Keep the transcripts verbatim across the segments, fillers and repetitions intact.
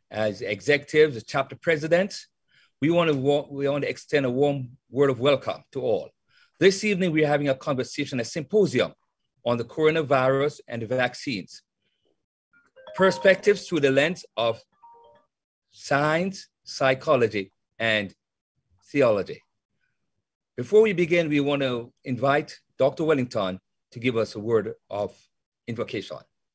as executives, as chapter presidents, we want to we want to extend a warm word of welcome to all. This evening, we're having a conversation, a symposium on the coronavirus and the vaccines. Perspectives through the lens of science, psychology, and theology. Before we begin, we want to invite Doctor Wellington to give us a word of invocation.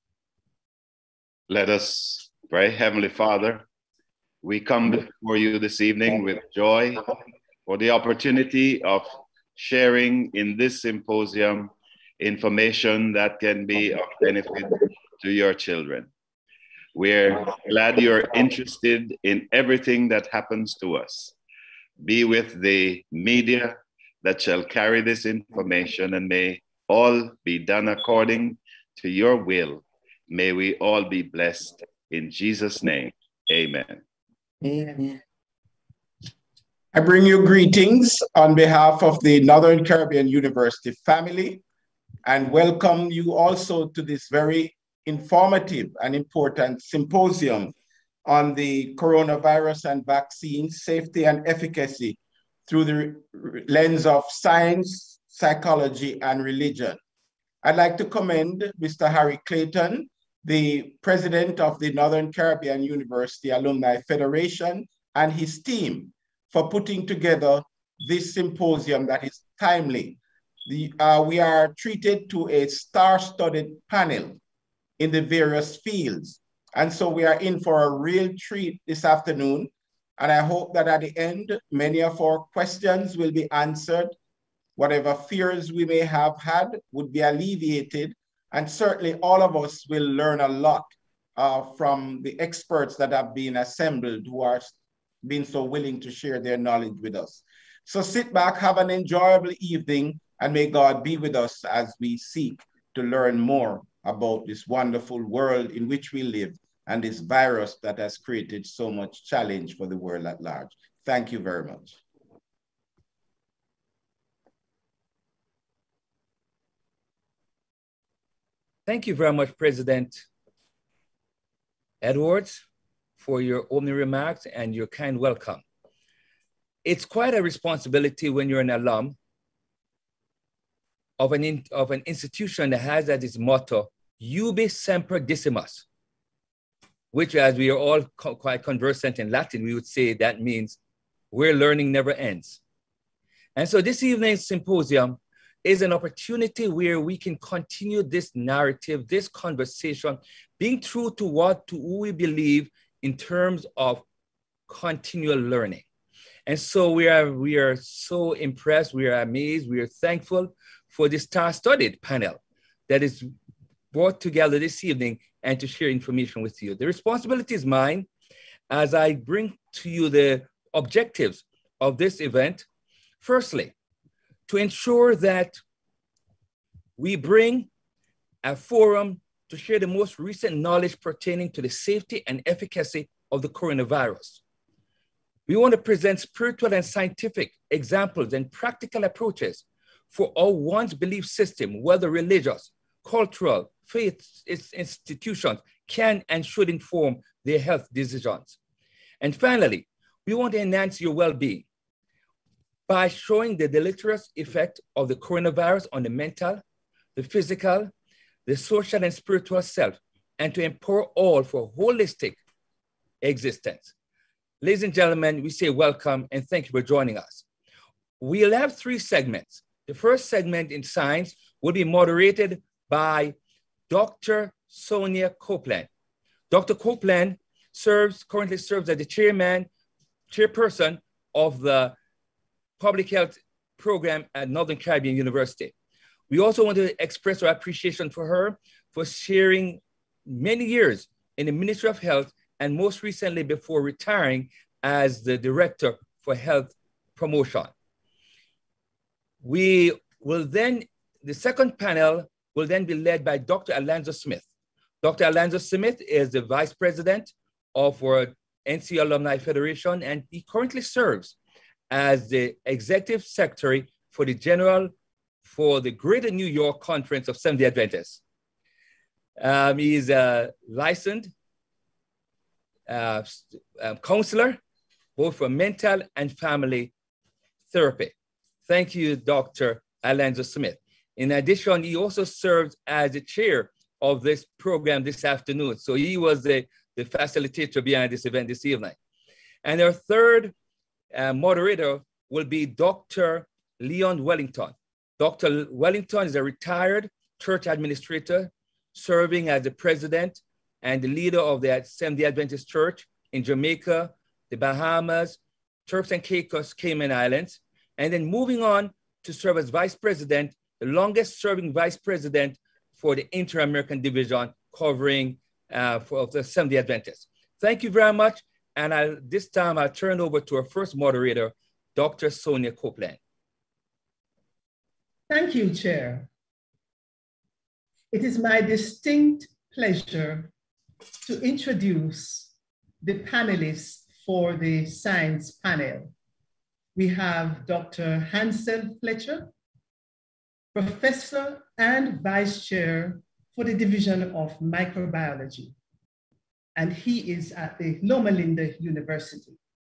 Let us pray. Heavenly Father, we come before you this evening with joy for the opportunity of sharing in this symposium information that can be of benefit to your children. We're glad you're interested in everything that happens to us. Be with the media that shall carry this information, and may all be done according to your will. May we all be blessed in Jesus' name. Amen. Amen. I bring you greetings on behalf of the Northern Caribbean University family and welcome you also to this very informative and important symposium on the coronavirus and vaccine safety and efficacy through the lens of science, psychology, and religion. I'd like to commend Mister Harry Clayton, the president of the Northern Caribbean University Alumni Federation, and his team for putting together this symposium that is timely. The, uh, we are treated to a star-studded panel in the various fields. And so we are in for a real treat this afternoon. And I hope that at the end, many of our questions will be answered. Whatever fears we may have had would be alleviated. And certainly all of us will learn a lot uh, from the experts that have been assembled who are being so willing to share their knowledge with us. So sit back, have an enjoyable evening, and may God be with us as we seek to learn more about this wonderful world in which we live and this virus that has created so much challenge for the world at large. Thank you very much. Thank you very much, President Edwards, for your opening remarks and your kind welcome. It's quite a responsibility when you're an alum of an, in, of an institution that has as its motto, Ubi Semper Decimus, which, as we are all co quite conversant in Latin, we would say that means where learning never ends. And so this evening's symposium is an opportunity where we can continue this narrative, this conversation, being true to what to who we believe in terms of continual learning. And so we are, we are so impressed, we are amazed, we are thankful for this star-studded panel that is brought together this evening and to share information with you. The responsibility is mine as I bring to you the objectives of this event. Firstly, to ensure that we bring a forum to share the most recent knowledge pertaining to the safety and efficacy of the coronavirus. We want to present spiritual and scientific examples and practical approaches for our one's belief system, whether religious, cultural, faith institutions can and should inform their health decisions. And finally, we want to enhance your well-being by showing the deleterious effect of the coronavirus on the mental, the physical, the social and spiritual self, and to empower all for holistic existence. Ladies and gentlemen, we say welcome and thank you for joining us. We'll have three segments. The first segment in science will be moderated by Doctor Sonia Copeland. Doctor Copeland serves, currently serves as the chairman, chairperson of the Public Health Program at Northern Caribbean University. We also want to express our appreciation for her for sharing many years in the Ministry of Health and most recently before retiring as the Director for Health Promotion. We will then, the second panel will then be led by Doctor Alonzo Smith. Doctor Alonzo Smith is the Vice President of our N C Alumni Federation, and he currently serves as the Executive Secretary for the General for the Greater New York Conference of Seventh-day Adventists. Um, he is a licensed uh, uh, counselor, both for mental and family therapy. Thank you, Doctor Alonzo Smith. In addition, he also served as the chair of this program this afternoon. So he was the, the facilitator behind this event this evening. And our third uh, moderator will be Doctor Leon Wellington. Doctor Wellington is a retired church administrator serving as the president and the leader of the Seventh-day Adventist Church in Jamaica, the Bahamas, Turks and Caicos, Cayman Islands, and then moving on to serve as vice president, the longest serving vice president for the Inter-American Division covering uh, for the Seventh-day Adventists. Thank you very much. And I, this time I'll turn over to our first moderator, Doctor Sonia Copeland. Thank you, Chair. It is my distinct pleasure to introduce the panelists for the science panel. We have Doctor Hansel Fletcher, Professor and Vice Chair for the Division of Microbiology, and he is at the Loma Linda University.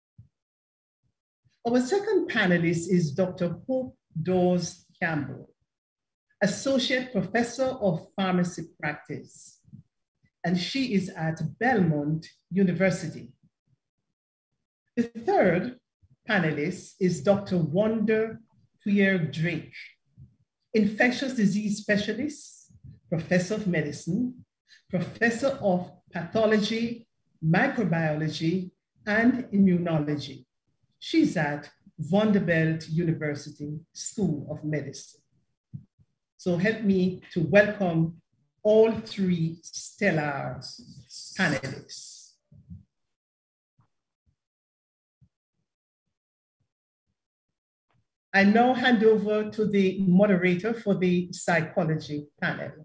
Our second panelist is Doctor Hope Dawes Campbell, Associate Professor of Pharmacy Practice, and she is at Belmont University. The third panelist is Doctor Wanda Pierre Drake, Infectious Disease Specialist, Professor of Medicine, Professor of Pathology, Microbiology, and Immunology. She's at Vanderbilt University School of Medicine. So help me to welcome all three stellar panelists. I now hand over to the moderator for the psychology panel.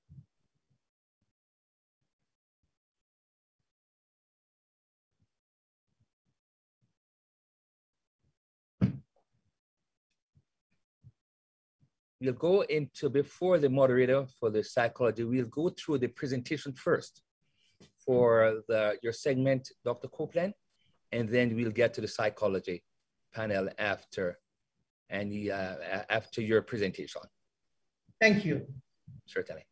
We'll go into, before the moderator for the psychology, we'll go through the presentation first for the, your segment, Doctor Copeland, and then we'll get to the psychology panel after, and uh, after your presentation. Thank you. Certainly.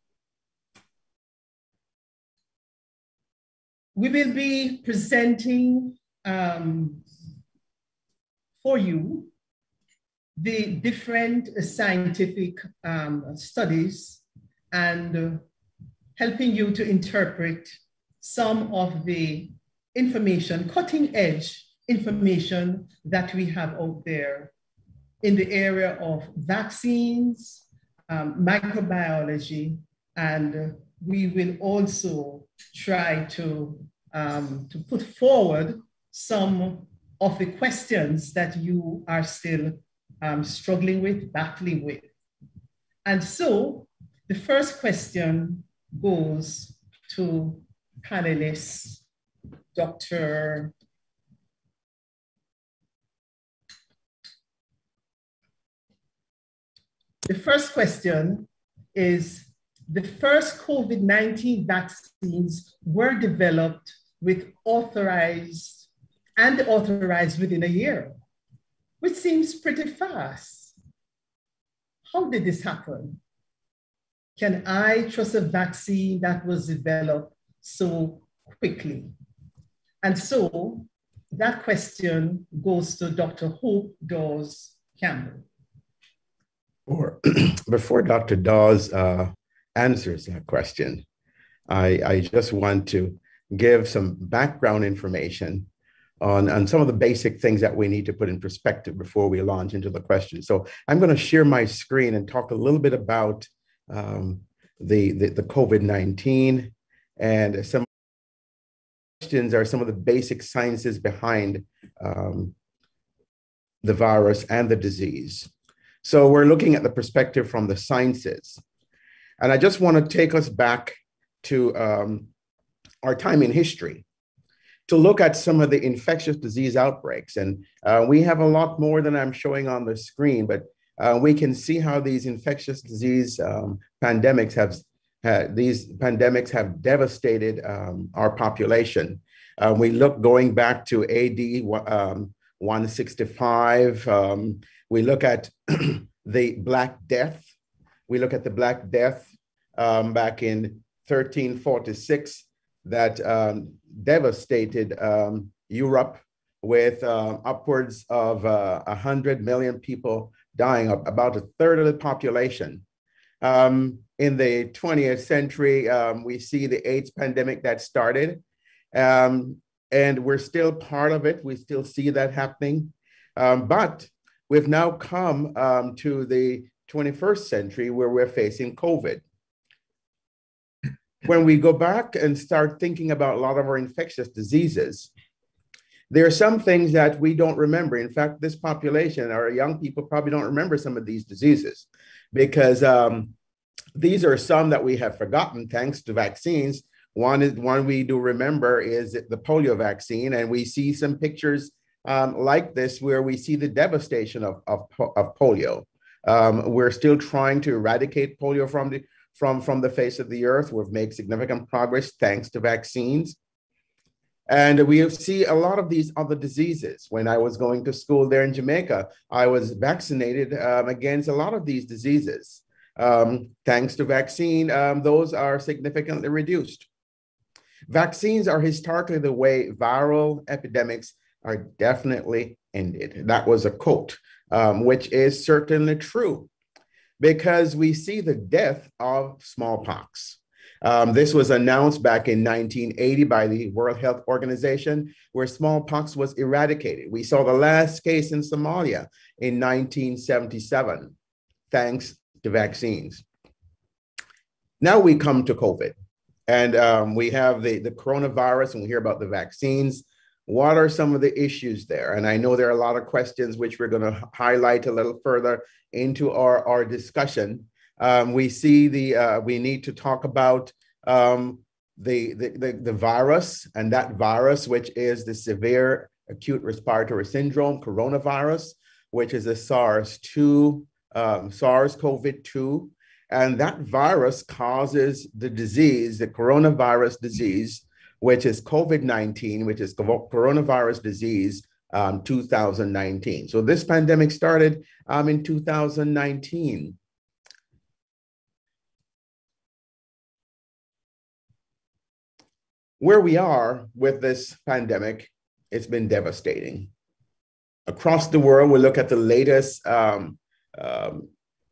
We will be presenting um, for you the different scientific um, studies and uh, helping you to interpret some of the information, cutting edge information that we have out there in the area of vaccines, um, microbiology, and uh, we will also try to, um, to put forward some of the questions that you are still um, struggling with, battling with. And so the first question goes to panelists, Doctor The first question is, the first COVID nineteen vaccines were developed with authorized and authorized within a year, which seems pretty fast. How did this happen? Can I trust a vaccine that was developed so quickly? And so that question goes to Doctor Hope Dawes Campbell. Or before Doctor Dawes uh, answers that question, I, I just want to give some background information on, on some of the basic things that we need to put in perspective before we launch into the question. So I'm going to share my screen and talk a little bit about um, the, the, the COVID nineteen, and some questions are some of the basic sciences behind um, the virus and the disease. So we're looking at the perspective from the sciences. And I just want to take us back to um, our time in history to look at some of the infectious disease outbreaks. And uh, we have a lot more than I'm showing on the screen, but uh, we can see how these infectious disease um, pandemics have, uh, these pandemics have devastated um, our population. Uh, we look going back to A D um, one sixty-five. Um, we look at the Black Death. We look at the Black Death um, back in thirteen forty-six that um, devastated um, Europe with uh, upwards of uh, one hundred million people dying, about a third of the population. Um, in the twentieth century, um, we see the AIDS pandemic that started, um, and we're still part of it. We still see that happening. Um, but we've now come um, to the twenty-first century where we're facing COVID. When we go back and start thinking about a lot of our infectious diseases, there are some things that we don't remember. In fact, this population, our young people, probably don't remember some of these diseases because um, these are some that we have forgotten thanks to vaccines. One is one we do remember is the polio vaccine, and we see some pictures um, like this where we see the devastation of, of, of polio. Um, we're still trying to eradicate polio from the, from, from the face of the earth. We've made significant progress thanks to vaccines. And we see a lot of these other diseases. When I was going to school there in Jamaica, I was vaccinated um, against a lot of these diseases. Um, thanks to vaccine, um, those are significantly reduced. Vaccines are historically the way viral epidemics are definitely ended. That was a quote, um, which is certainly true because we see the death of smallpox. Um, this was announced back in nineteen eighty by the World Health Organization, where smallpox was eradicated. We saw the last case in Somalia in nineteen seventy-seven, thanks to vaccines. Now we come to COVID, and um, we have the, the coronavirus, and we hear about the vaccines. What are some of the issues there? And I know there are a lot of questions which we're going to highlight a little further into our, our discussion. Um, we see the, uh, we need to talk about um, the, the, the, the virus, and that virus, which is the severe acute respiratory syndrome, coronavirus, which is a SARS two, um, SARS CoV two. And that virus causes the disease, the coronavirus disease, which is COVID nineteen, which is coronavirus disease um, two thousand nineteen. So this pandemic started um, in two thousand nineteen. Where we are with this pandemic, it's been devastating. Across the world, we look at the latest um, um,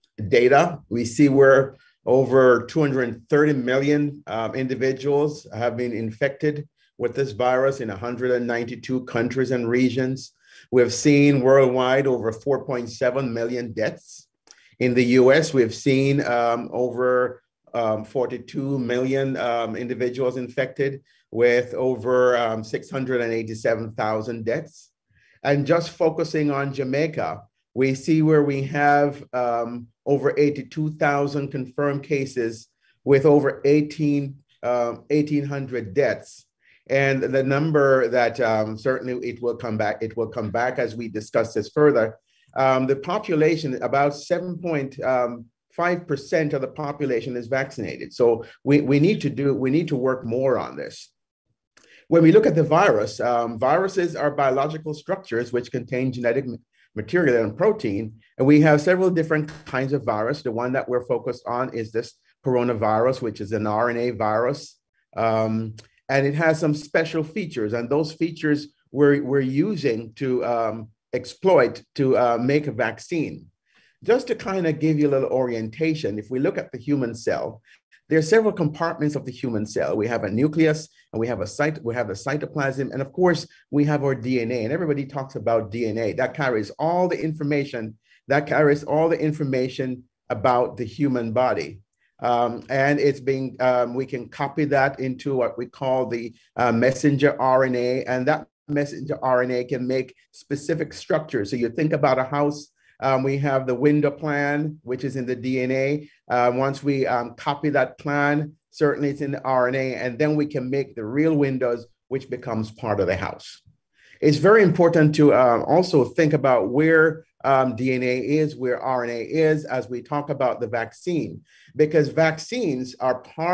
data. We see where over two hundred thirty million um, individuals have been infected with this virus in one hundred ninety-two countries and regions. We've seen worldwide over four point seven million deaths. In the U S, we've seen um, over um, forty-two million um, individuals infected with over um, six hundred eighty-seven thousand deaths. And just focusing on Jamaica, we see where we have um, over eighty-two thousand confirmed cases with over eighteen, um, eighteen hundred deaths. And the number that um, certainly it will come back, it will come back as we discuss this further. Um, the population, about seven point five percent of the population is vaccinated. So we, we need to do, we need to work more on this. When we look at the virus, um, viruses are biological structures which contain genetic material and protein, and we have several different kinds of virus. The one that we're focused on is this coronavirus, which is an R N A virus, um, and it has some special features, and those features we're, we're using to um, exploit to uh, make a vaccine. Just to kind of give you a little orientation, if we look at the human cell, there are several compartments of the human cell. We have a nucleus, and we have a cyto, we have a cytoplasm, and of course, we have our D N A. And everybody talks about D N A. That carries all the information. That carries all the information about the human body, um, and it's being. Um, we can copy that into what we call the uh, messenger R N A, and that messenger R N A can make specific structures. So you think about a house. Um, we have the window plan, which is in the D N A. Uh, once we um, copy that plan, certainly it's in the R N A, and then we can make the real windows, which becomes part of the house. It's very important to um, also think about where um, D N A is, where R N A is, as we talk about the vaccine, because vaccines are part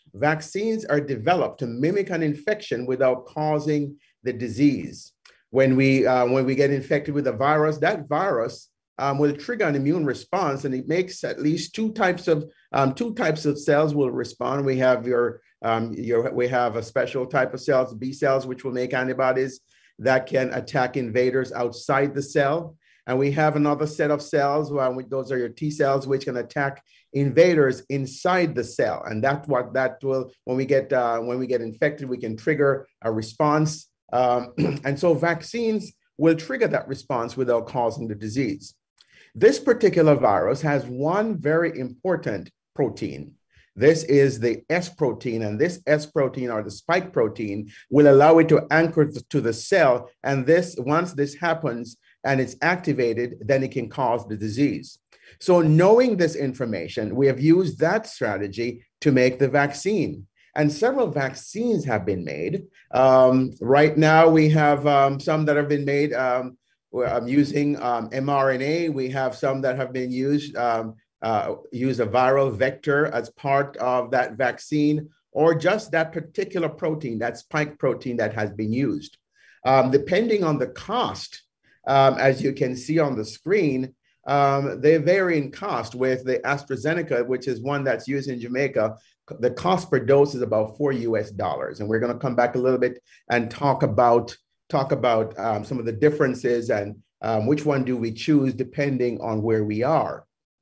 vaccines are developed to mimic an infection without causing the disease. When we, uh, when we get infected with a virus, that virus um, will trigger an immune response, and it makes at least two types of, um, two types of cells will respond. We have your, um, your, we have a special type of cells, B cells, which will make antibodies that can attack invaders outside the cell. And we have another set of cells, well, those are your T cells, which can attack invaders inside the cell. And that's what that will, when we get, uh, when we get infected, we can trigger a response. Um, and so vaccines will trigger that response without causing the disease. This particular virus has one very important protein. This is the S protein, and this S protein, or the spike protein, will allow it to anchor to the cell. And this, once this happens and it's activated, then it can cause the disease. So knowing this information, we have used that strategy to make the vaccine. And several vaccines have been made. Um, right now, we have um, some that have been made um, I'm using um, mRNA. We have some that have been used, um, uh, use a viral vector as part of that vaccine, or just that particular protein, that spike protein that has been used. Um, depending on the cost, um, as you can see on the screen, um, they vary in cost. With the AstraZeneca, which is one that's used in Jamaica, the cost per dose is about four U S dollars. And we're going to come back a little bit and talk about talk about um, some of the differences and um, which one do we choose depending on where we are.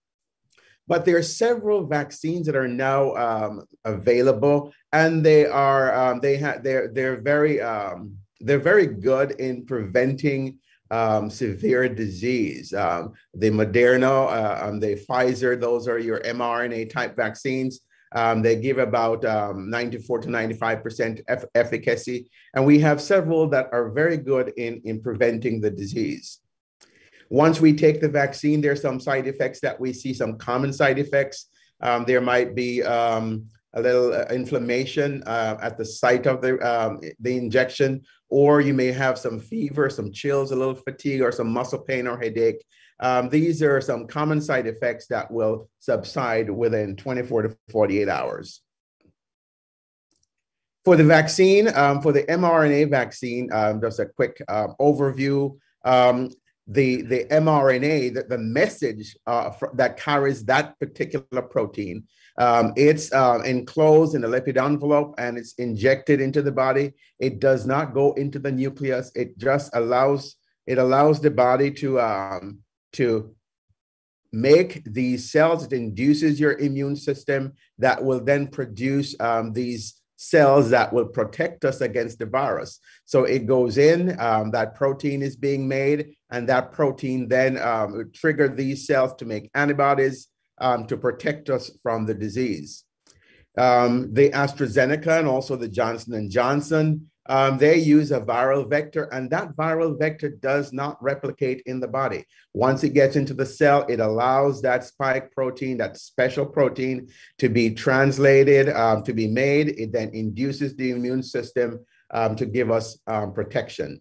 But there are several vaccines that are now um, available, and they are um, they have they're they're very um, they're very good in preventing um, severe disease. Um, the Moderna, uh, um, the Pfizer, those are your mRNA type vaccines. Um, they give about um, ninety-four to ninety-five percent eff efficacy. And we have several that are very good in, in preventing the disease. Once we take the vaccine, there's some side effects that we see, some common side effects. Um, there might be um, a little uh, inflammation uh, at the site of the, um, the injection, or you may have some fever, some chills, a little fatigue, or some muscle pain or headache. Um, these are some common side effects that will subside within twenty-four to forty-eight hours. For the vaccine, um, for the mRNA vaccine, um, just a quick uh, overview. Um, the, the mRNA, the, the message uh, that carries that particular protein, um, it's uh, enclosed in a lipid envelope and it's injected into the body. It does not go into the nucleus. It just allows, it allows the body to, um, to make these cells. It induces your immune system that will then produce um, these cells that will protect us against the virus. So it goes in, um, that protein is being made, and that protein then um, trigger these cells to make antibodies um, to protect us from the disease. Um, the AstraZeneca and also the Johnson and Johnson, Um, they use a viral vector, and that viral vector does not replicate in the body. Once it gets into the cell, it allows that spike protein, that special protein, to be translated, um, to be made. It then induces the immune system um, to give us um, protection.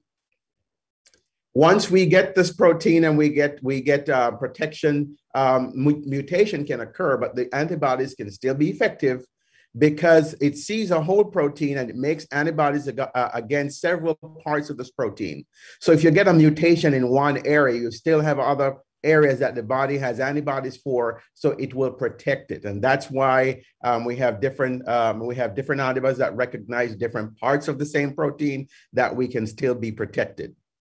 Once we get this protein and we get, we get uh, protection, um, mutation can occur, but the antibodies can still be effective, because it sees a whole protein and it makes antibodies ag uh, against several parts of this protein. So if you get a mutation in one area, you still have other areas that the body has antibodies for, so it will protect it. And that's why um, we have different um, we have different antibodies that recognize different parts of the same protein that we can still be protected.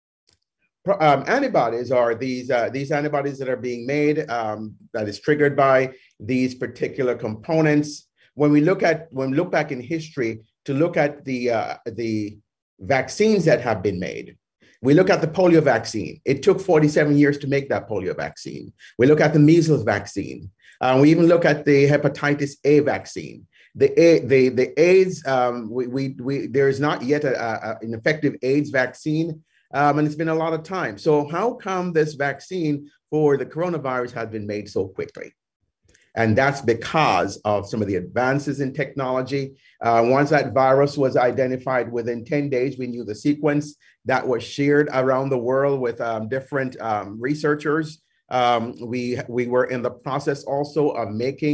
Um, antibodies are these uh, these antibodies that are being made um, that is triggered by these particular components. When we look at, when we look back in history to look at the, uh, the vaccines that have been made, we look at the polio vaccine. It took forty-seven years to make that polio vaccine. We look at the measles vaccine. Uh, we even look at the hepatitis A vaccine. The, A, the, the AIDS, um, we, we, we, there is not yet a, a, an effective AIDS vaccine, um, and it's been a lot of time. So how come this vaccine for the coronavirus has been made so quickly? And that's because of some of the advances in technology. Uh, once that virus was identified, within ten days, we knew the sequence. That was shared around the world with um, different um, researchers. Um, we, we were in the process also of making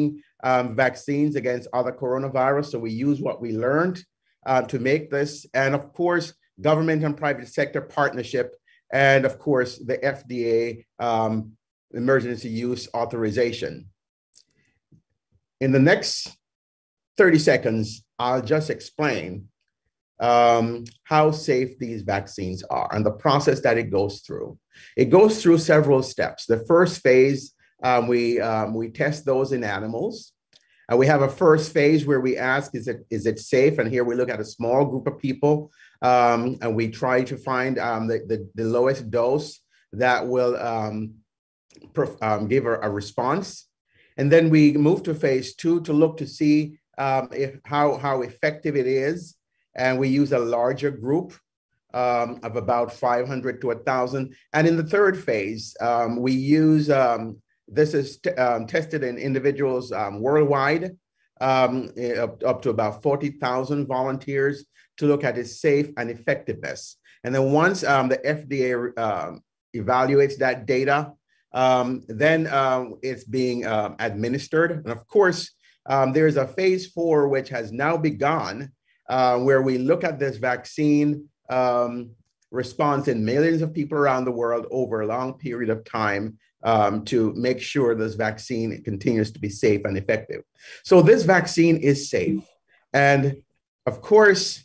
um, vaccines against other coronavirus. So we use what we learned uh, to make this. And of course, government and private sector partnership. And of course, the F D A um, emergency use authorization. In the next thirty seconds, I'll just explain um, how safe these vaccines are and the process that it goes through. It goes through several steps. The first phase, um, we, um, we test those in animals. And we have a first phase where we ask, is it, is it safe? And here we look at a small group of people um, and we try to find um, the, the, the lowest dose that will um, perf- um, give a, a response. And then we move to phase two to look to see um, if how, how effective it is. And we use a larger group um, of about five hundred to one thousand. And in the third phase, um, we use, um, this is t- um, tested in individuals um, worldwide, um, up, up to about forty thousand volunteers to look at its safe and effectiveness. And then once um, the F D A uh, evaluates that data, Um, then um, it's being um, administered. And of course, um, there's a phase four, which has now begun, uh, where we look at this vaccine um, response in millions of people around the world over a long period of time um, to make sure this vaccine continues to be safe and effective. So this vaccine is safe. And of course,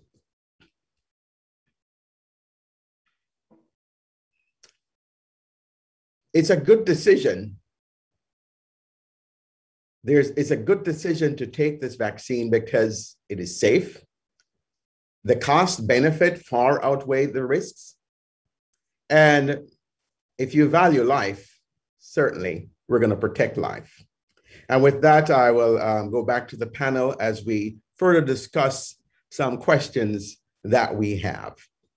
it's a good decision. There's, it's a good decision to take this vaccine because it is safe. The cost benefit far outweigh the risks. And if you value life, certainly we're going to protect life. And with that, I will um, go back to the panel as we further discuss some questions that we have.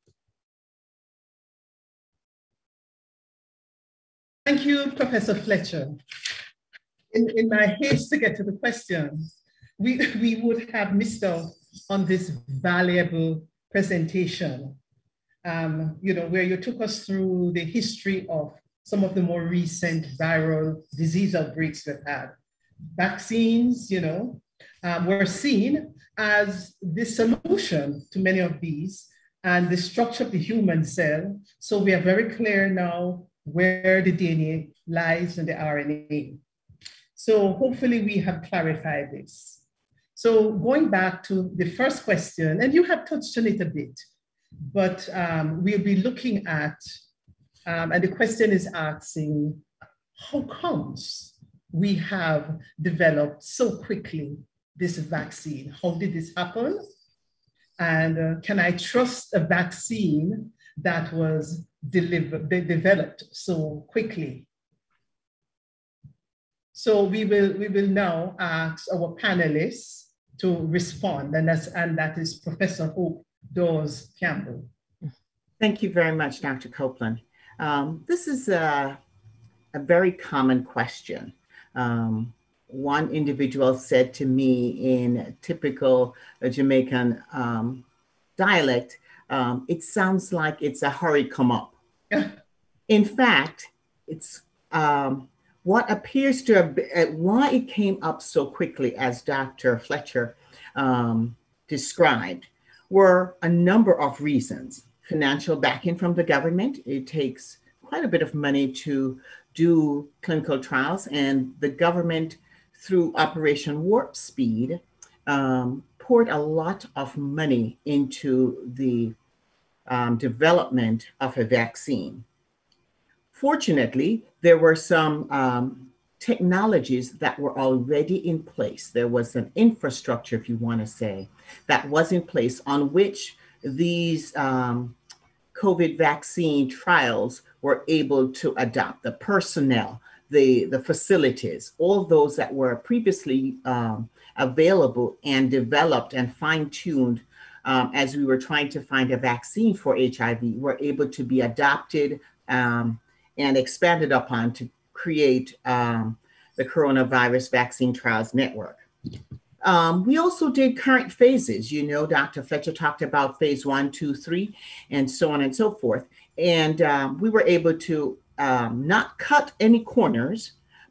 Thank you, Professor Fletcher. In, in my haste to get to the question, we, we would have missed out on this valuable presentation, um, you know, where you took us through the history of some of the more recent viral disease outbreaks we've had. Vaccines, you know, um, were seen as the solution to many of these and the structure of the human cell. So we are very clear now where the D N A lies in the R N A. So hopefully we have clarified this. So going back to the first question, and you have touched on it a bit, but um, we'll be looking at, um, and the question is asking, how comes we have developed so quickly this vaccine? How did this happen? And uh, can I trust a vaccine that was delivered, they developed so quickly? So we will, we will now ask our panelists to respond, and, that's, and that is Professor Hope Dawes Campbell. Thank you very much, Doctor Copeland. Um, this is a, a very common question. Um, one individual said to me in typical uh, Jamaican um, dialect, um, it sounds like it's a hurry come up. In fact, it's um, what appears to have been, why it came up so quickly, as Doctor Fletcher um, described, were a number of reasons. Financial backing from the government. It takes quite a bit of money to do clinical trials, and the government, through Operation Warp Speed, um, poured a lot of money into the um, development of a vaccine. Fortunately, there were some um, technologies that were already in place. There was an infrastructure, if you want to say, that was in place on which these um, COVID vaccine trials were able to adopt. The personnel, the, the facilities, all those that were previously um, available and developed and fine-tuned um, as we were trying to find a vaccine for H I V were able to be adopted um, and expanded upon to create um, the Coronavirus Vaccine Trials Network. Um, we also did current phases. You know, Doctor Fletcher talked about phase one, two, three, and so on and so forth. And um, we were able to um, not cut any corners,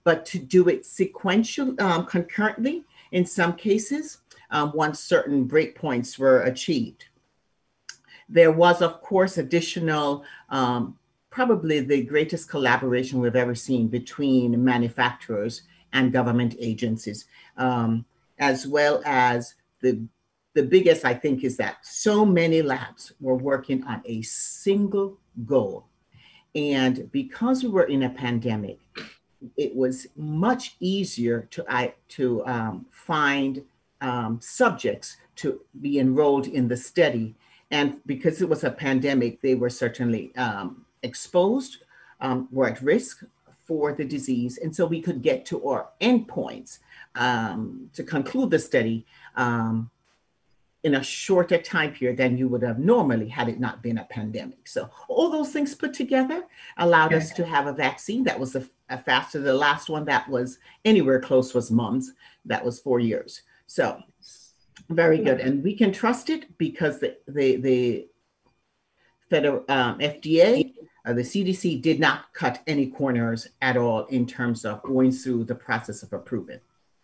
but to do it sequential, um, concurrently in some cases, um, once certain breakpoints were achieved. There was, of course, additional, um, probably the greatest collaboration we've ever seen between manufacturers and government agencies, um, as well as the, the biggest, I think, is that so many labs were working on a single goal. And because we were in a pandemic, it was much easier to, I, to um, find um, subjects to be enrolled in the study. And because it was a pandemic, they were certainly um, exposed, um, were at risk for the disease. And so we could get to our endpoints um, to conclude the study um, in a shorter time period than you would have normally had it not been a pandemic. So all those things put together allowed us to have a vaccine that was a, a faster. The last one that was anywhere close was mumps. That was four years. So very good. And we can trust it because the, the, the federal um, F D A, uh, the C D C did not cut any corners at all in terms of going through the process of approving.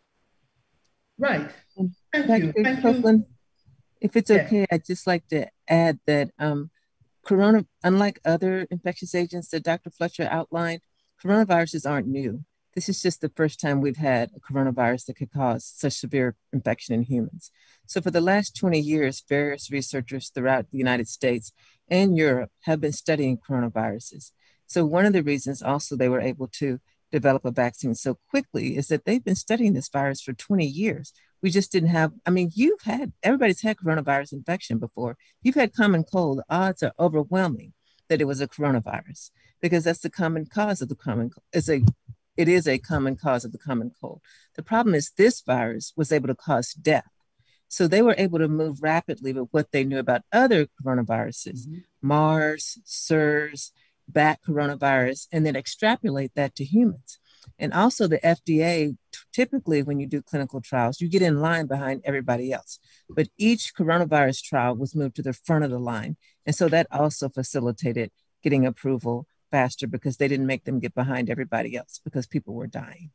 Right. Thank Doctor you. Thank Copeland, you. if it's okay, yeah. I'd just like to add that um, corona, unlike other infectious agents that Doctor Fletcher outlined, coronaviruses aren't new. This is just the first time we've had a coronavirus that could cause such severe infection in humans. So for the last twenty years, various researchers throughout the United States and Europe have been studying coronaviruses. So one of the reasons also they were able to develop a vaccine so quickly is that they've been studying this virus for twenty years. We just didn't have, I mean, you've had, everybody's had coronavirus infection before. You've had common cold. The odds are overwhelming that it was a coronavirus because that's the common cause of the common cold. It's a, it is a common cause of the common cold. The problem is this virus was able to cause death. So they were able to move rapidly with what they knew about other coronaviruses, mm-hmm. MERS, SARS, bat coronavirus, and then extrapolate that to humans. And also the F D A, typically when you do clinical trials, you get in line behind everybody else. But each coronavirus trial was moved to the front of the line. And so that also facilitated getting approval faster because they didn't make them get behind everybody else because people were dying.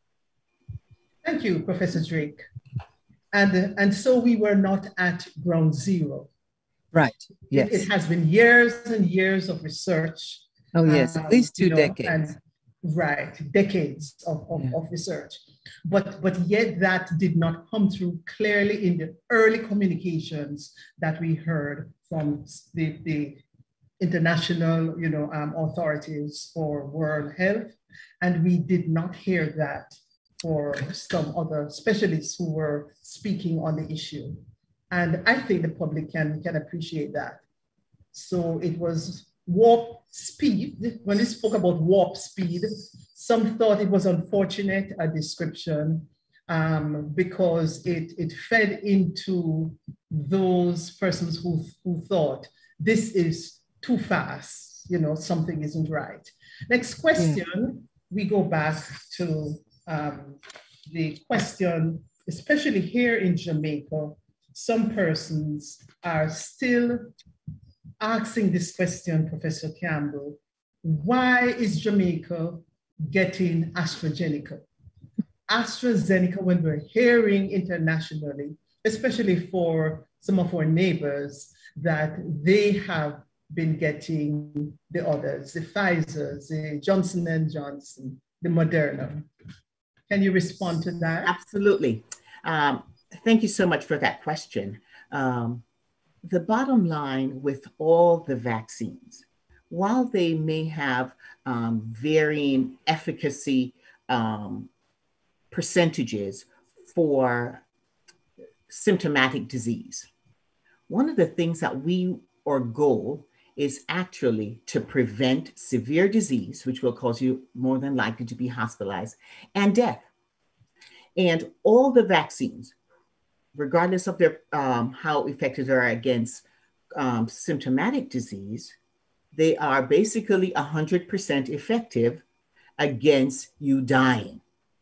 Thank you, Professor Drake. And, and so we were not at ground zero. Right, yes. It, it has been years and years of research. Oh yes, um, at least two you know, decades. And, right, decades of, of, yeah. of research. But, but yet that did not come through clearly in the early communications that we heard from the, the international you know, um, authorities for World Health. And we did not hear that for some other specialists who were speaking on the issue. And I think the public can, can appreciate that. So it was warp speed. When they spoke about warp speed, some thought it was unfortunate, a description, um, because it, it fed into those persons who, who thought this is too fast, you know, something isn't right. Next question, yeah. we go back to um, the question, especially here in Jamaica, some persons are still asking this question, Professor Campbell, why is Jamaica getting AstraZeneca? AstraZeneca, when we're hearing internationally, especially for some of our neighbors, that they have been getting the others, the Pfizers, the Johnson and Johnson, the Moderna. Can you respond to that? Absolutely. Um, thank you so much for that question. Um, the bottom line with all the vaccines, while they may have um, varying efficacy um, percentages for symptomatic disease, one of the things that we, our goal is actually to prevent severe disease, which will cause you more than likely to be hospitalized, and death. And all the vaccines, regardless of their um, how effective they are against um, symptomatic disease, they are basically one hundred percent effective against you dying.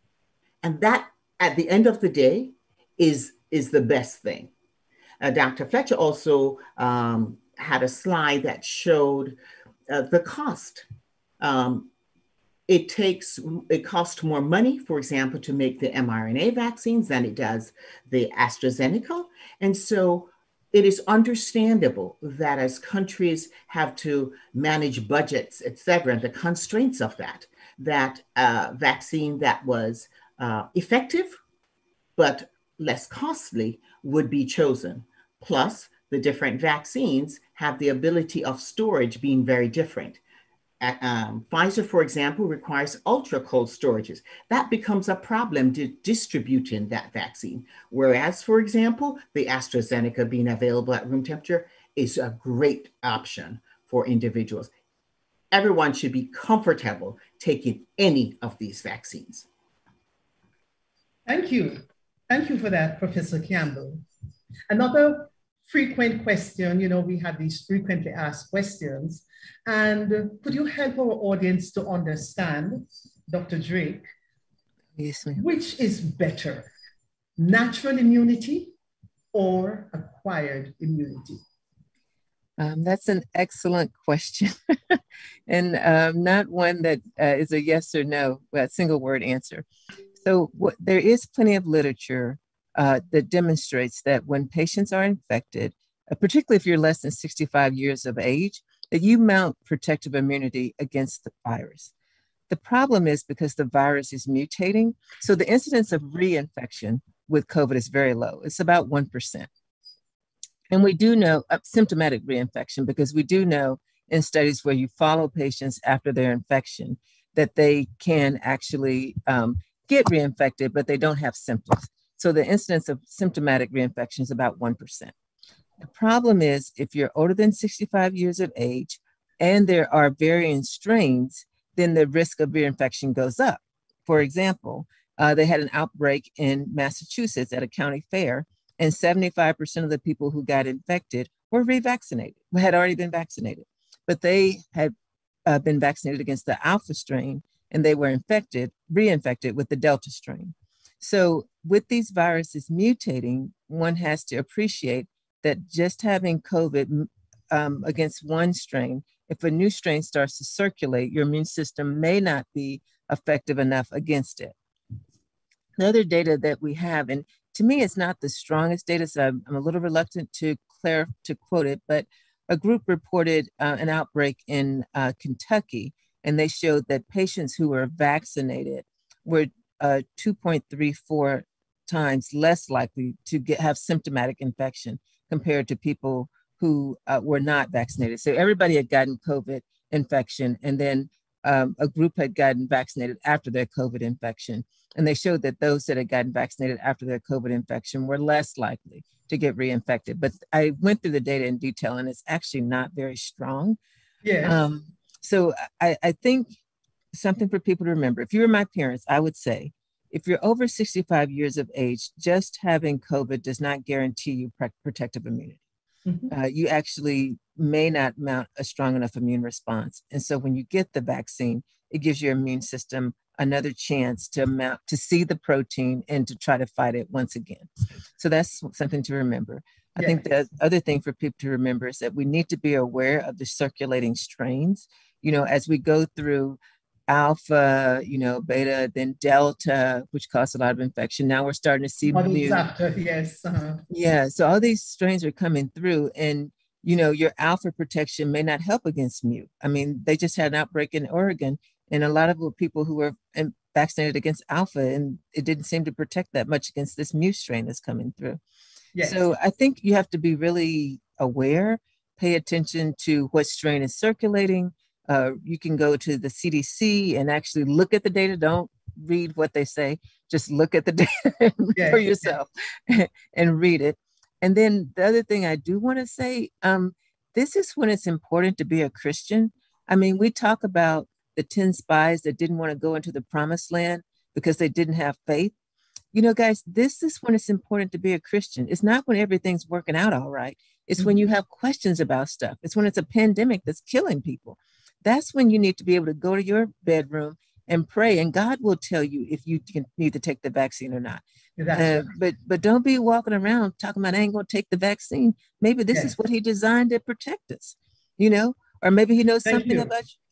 And that, at the end of the day, is, is the best thing. Uh, Doctor Fletcher also um, had a slide that showed uh, the cost. Um, it takes, it costs more money, for example, to make the mRNA vaccines than it does the AstraZeneca. And so it is understandable that as countries have to manage budgets, et cetera, the constraints of that, that uh, vaccine that was uh, effective but less costly would be chosen. Plus, the different vaccines have the ability of storage being very different. Uh, um, Pfizer, for example, requires ultra cold storages. That becomes a problem to distributing that vaccine. Whereas, for example, the AstraZeneca being available at room temperature is a great option for individuals. Everyone should be comfortable taking any of these vaccines. Thank you. Thank you for that, Professor Campbell. Another frequent question, you know, we have these frequently asked questions, and could you help our audience to understand, Doctor Drake, yes, ma'am, which is better, natural immunity or acquired immunity? Um, that's an excellent question, and um, not one that uh, is a yes or no, a single word answer. So what, there is plenty of literature uh, that demonstrates that when patients are infected, uh, particularly if you're less than sixty-five years of age, that you mount protective immunity against the virus. The problem is because the virus is mutating, so the incidence of reinfection with COVID is very low. It's about one percent. And we do know uh, symptomatic reinfection, because we do know in studies where you follow patients after their infection that they can actually um, get reinfected, but they don't have symptoms. So the incidence of symptomatic reinfection is about one percent. The problem is if you're older than sixty-five years of age and there are varying strains, then the risk of reinfection goes up. For example, uh, they had an outbreak in Massachusetts at a county fair, and seventy-five percent of the people who got infected were revaccinated, had already been vaccinated, but they had uh, been vaccinated against the alpha strain, and they were infected, reinfected with the Delta strain. So with these viruses mutating, one has to appreciate that just having COVID um, against one strain, if a new strain starts to circulate, your immune system may not be effective enough against it. The other data that we have, and to me, it's not the strongest data, so I'm, I'm a little reluctant to clar- to quote it, but a group reported uh, an outbreak in uh, Kentucky, and they showed that patients who were vaccinated were uh, two point three four times less likely to get have symptomatic infection compared to people who uh, were not vaccinated. So everybody had gotten COVID infection, and then um, a group had gotten vaccinated after their COVID infection. And they showed that those that had gotten vaccinated after their COVID infection were less likely to get reinfected. But I went through the data in detail, and it's actually not very strong. Yes. Um, so I, I think something for people to remember. If you were my parents, I would say, if you're over sixty-five years of age, just having COVID does not guarantee you protective immunity. Mm-hmm. Uh, you actually may not mount a strong enough immune response. And so when you get the vaccine, it gives your immune system another chance to mount, to see the protein and to try to fight it once again. So that's something to remember. I yes. think the other thing for people to remember is that we need to be aware of the circulating strains. You know, as we go through alpha, you know, beta, then delta, which causes a lot of infection. Now we're starting to see mu. After, yes. Uh-huh. Yeah, so all these strains are coming through, and you know, your alpha protection may not help against mu. I mean, they just had an outbreak in Oregon, and a lot of people who were vaccinated against alpha, and it didn't seem to protect that much against this mu strain that's coming through. Yes. So I think you have to be really aware, pay attention to what strain is circulating. Uh, you can go to the C D C and actually look at the data. Don't read what they say. Just look at the data yes. for yourself and read it. And then the other thing I do want to say, um, this is when it's important to be a Christian. I mean, we talk about the ten spies that didn't want to go into the promised land because they didn't have faith. You know, guys, this is when it's important to be a Christian. It's not when everything's working out all right. It's mm-hmm. when you have questions about stuff. It's when it's a pandemic that's killing people. That's when you need to be able to go to your bedroom and pray, and God will tell you if you can, need to take the vaccine or not. Uh, but but don't be walking around talking about I ain't gonna take the vaccine. Maybe this yes. is what he designed to protect us, you know, or maybe he knows Thank something you. about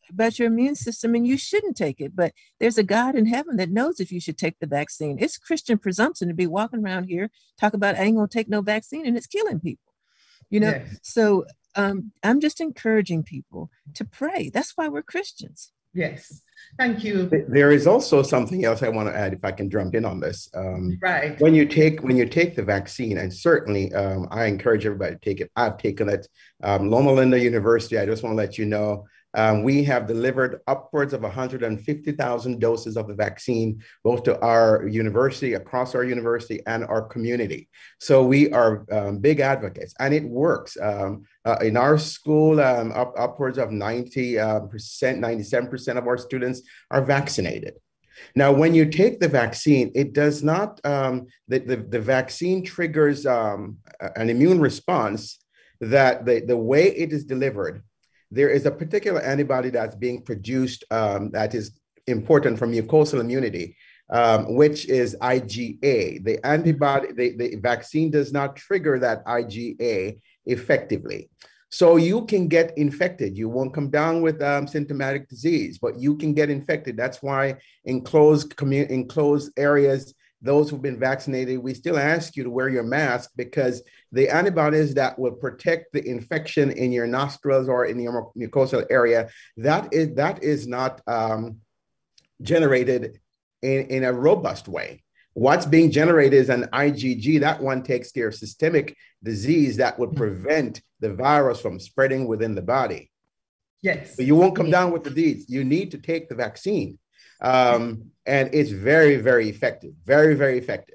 about your immune system and you shouldn't take it. But there's a God in heaven that knows if you should take the vaccine. It's Christian presumption to be walking around here, talk about I ain't gonna take no vaccine and it's killing people, you know? Yes. So um, I'm just encouraging people to pray. That's why we're Christians. Yes. Thank you. There is also something else I want to add, if I can jump in on this. Um, right. When you take when you take the vaccine, and certainly um, I encourage everybody to take it. I've taken it. Um, Loma Linda University, I just want to let you know, um, we have delivered upwards of one hundred fifty thousand doses of the vaccine, both to our university, across our university, and our community. So we are um, big advocates, and it works. Um, uh, in our school, um, up, upwards of ninety percent, ninety-seven percent of our students are vaccinated. Now, when you take the vaccine, it does not, um, the, the, the vaccine triggers um, an immune response that the, the way it is delivered, there is a particular antibody that's being produced um, that is important for mucosal immunity, um, which is I G A. The antibody, the, the vaccine does not trigger that I G A effectively. So you can get infected. You won't come down with um, symptomatic disease, but you can get infected. That's why in closed, commu- in closed areas, those who've been vaccinated, we still ask you to wear your mask, because the antibodies that will protect the infection in your nostrils or in your mucosal area, that is, that is not um, generated in, in a robust way. What's being generated is an I G G. That one takes care of systemic disease that would prevent the virus from spreading within the body. Yes. So you won't come down with the disease. You need to take the vaccine. Um, and it's very, very effective, very, very effective.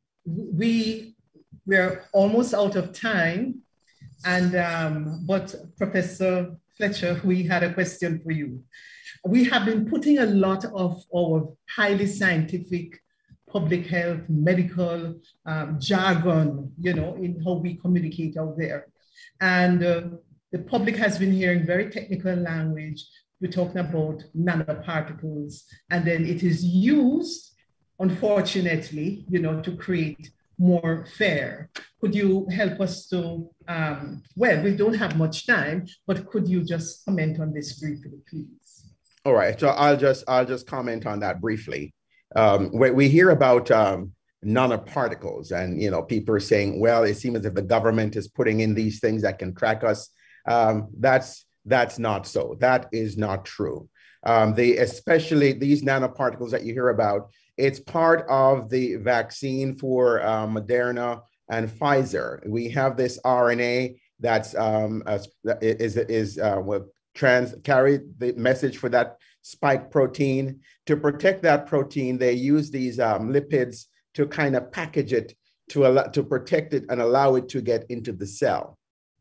We, we're almost out of time. And, um, but Professor Fletcher, we had a question for you. We have been putting a lot of our highly scientific public health, medical um, jargon, you know, in how we communicate out there. And uh, the public has been hearing very technical language. We're talking about nanoparticles, and then it is used, unfortunately, you know, to create more fear. Could you help us to, um, well, we don't have much time, but could you just comment on this briefly, please? All right, so I'll just, I'll just comment on that briefly. Um, we, we hear about um, nanoparticles, and, you know, people are saying, well, it seems as if the government is putting in these things that can track us. Um, that's That's not so. That is not true. Um, they, especially these nanoparticles that you hear about, it's part of the vaccine for uh, Moderna and Pfizer. We have this R N A that's um, uh, is is uh, will trans carry the message for that spike protein. To protect that protein, they use these um, lipids to kind of package it to allow, to protect it and allow it to get into the cell.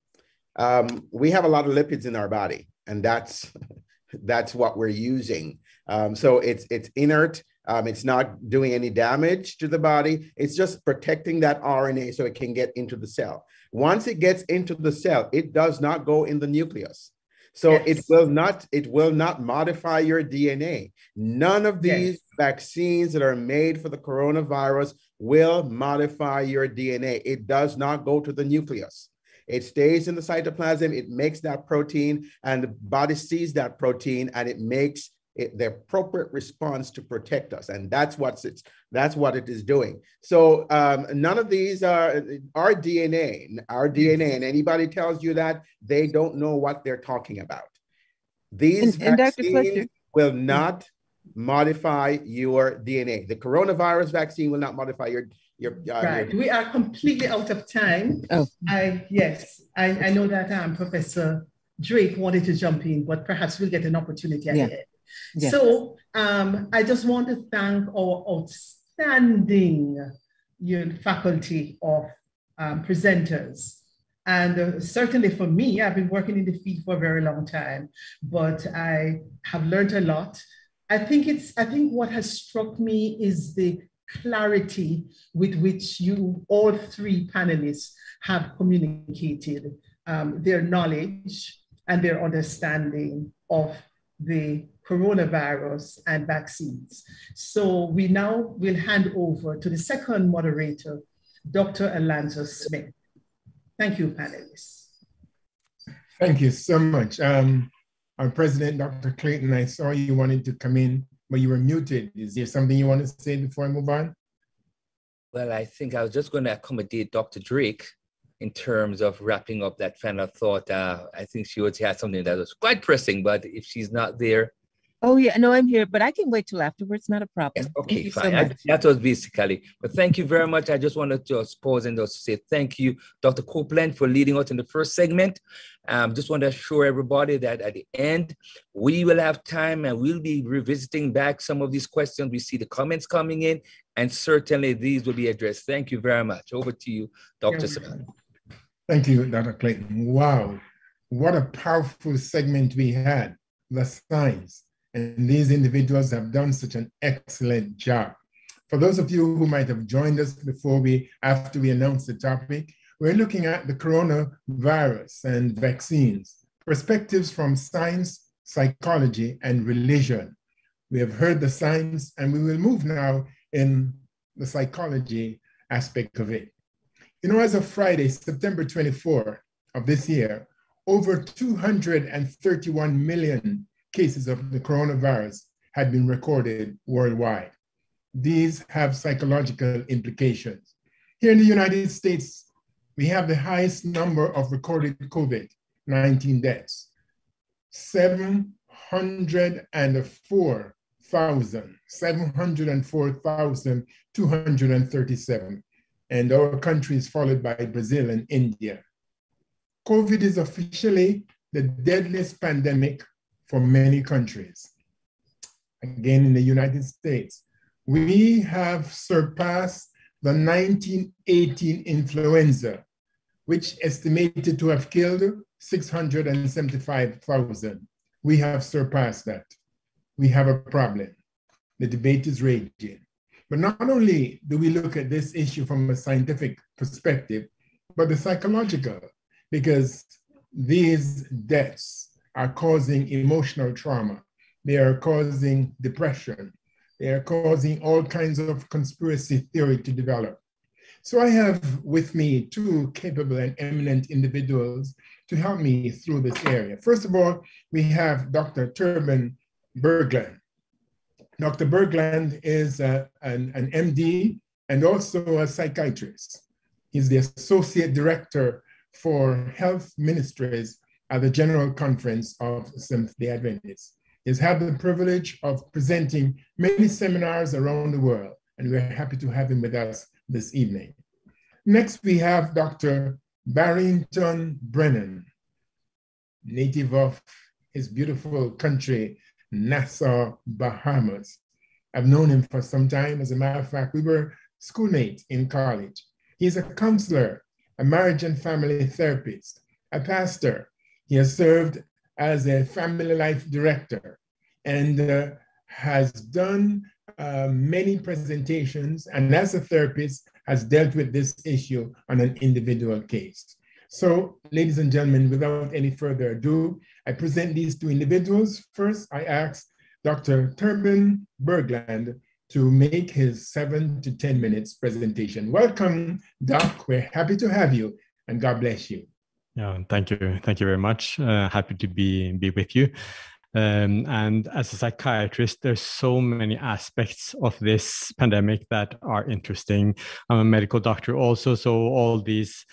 Um, we have a lot of lipids in our body, and that's that's what we're using. Um, so it's it's inert. Um, it's not doing any damage to the body. It's just protecting that R N A so it can get into the cell. Once it gets into the cell, it does not go in the nucleus. So yes. it will not it will not modify your D N A. None of these yes. vaccines that are made for the coronavirus will modify your D N A. It does not go to the nucleus. It stays in the cytoplasm, it makes that protein, and the body sees that protein, and it makes it the appropriate response to protect us. And that's what's it's that's what it is doing. So um, none of these are our D N A, our D N A, and anybody tells you that, they don't know what they're talking about. These and, vaccines and will not modify your D N A. The coronavirus vaccine will not modify your Your, uh, right. your... We are completely out of time. Oh. I yes, I, I know that um, Professor Drake wanted to jump in, but perhaps we'll get an opportunity at yeah. the end. Yeah. So um, I just want to thank our outstanding you know, faculty of um, presenters. And uh, certainly for me, I've been working in the field for a very long time, but I have learned a lot. I think it's, I think what has struck me is the clarity with which you, all three panelists, have communicated um, their knowledge and their understanding of the coronavirus and vaccines. So we now will hand over to the second moderator, Doctor Alonzo Smith. Thank you, panelists. Thank you so much. Um, Our president, Doctor Clayton, I saw you wanted to come in, but you were muted. Is there something you want to say before I move on? Well, I think I was just going to accommodate Doctor Drake in terms of wrapping up that final thought. Uh, I think she would have something that was quite pressing, but if she's not there. Oh, yeah, no, I'm here, but I can wait till afterwards. Not a problem. Yes, okay, thank you fine. so much. I, that was basically, but thank you very much. I just wanted to pause and just say thank you, Doctor Copeland, for leading us in the first segment. Um, just want to assure everybody that at the end, we will have time and we'll be revisiting back some of these questions. We see the comments coming in, and certainly these will be addressed. Thank you very much. Over to you, Doctor Simon. Thank you, Doctor Clayton. Wow, what a powerful segment we had, the science. And these individuals have done such an excellent job. For those of you who might have joined us before we, after we announced the topic, we're looking at the coronavirus and vaccines, perspectives from science, psychology, and religion. We have heard the science, and we will move now in the psychology aspect of it. You know, as of Friday, September twenty-fourth of this year, over two hundred thirty-one million cases of the coronavirus had been recorded worldwide. These have psychological implications. Here in the United States, we have the highest number of recorded COVID nineteen deaths, seven hundred four thousand, seven hundred four thousand two hundred thirty-seven. And our country is followed by Brazil and India. COVID is officially the deadliest pandemic for many countries. Again, in the United States, we have surpassed the nineteen eighteen influenza, which estimated to have killed six hundred seventy-five thousand. We have surpassed that. We have a problem. The debate is raging. But not only do we look at this issue from a scientific perspective, but the psychological, because these deaths are causing emotional trauma. They are causing depression. They are causing all kinds of conspiracy theory to develop. So I have with me two capable and eminent individuals to help me through this area. First of all, we have Doctor Turban Berglund. Doctor Berglund is uh, an, an M D and also a psychiatrist. He's the Associate Director for Health Ministries at the General Conference of Seventh-day Adventists. He's had the privilege of presenting many seminars around the world, and we're happy to have him with us this evening. Next, we have Doctor Barrington Brennan, native of his beautiful country, Nassau, Bahamas. I've known him for some time. As a matter of fact, we were schoolmates in college. He's a counselor, a marriage and family therapist, a pastor. He has served as a family life director and uh, has done uh, many presentations, and as a therapist has dealt with this issue on an individual case. So, ladies and gentlemen, without any further ado, I present these two individuals. First, I ask Doctor Turban Berglund to make his seven to ten minutes presentation. Welcome, Doc. We're happy to have you, and God bless you. Yeah, thank you. Thank you very much. Uh, happy to be, be with you. Um, and as a psychiatrist, there's so many aspects of this pandemic that are interesting. I'm a medical doctor also, so all these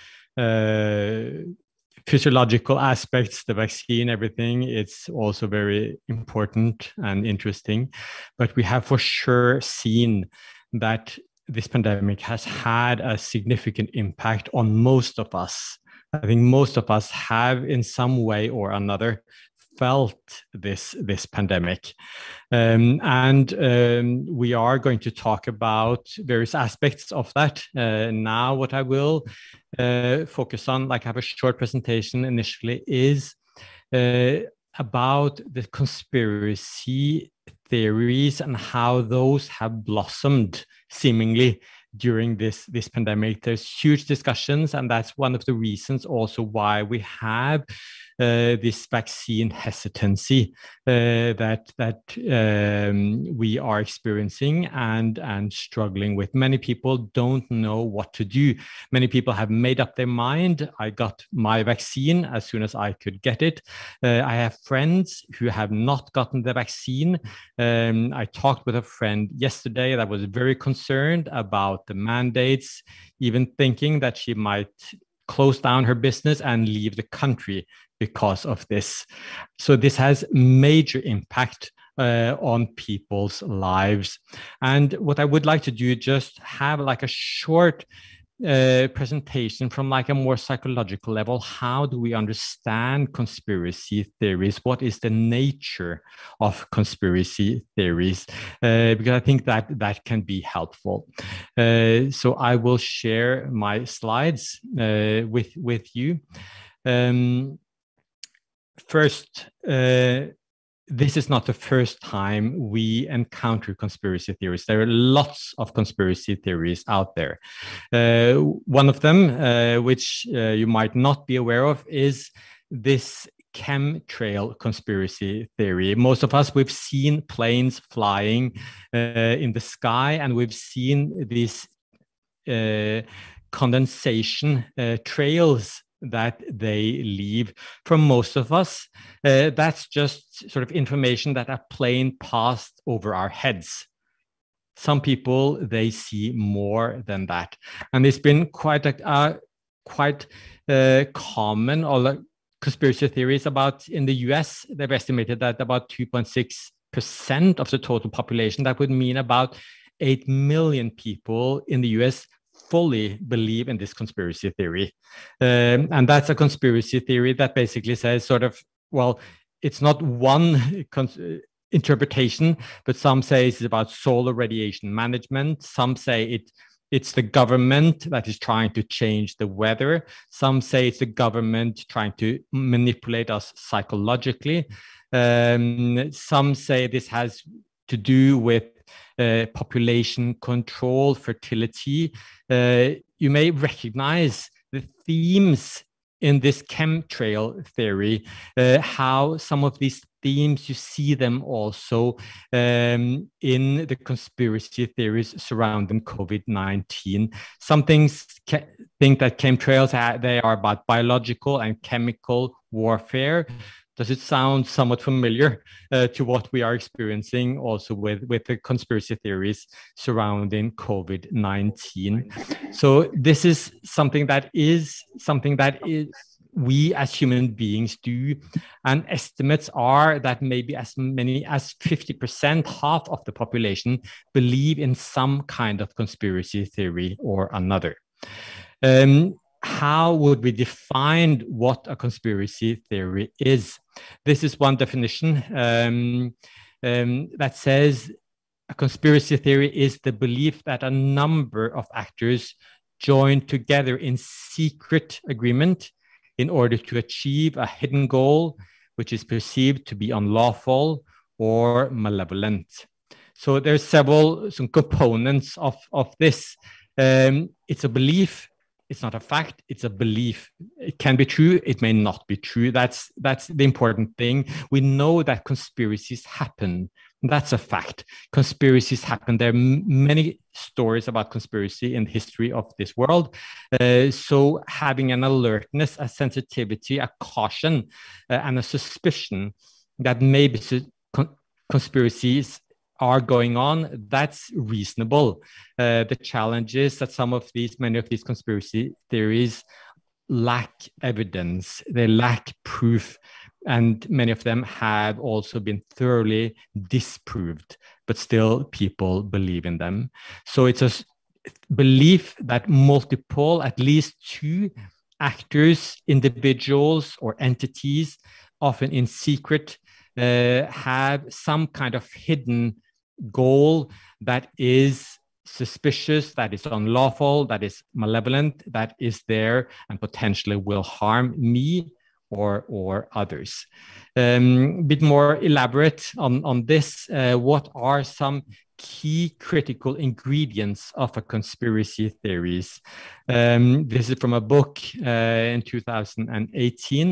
uh, physiological aspects, the vaccine, everything, it's also very important and interesting. But we have for sure seen that this pandemic has had a significant impact on most of us. I think most of us have in some way or another felt this, this pandemic. Um, and um, we are going to talk about various aspects of that. Uh, now what I will uh, focus on, like I have a short presentation initially, is uh, about the conspiracy theories and how those have blossomed seemingly during this, this pandemic. There's huge discussions, and that's one of the reasons also why we have uh, this vaccine hesitancy uh, that that um, we are experiencing and and struggling with. Many people don't know what to do. Many people have made up their mind. I got my vaccine as soon as I could get it. Uh, I have friends who have not gotten the vaccine. Um, I talked with a friend yesterday that was very concerned about the mandates, even thinking that she might close down her business and leave the country because of this. So this has major impact uh, on people's lives. And what I would like to do, just have like a short uh, presentation from like a more psychological level. How do we understand conspiracy theories? What is the nature of conspiracy theories? Uh, because I think that that can be helpful. Uh, so I will share my slides uh, with, with you. Um, first, uh, this is not the first time we encounter conspiracy theories. There are lots of conspiracy theories out there. Uh, one of them, uh, which uh, you might not be aware of, is this chemtrail conspiracy theory. Most of us, we've seen planes flying uh, in the sky, and we've seen these uh, condensation uh, trails that they leave. For most of us, uh, that's just sort of information that a plane passed over our heads. Some people, they see more than that. And it's been quite a uh, quite uh, common, or like conspiracy theories about, in the U S, they've estimated that about two point six percent of the total population, that would mean about eight million people in the U S fully believe in this conspiracy theory. Um, and that's a conspiracy theory that basically says sort of, well, it's not one interpretation, but some say it's about solar radiation management. Some say it it's the government that is trying to change the weather. Some say it's the government trying to manipulate us psychologically. Um, some say this has to do with Uh, population control, fertility. Uh, you may recognize the themes in this chemtrail theory, uh, how some of these themes, you see them also um, in the conspiracy theories surrounding COVID nineteen. Some things think that chemtrails, are, they are about biological and chemical warfare. Does it sound somewhat familiar uh, to what we are experiencing also with, with the conspiracy theories surrounding COVID nineteen? So this is something that is something that is we as human beings do. And estimates are that maybe as many as fifty percent, half of the population, believe in some kind of conspiracy theory or another. Um, How would we define what a conspiracy theory is? This is one definition um, um, that says a conspiracy theory is the belief that a number of actors join together in secret agreement in order to achieve a hidden goal, which is perceived to be unlawful or malevolent. So there's several some components of, of this. Um, it's a belief. It's not a fact, it's a belief. It can be true, it may not be true. That's, that's the important thing. We know that conspiracies happen. That's a fact. Conspiracies happen. There are many stories about conspiracy in the history of this world. Uh, so having an alertness, a sensitivity, a caution, uh, and a suspicion that maybe con conspiracies are going on, that's reasonable. Uh, the challenge is that some of these, many of these conspiracy theories lack evidence, they lack proof, and many of them have also been thoroughly disproved, but still people believe in them. So it's a belief that multiple, at least two actors, individuals or entities, often in secret, uh, have some kind of hidden goal that is suspicious, that is unlawful, that is malevolent, that is there and potentially will harm me or or others. Um, a bit more elaborate on, on this, uh, what are some key critical ingredients of a conspiracy theories? Um, this is from a book uh, in two thousand eighteen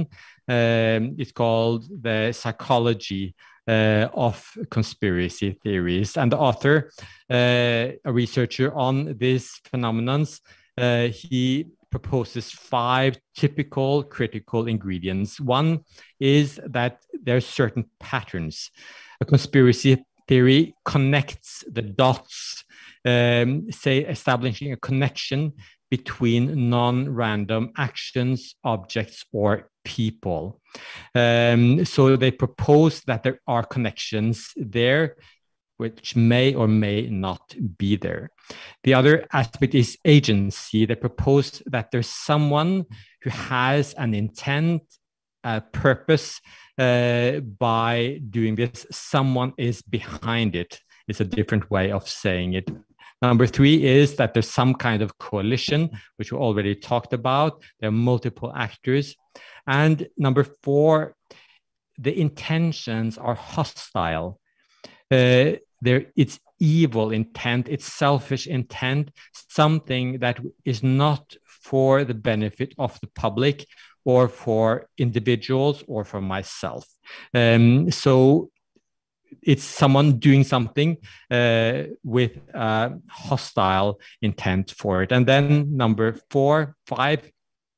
Um, it's called The Psychology uh, of Conspiracy Theories. And the author, uh, a researcher on these phenomenon, uh, he proposes five typical critical ingredients. One is that there are certain patterns. A conspiracy theory connects the dots, um, say establishing a connection between non-random actions, objects, or people. Um, so they propose that there are connections there which may or may not be there. The other aspect is agency. They propose that there's someone who has an intent, a purpose uh, by doing this. Someone is behind it. It's a different way of saying it. Number three is that there's some kind of coalition, which we already talked about. There are multiple actors. And number four, the intentions are hostile. Uh, there, it's evil intent, it's selfish intent, something that is not for the benefit of the public or for individuals or for myself. Um, so it's someone doing something uh, with uh, hostile intent for it. And then number four, five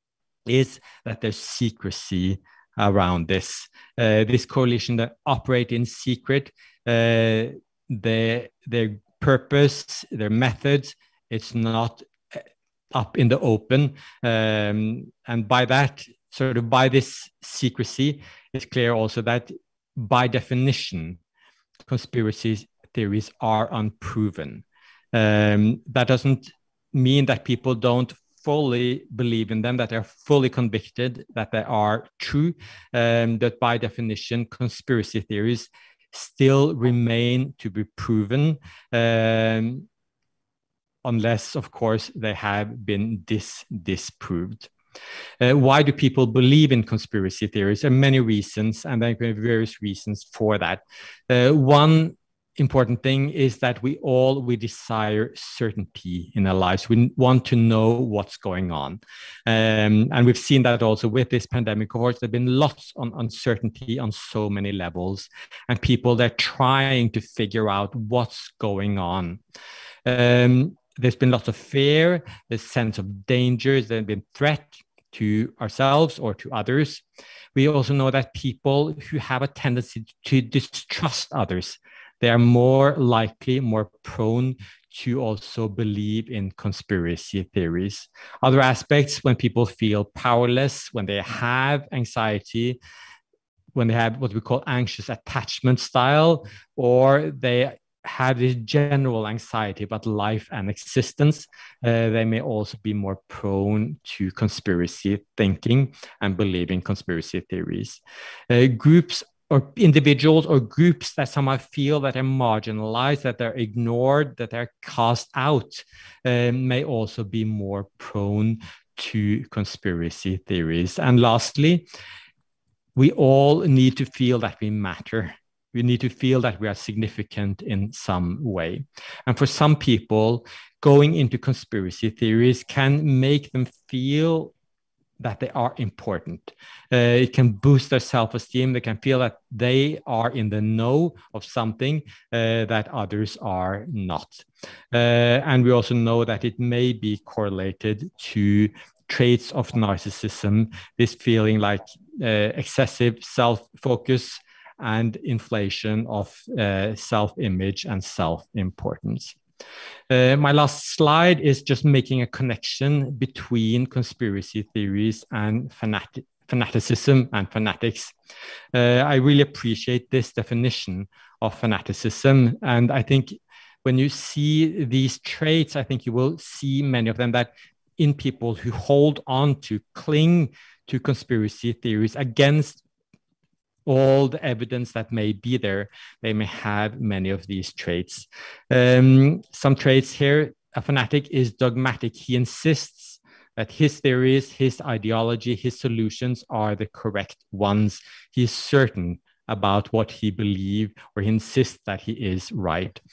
is that there's secrecy around this. Uh, this coalition that operate in secret, uh, their, their purpose, their methods, it's not up in the open. Um, and by that, sort of by this secrecy, it's clear also that by definition, conspiracy theories are unproven. Um, that doesn't mean that people don't fully believe in them, that they're fully convicted, that they are true, um, that by definition, conspiracy theories still remain to be proven, um, unless, of course, they have been dis disproved. Uh, why do people believe in conspiracy theories? There are many reasons, and there are various reasons for that. Uh, one important thing is that we all, we desire certainty in our lives. We want to know what's going on. Um, and we've seen that also with this pandemic. Of course, there have been lots of uncertainty on so many levels, and people, they're trying to figure out what's going on. Um, there's been lots of fear, a sense of danger, there's been threat to ourselves or to others. We also know that people who have a tendency to distrust others, they are more likely, more prone to also believe in conspiracy theories. Other aspects, when people feel powerless, when they have anxiety, when they have what we call anxious attachment style, or they have this general anxiety about life and existence, uh, they may also be more prone to conspiracy thinking and believing conspiracy theories. Uh, groups or individuals or groups that somehow feel that they're marginalized, that they're ignored, that they're cast out, um, may also be more prone to conspiracy theories. And lastly, we all need to feel that we matter. We need to feel that we are significant in some way. And for some people, going into conspiracy theories can make them feel that they are important. Uh, it can boost their self-esteem. They can feel that they are in the know of something uh, that others are not. Uh, and we also know that it may be correlated to traits of narcissism, this feeling like uh, excessive self-focus and inflation of uh, self-image and self-importance. Uh, my last slide is just making a connection between conspiracy theories and fanatic, fanaticism and fanatics. Uh, I really appreciate this definition of fanaticism. And I think when you see these traits, I think you will see many of them that in people who hold on to, cling to conspiracy theories against all the evidence that may be there, they may have many of these traits. Um, some traits here, a fanatic is dogmatic. He insists that his theories, his ideology, his solutions are the correct ones. He's certain about what he believes, or he insists that he is right.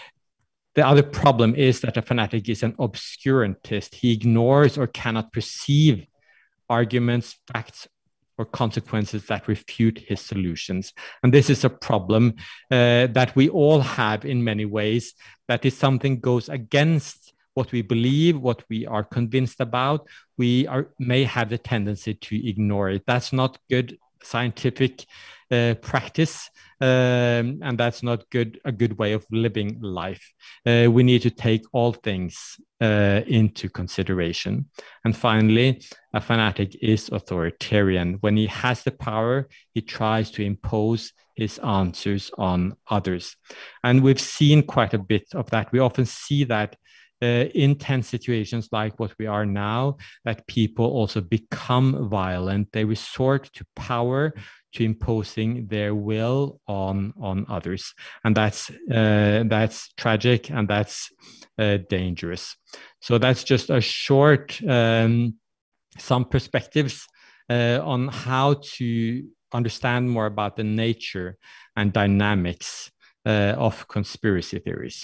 The other problem is that a fanatic is an obscurantist. He ignores or cannot perceive arguments, facts, or consequences that refute his solutions. And this is a problem uh, that we all have in many ways, that if something goes against what we believe, what we are convinced about, we are, may have the tendency to ignore it. That's not good scientific uh, practice, um, and that's not good a good way of living life. Uh, we need to take all things uh, into consideration. And finally, a fanatic is authoritarian. When he has the power, he tries to impose his answers on others. And we've seen quite a bit of that. We often see that Uh, in tense situations like what we are now, that people also become violent. They resort to power, to imposing their will on, on others. And that's, uh, that's tragic, and that's uh, dangerous. So that's just a short, um, some perspectives uh, on how to understand more about the nature and dynamics uh, of conspiracy theories.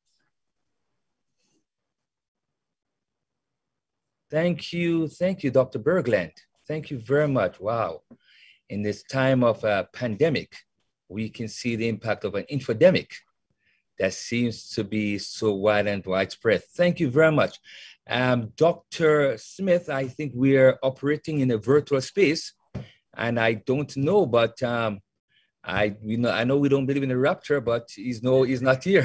Thank you. Thank you, Doctor Bergland. Thank you very much. Wow. In this time of a pandemic, we can see the impact of an infodemic that seems to be so wide and widespread. Thank you very much. Um, Doctor Smith, I think we are operating in a virtual space, and I don't know, but um, I, you know, I know we don't believe in the rapture, but he's no, he's not here.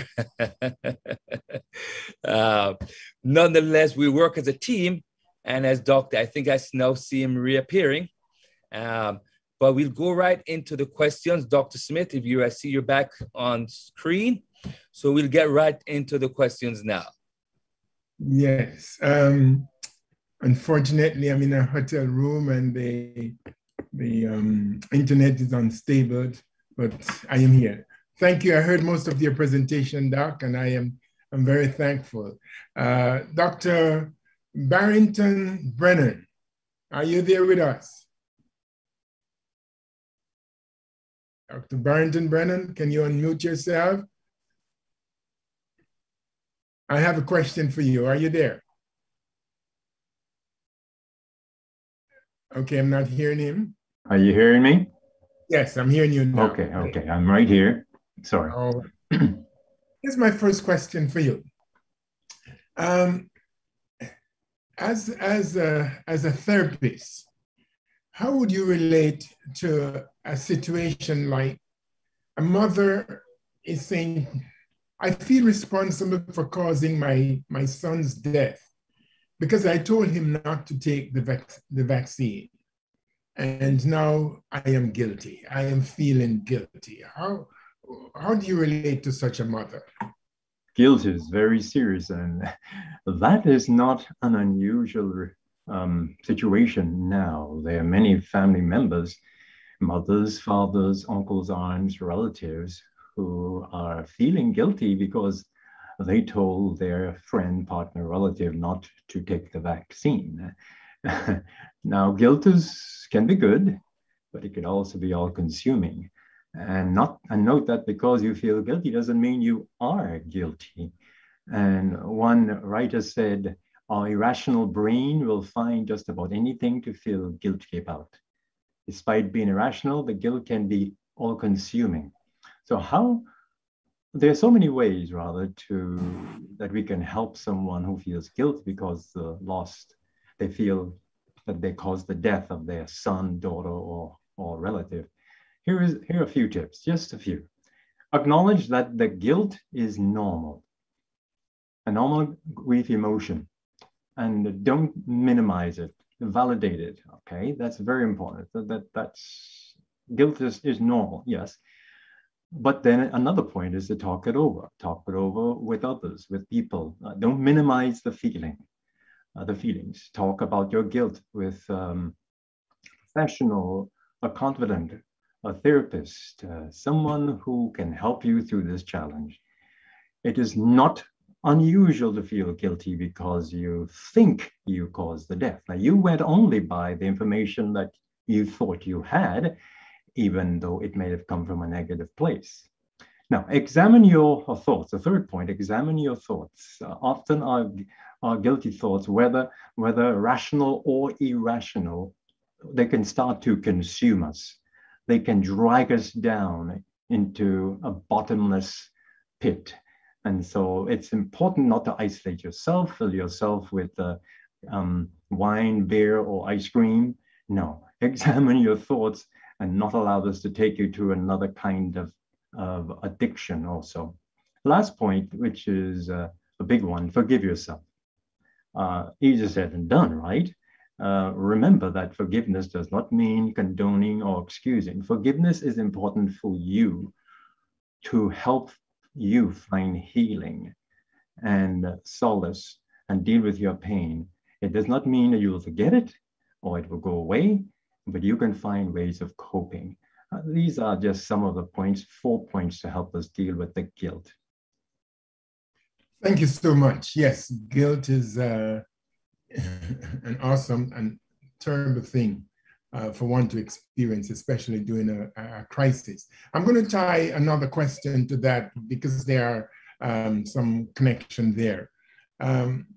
uh, nonetheless, we work as a team. And as doctor, I think I now see him reappearing. Um, but we'll go right into the questions. Doctor Smith, if you, I see you're back on screen. So we'll get right into the questions now. Yes. Um, unfortunately, I'm in a hotel room and the, the um, internet is unstable, but I am here. Thank you. I heard most of your presentation, Doc, and I am I'm very thankful. Uh, Doctor Barrington Brennan, are you there with us? Doctor Barrington Brennan, can you unmute yourself? I have a question for you. Are you there? Okay, I'm not hearing him. Are you hearing me? Yes, I'm hearing you now. Okay, okay, I'm right here. Sorry. Oh, here's my first question for you. Um, as, as, a, as a therapist, how would you relate to a situation like a mother is saying, I feel responsible for causing my, my son's death because I told him not to take the, vac the vaccine. And now I am guilty. I am feeling guilty. How, how do you relate to such a mother? Guilt is very serious, and that is not an unusual um, situation now. There are many family members, mothers, fathers, uncles, aunts, relatives, who are feeling guilty because they told their friend, partner, relative not to take the vaccine. Now, guilt is, can be good, but it can also be all-consuming. And not and note that because you feel guilty doesn't mean you are guilty. And one writer said, our irrational brain will find just about anything to feel guilty about. Despite being irrational, the guilt can be all-consuming. So how, there are so many ways rather to, that we can help someone who feels guilt because uh, lost, they feel that they caused the death of their son, daughter, or, or relative. Here, is, here are a few tips, just a few. Acknowledge that the guilt is normal, a normal grief emotion, and don't minimize it, validate it, okay? That's very important. That, that, that's, guilt is, is normal, yes. But then another point is to talk it over. Talk it over with others, with people. Uh, don't minimize the feeling, uh, the feelings. Talk about your guilt with um, a professional, a confident, a therapist, uh, someone who can help you through this challenge. It is not unusual to feel guilty because you think you caused the death. Now, you went only by the information that you thought you had, even though it may have come from a negative place. Now, examine your thoughts. The third point, examine your thoughts. Uh, often our, our guilty thoughts, whether, whether rational or irrational, they can start to consume us. They can drag us down into a bottomless pit. And so it's important not to isolate yourself, fill yourself with uh, um, wine, beer, or ice cream. No, examine your thoughts and not allow this to take you to another kind of, of addiction also. Last point, which is uh, a big one, forgive yourself. Uh, easier said than done, right? Uh, remember that forgiveness does not mean condoning or excusing. Forgiveness is important for you to help you find healing and solace and deal with your pain. It does not mean that you will forget it or it will go away, but you can find ways of coping. Uh, these are just some of the points, four points to help us deal with the guilt. Thank you so much. Yes, guilt is uh, an awesome and terrible thing uh, for one to experience, especially during a, a crisis. I'm going to tie another question to that because there are um, some connection there. Um,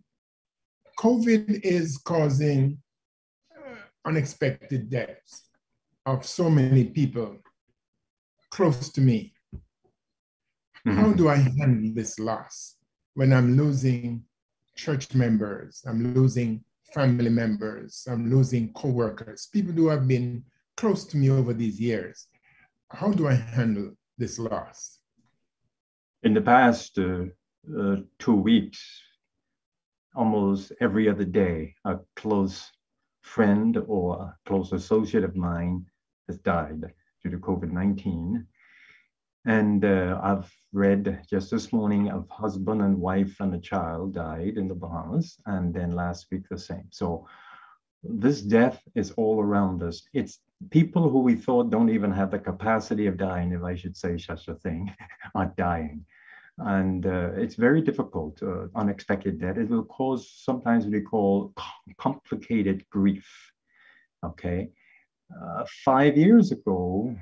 COVID is causing uh, unexpected deaths of so many people close to me. Mm-hmm. How do I handle this loss when I'm losing church members, I'm losing family members, I'm losing co-workers, people who have been close to me over these years? How do I handle this loss? In the past uh, uh, two weeks, almost every other day, a close friend or a close associate of mine has died due to COVID nineteen. And uh, I've read just this morning of husband and wife and a child died in the Bahamas, and then last week the same. So this death is all around us. It's people who we thought don't even have the capacity of dying, if I should say such a thing, are dying. And uh, it's very difficult, uh, unexpected death. It will cause sometimes what we call complicated grief, okay? Uh, five years ago,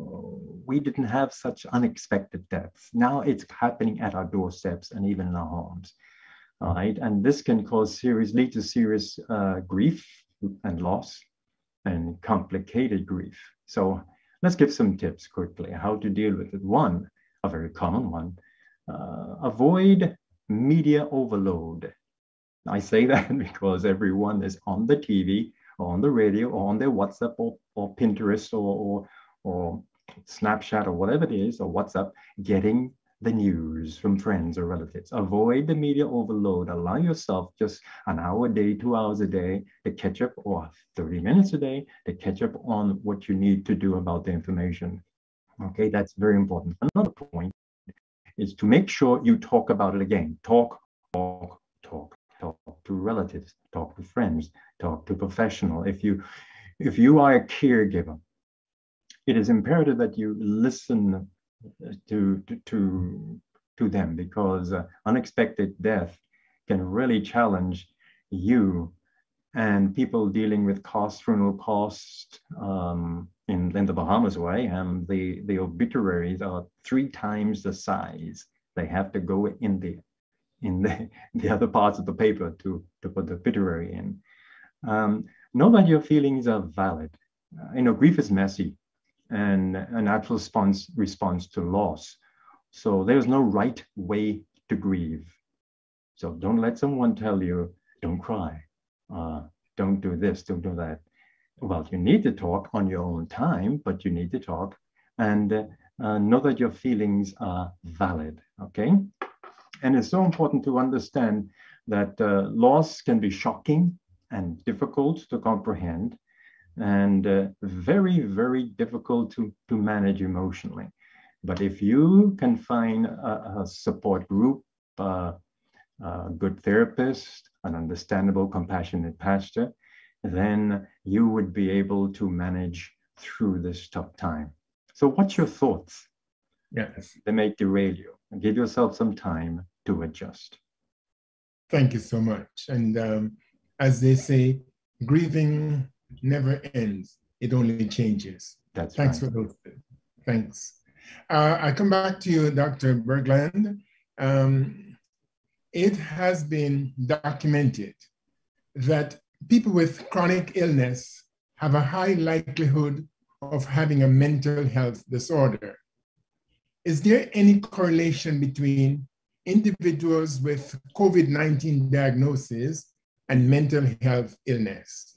we didn't have such unexpected deaths. Now it's happening at our doorsteps and even in our homes, all right? And this can cause serious, lead to serious uh, grief and loss and complicated grief. So let's give some tips quickly, how to deal with it. One, a very common one, uh, avoid media overload. I say that because everyone is on the T V or on the radio or on their WhatsApp or, or Pinterest or, or or Snapchat or whatever it is, or WhatsApp, getting the news from friends or relatives. Avoid the media overload. Allow yourself just an hour a day, two hours a day to catch up, or thirty minutes a day to catch up on what you need to do about the information. Okay, that's very important. Another point is to make sure you talk about it again. Talk, talk, talk, talk to relatives, talk to friends, talk to professional. If you, if you are a caregiver, it is imperative that you listen to, to, to, to them, because uh, unexpected death can really challenge you. And people dealing with cost, funeral costs um, in, in the Bahamas way, and the, the obituaries are three times the size. They have to go in the, in the, the other parts of the paper to, to put the obituary in. Um, know that your feelings are valid. Uh, you know, grief is messy and a natural response, response to loss. So there's no right way to grieve. So don't let someone tell you, don't cry, uh, don't do this, don't do that. Well, you need to talk on your own time, but you need to talk and uh, uh, know that your feelings are valid, okay? And it's so important to understand that uh, loss can be shocking and difficult to comprehend, and uh, very, very difficult to, to manage emotionally. But if you can find a, a support group, uh, a good therapist, an understandable, compassionate pastor, then you would be able to manage through this tough time. So what's your thoughts? Yes. They may derail you, and give yourself some time to adjust. Thank you so much. And um, as they say, grieving never ends, it only changes. That's Thanks right. for those. Thanks. Uh, I come back to you, Doctor Bergland. Um, it has been documented that people with chronic illness have a high likelihood of having a mental health disorder. Is there any correlation between individuals with COVID nineteen diagnosis and mental health illness?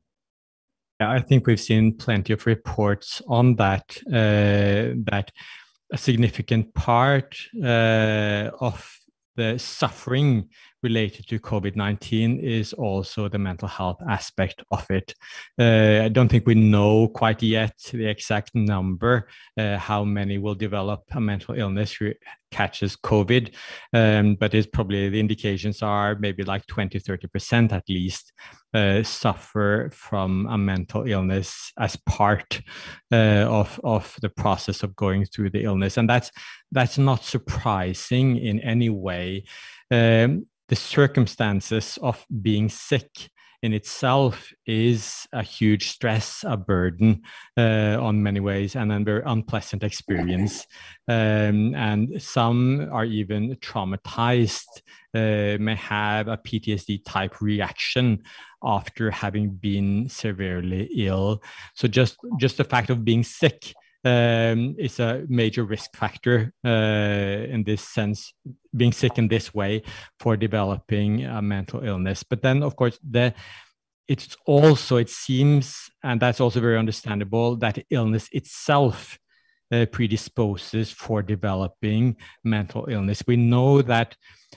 Yeah, I think we've seen plenty of reports on that, uh, that a significant part uh, of the suffering related to COVID nineteen is also the mental health aspect of it. Uh, I don't think we know quite yet the exact number, uh, how many will develop a mental illness who catches COVID, um, but it's probably the indications are maybe like twenty, thirty percent at least uh, suffer from a mental illness as part uh, of, of the process of going through the illness. And that's, that's not surprising in any way. Um, the circumstances of being sick in itself is a huge stress, a burden uh, on many ways, and a very unpleasant experience. Um, and some are even traumatized, uh, may have a P T S D type reaction after having been severely ill. So just, just the fact of being sick Um, is a major risk factor uh, in this sense, being sick in this way for developing a mental illness. But then, of course, the it's also, it seems, and that's also very understandable, that illness itself uh, predisposes for developing mental illness. We know that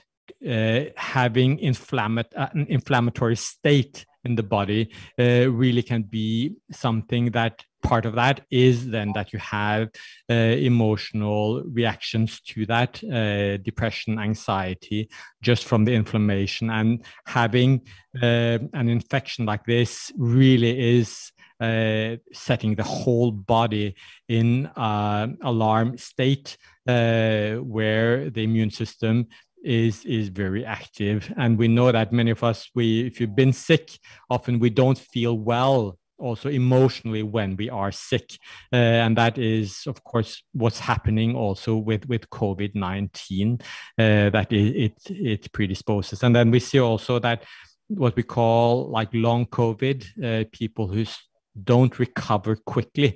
uh, having inflammat- uh, an inflammatory state in the body uh, really can be something that part of that is then that you have uh, emotional reactions to that, uh, depression, anxiety, just from the inflammation. And having uh, an infection like this really is uh, setting the whole body in an alarm state uh, where the immune system is is very active. And we know that many of us, we if you've been sick, often we don't feel well also emotionally when we are sick, uh, and that is of course what's happening also with with COVID nineteen, uh, that it, it it predisposes. And then we see also that what we call like long COVID, uh, people who don't recover quickly,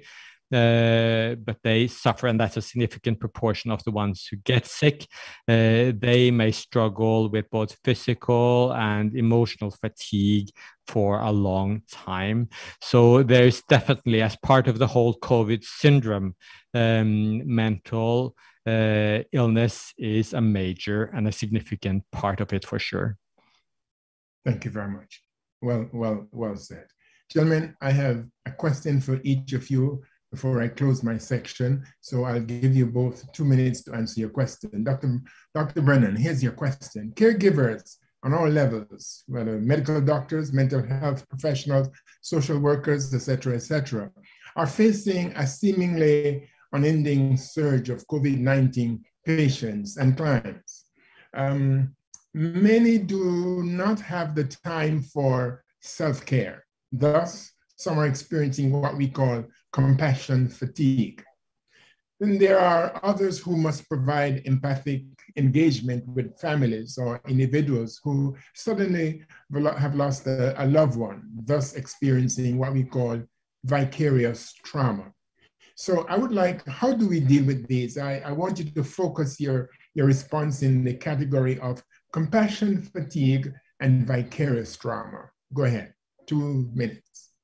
Uh, but they suffer, and that's a significant proportion of the ones who get sick. Uh, they may struggle with both physical and emotional fatigue for a long time. So there's definitely, as part of the whole COVID syndrome, um, mental uh, illness is a major and a significant part of it for sure. Thank you very much. Well, well, well said. Gentlemen, I have a question for each of you before I close my section. So I'll give you both two minutes to answer your question. Doctor Doctor Brennan, here's your question. Caregivers on all levels, whether medical doctors, mental health professionals, social workers, et cetera, et cetera, are facing a seemingly unending surge of COVID nineteen patients and clients. Um, many do not have the time for self-care. Thus, some are experiencing what we call compassion fatigue. Then there are others who must provide empathic engagement with families or individuals who suddenly have lost a, a loved one, thus experiencing what we call vicarious trauma. So I would like, how do we deal with these? I, I want you to focus your, your response in the category of compassion fatigue and vicarious trauma. Go ahead, two minutes.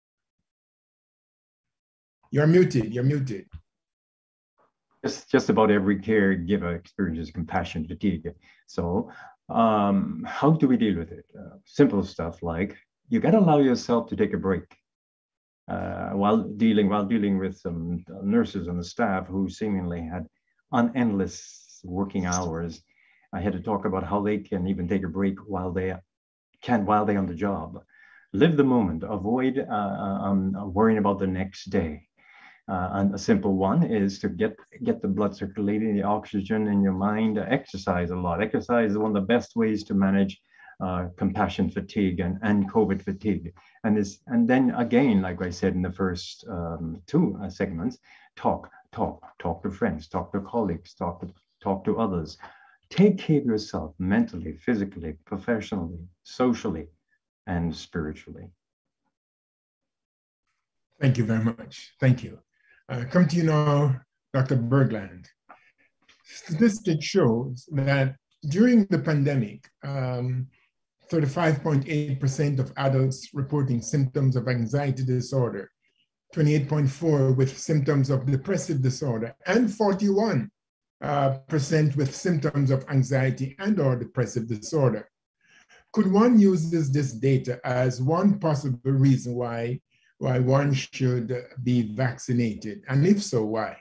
You're muted, you're muted. Just, just about every caregiver experiences compassion fatigue. So um, how do we deal with it? Uh, simple stuff like, you gotta allow yourself to take a break. Uh, while dealing, while dealing with some nurses on the staff who seemingly had unendless working hours, I had to talk about how they can even take a break while they can, while they're on the job. Live the moment, avoid uh, um, worrying about the next day. Uh, and a simple one is to get get the blood circulating, the oxygen in your mind. Uh, exercise a lot. Exercise is one of the best ways to manage uh, compassion fatigue and, and COVID fatigue. And this, and then again, like I said in the first um, two uh, segments, talk, talk, talk to friends, talk to colleagues, talk to talk to others. Take care of yourself mentally, physically, professionally, socially, and spiritually. Thank you very much. Thank you. Uh, come to you now, Doctor Bergland. Statistics shows that during the pandemic, um, thirty-five point eight percent of adults reporting symptoms of anxiety disorder, twenty-eight point four with symptoms of depressive disorder, and forty-one percent with symptoms of anxiety and or depressive disorder. Could one use this, this data as one possible reason why, why one should be vaccinated? And if so, why?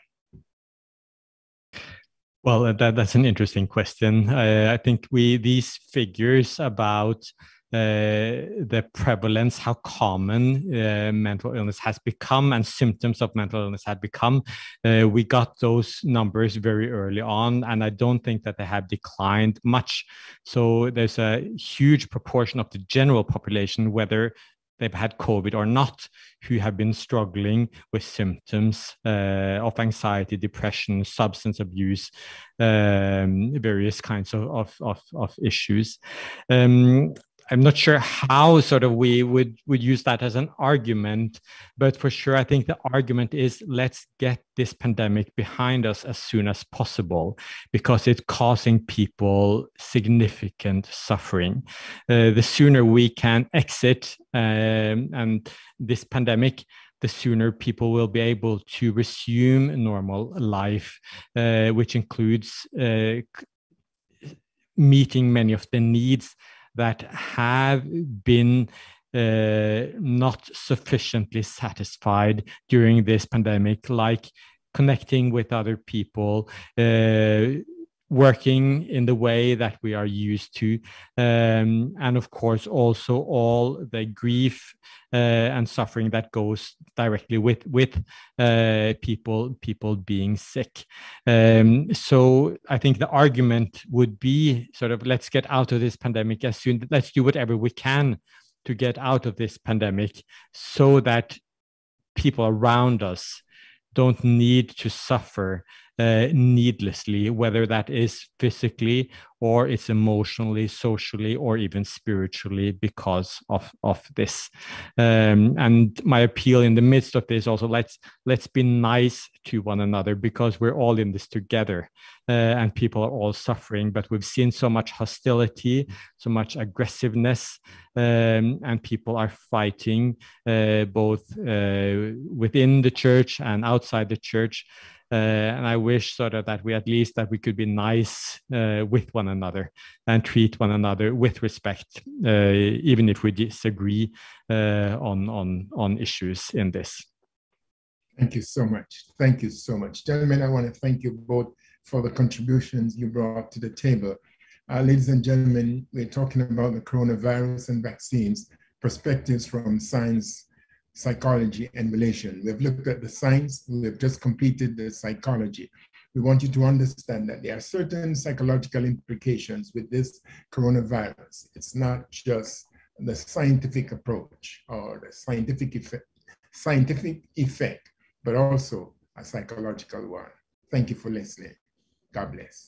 Well, that, that's an interesting question. Uh, I think we these figures about uh, the prevalence, how common uh, mental illness has become and symptoms of mental illness had become, uh, we got those numbers very early on, and I don't think that they have declined much. So there's a huge proportion of the general population, whether they've had COVID or not, who have been struggling with symptoms uh, of anxiety, depression, substance abuse, um, various kinds of, of, of, of issues. Um, I'm not sure how sort of we would, would use that as an argument, but for sure, I think the argument is let's get this pandemic behind us as soon as possible because it's causing people significant suffering. Uh, the sooner we can exit um, and this pandemic, the sooner people will be able to resume normal life, uh, which includes uh, meeting many of the needs that have been uh, not sufficiently satisfied during this pandemic, like connecting with other people, uh, working in the way that we are used to, um, and of course also all the grief uh, and suffering that goes directly with with uh, people people being sick. Um, so I think the argument would be sort of let's get out of this pandemic as soon. Let's do whatever we can to get out of this pandemic, so that people around us don't need to suffer uh, needlessly, whether that is physically or it's emotionally, socially, or even spiritually because of, of this. Um, and my appeal in the midst of this also, let's, let's be nice to one another because we're all in this together uh, and people are all suffering, but we've seen so much hostility, so much aggressiveness, um, and people are fighting uh, both uh, within the church and outside the church. Uh, and I wish sort of that we at least that we could be nice uh, with one another and treat one another with respect, uh, even if we disagree uh, on, on, on issues in this. Thank you so much. Thank you so much. Gentlemen, I want to thank you both for the contributions you brought to the table. Uh, ladies and gentlemen, we're talking about the coronavirus and vaccines, perspectives from science, psychology, and relation. We've looked at the science, we've just completed the psychology. We want you to understand that there are certain psychological implications with this coronavirus. It's not just the scientific approach or the scientific effect, scientific effect, but also a psychological one. Thank you for listening. God bless.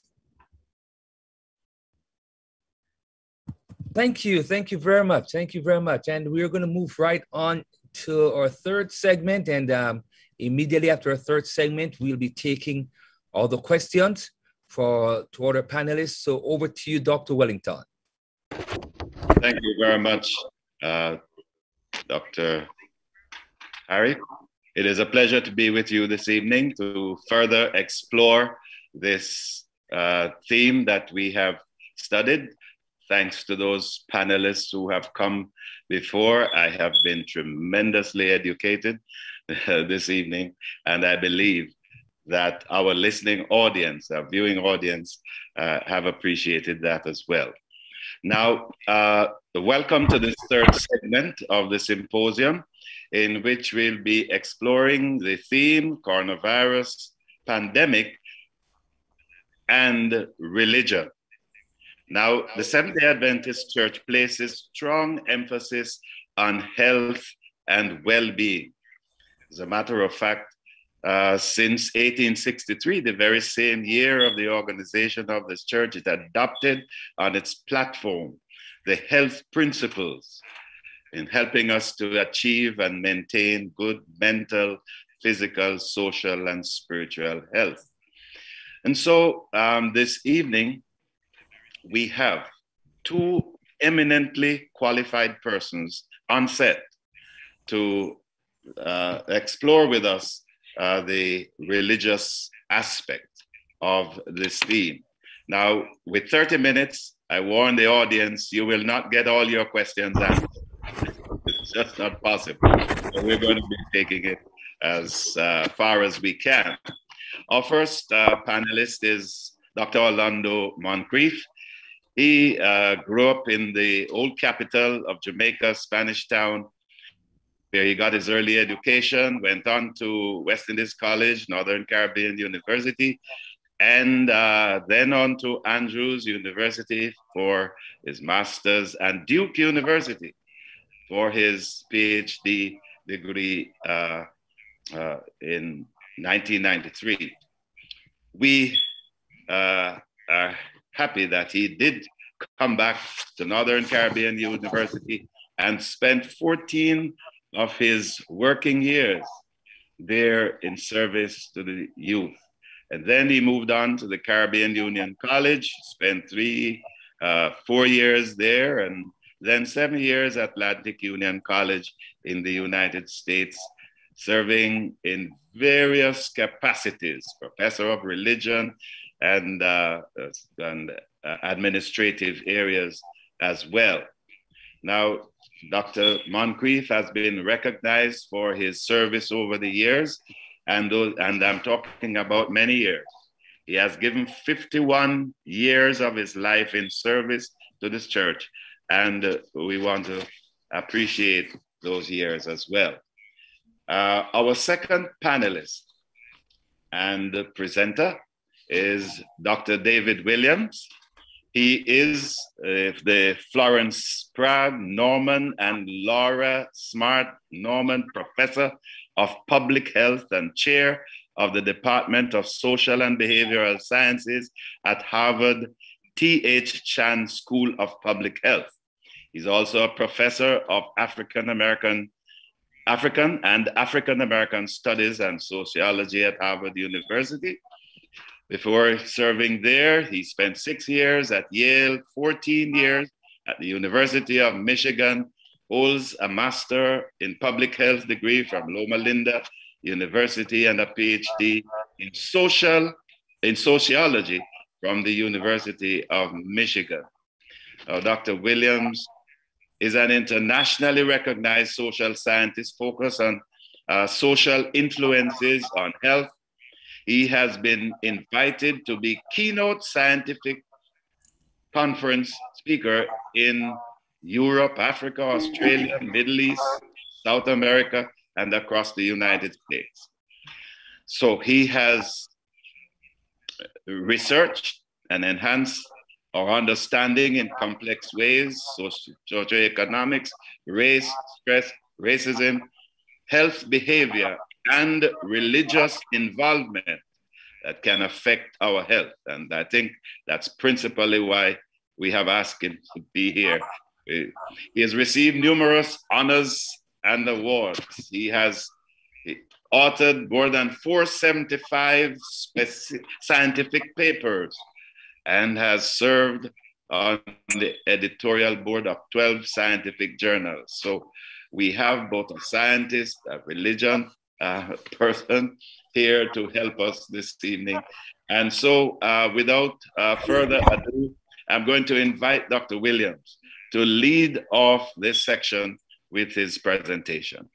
Thank you. Thank you very much. Thank you very much. And we're going to move right on to our third segment, and um, immediately after our third segment, we'll be taking all the questions for to other panelists. So over to you, Doctor Wellington. Thank you very much, uh, Doctor Harry. It is a pleasure to be with you this evening to further explore this uh, theme that we have studied. Thanks to those panelists who have come before, I have been tremendously educated uh, this evening, and I believe that our listening audience, our viewing audience, uh, have appreciated that as well. Now, uh, welcome to this third segment of the symposium, in which we'll be exploring the theme coronavirus, pandemic, and religion. Now, the Seventh-day Adventist Church places strong emphasis on health and well-being. As a matter of fact, uh, since eighteen sixty-three, the very same year of the organization of this church, it adopted on its platform the health principles in helping us to achieve and maintain good mental, physical, social, and spiritual health. And so um, this evening, we have two eminently qualified persons on set to uh, explore with us uh, the religious aspect of this theme. Now, with thirty minutes, I warn the audience, you will not get all your questions answered. It's just not possible. So we're going to be taking it as uh, far as we can. Our first uh, panelist is Doctor Orlando Moncrief. He uh, grew up in the old capital of Jamaica, Spanish Town, where he got his early education, went on to West Indies College, Northern Caribbean University, and uh, then on to Andrews University for his master's, and Duke University for his PhD degree uh, uh, in nineteen ninety-three. We uh, are happy that he did come back to Northern Caribbean University and spent fourteen of his working years there in service to the youth. And then he moved on to the Caribbean Union College, spent three, uh, four years there, and then seven years at Atlantic Union College in the United States, serving in various capacities, professor of religion and, uh, and uh, administrative areas as well. Now, Doctor Moncrief has been recognized for his service over the years, and, those, and I'm talking about many years. He has given fifty-one years of his life in service to this church, and uh, we want to appreciate those years as well. Uh, our second panelist and presenter is Doctor David Williams. He is uh, the Florence Sprague Norman and Laura Smart Norman Professor of Public Health and Chair of the Department of Social and Behavioral Sciences at Harvard T H Chan School of Public Health. He's also a professor of African American African and African American Studies and Sociology at Harvard University. Before serving there, he spent six years at Yale, fourteen years at the University of Michigan, holds a Master in Public Health degree from Loma Linda University and a PhD in social, in sociology from the University of Michigan. Now, Doctor Williams is an internationally recognized social scientist focused on uh, social influences on health. He has been invited to be keynote scientific conference speaker in Europe, Africa, Australia, Middle East, South America, and across the United States. So he has researched and enhanced our understanding in complex ways, socioeconomics, race, stress, racism, health behavior, and religious involvement that can affect our health. And I think that's principally why we have asked him to be here. He has received numerous honors and awards. He has authored more than four hundred seventy-five scientific papers and has served on the editorial board of twelve scientific journals. So we have both a scientist, a religion uh, person here to help us this evening. And so uh, without uh, further ado, I'm going to invite Doctor Williams to lead off this section with his presentation.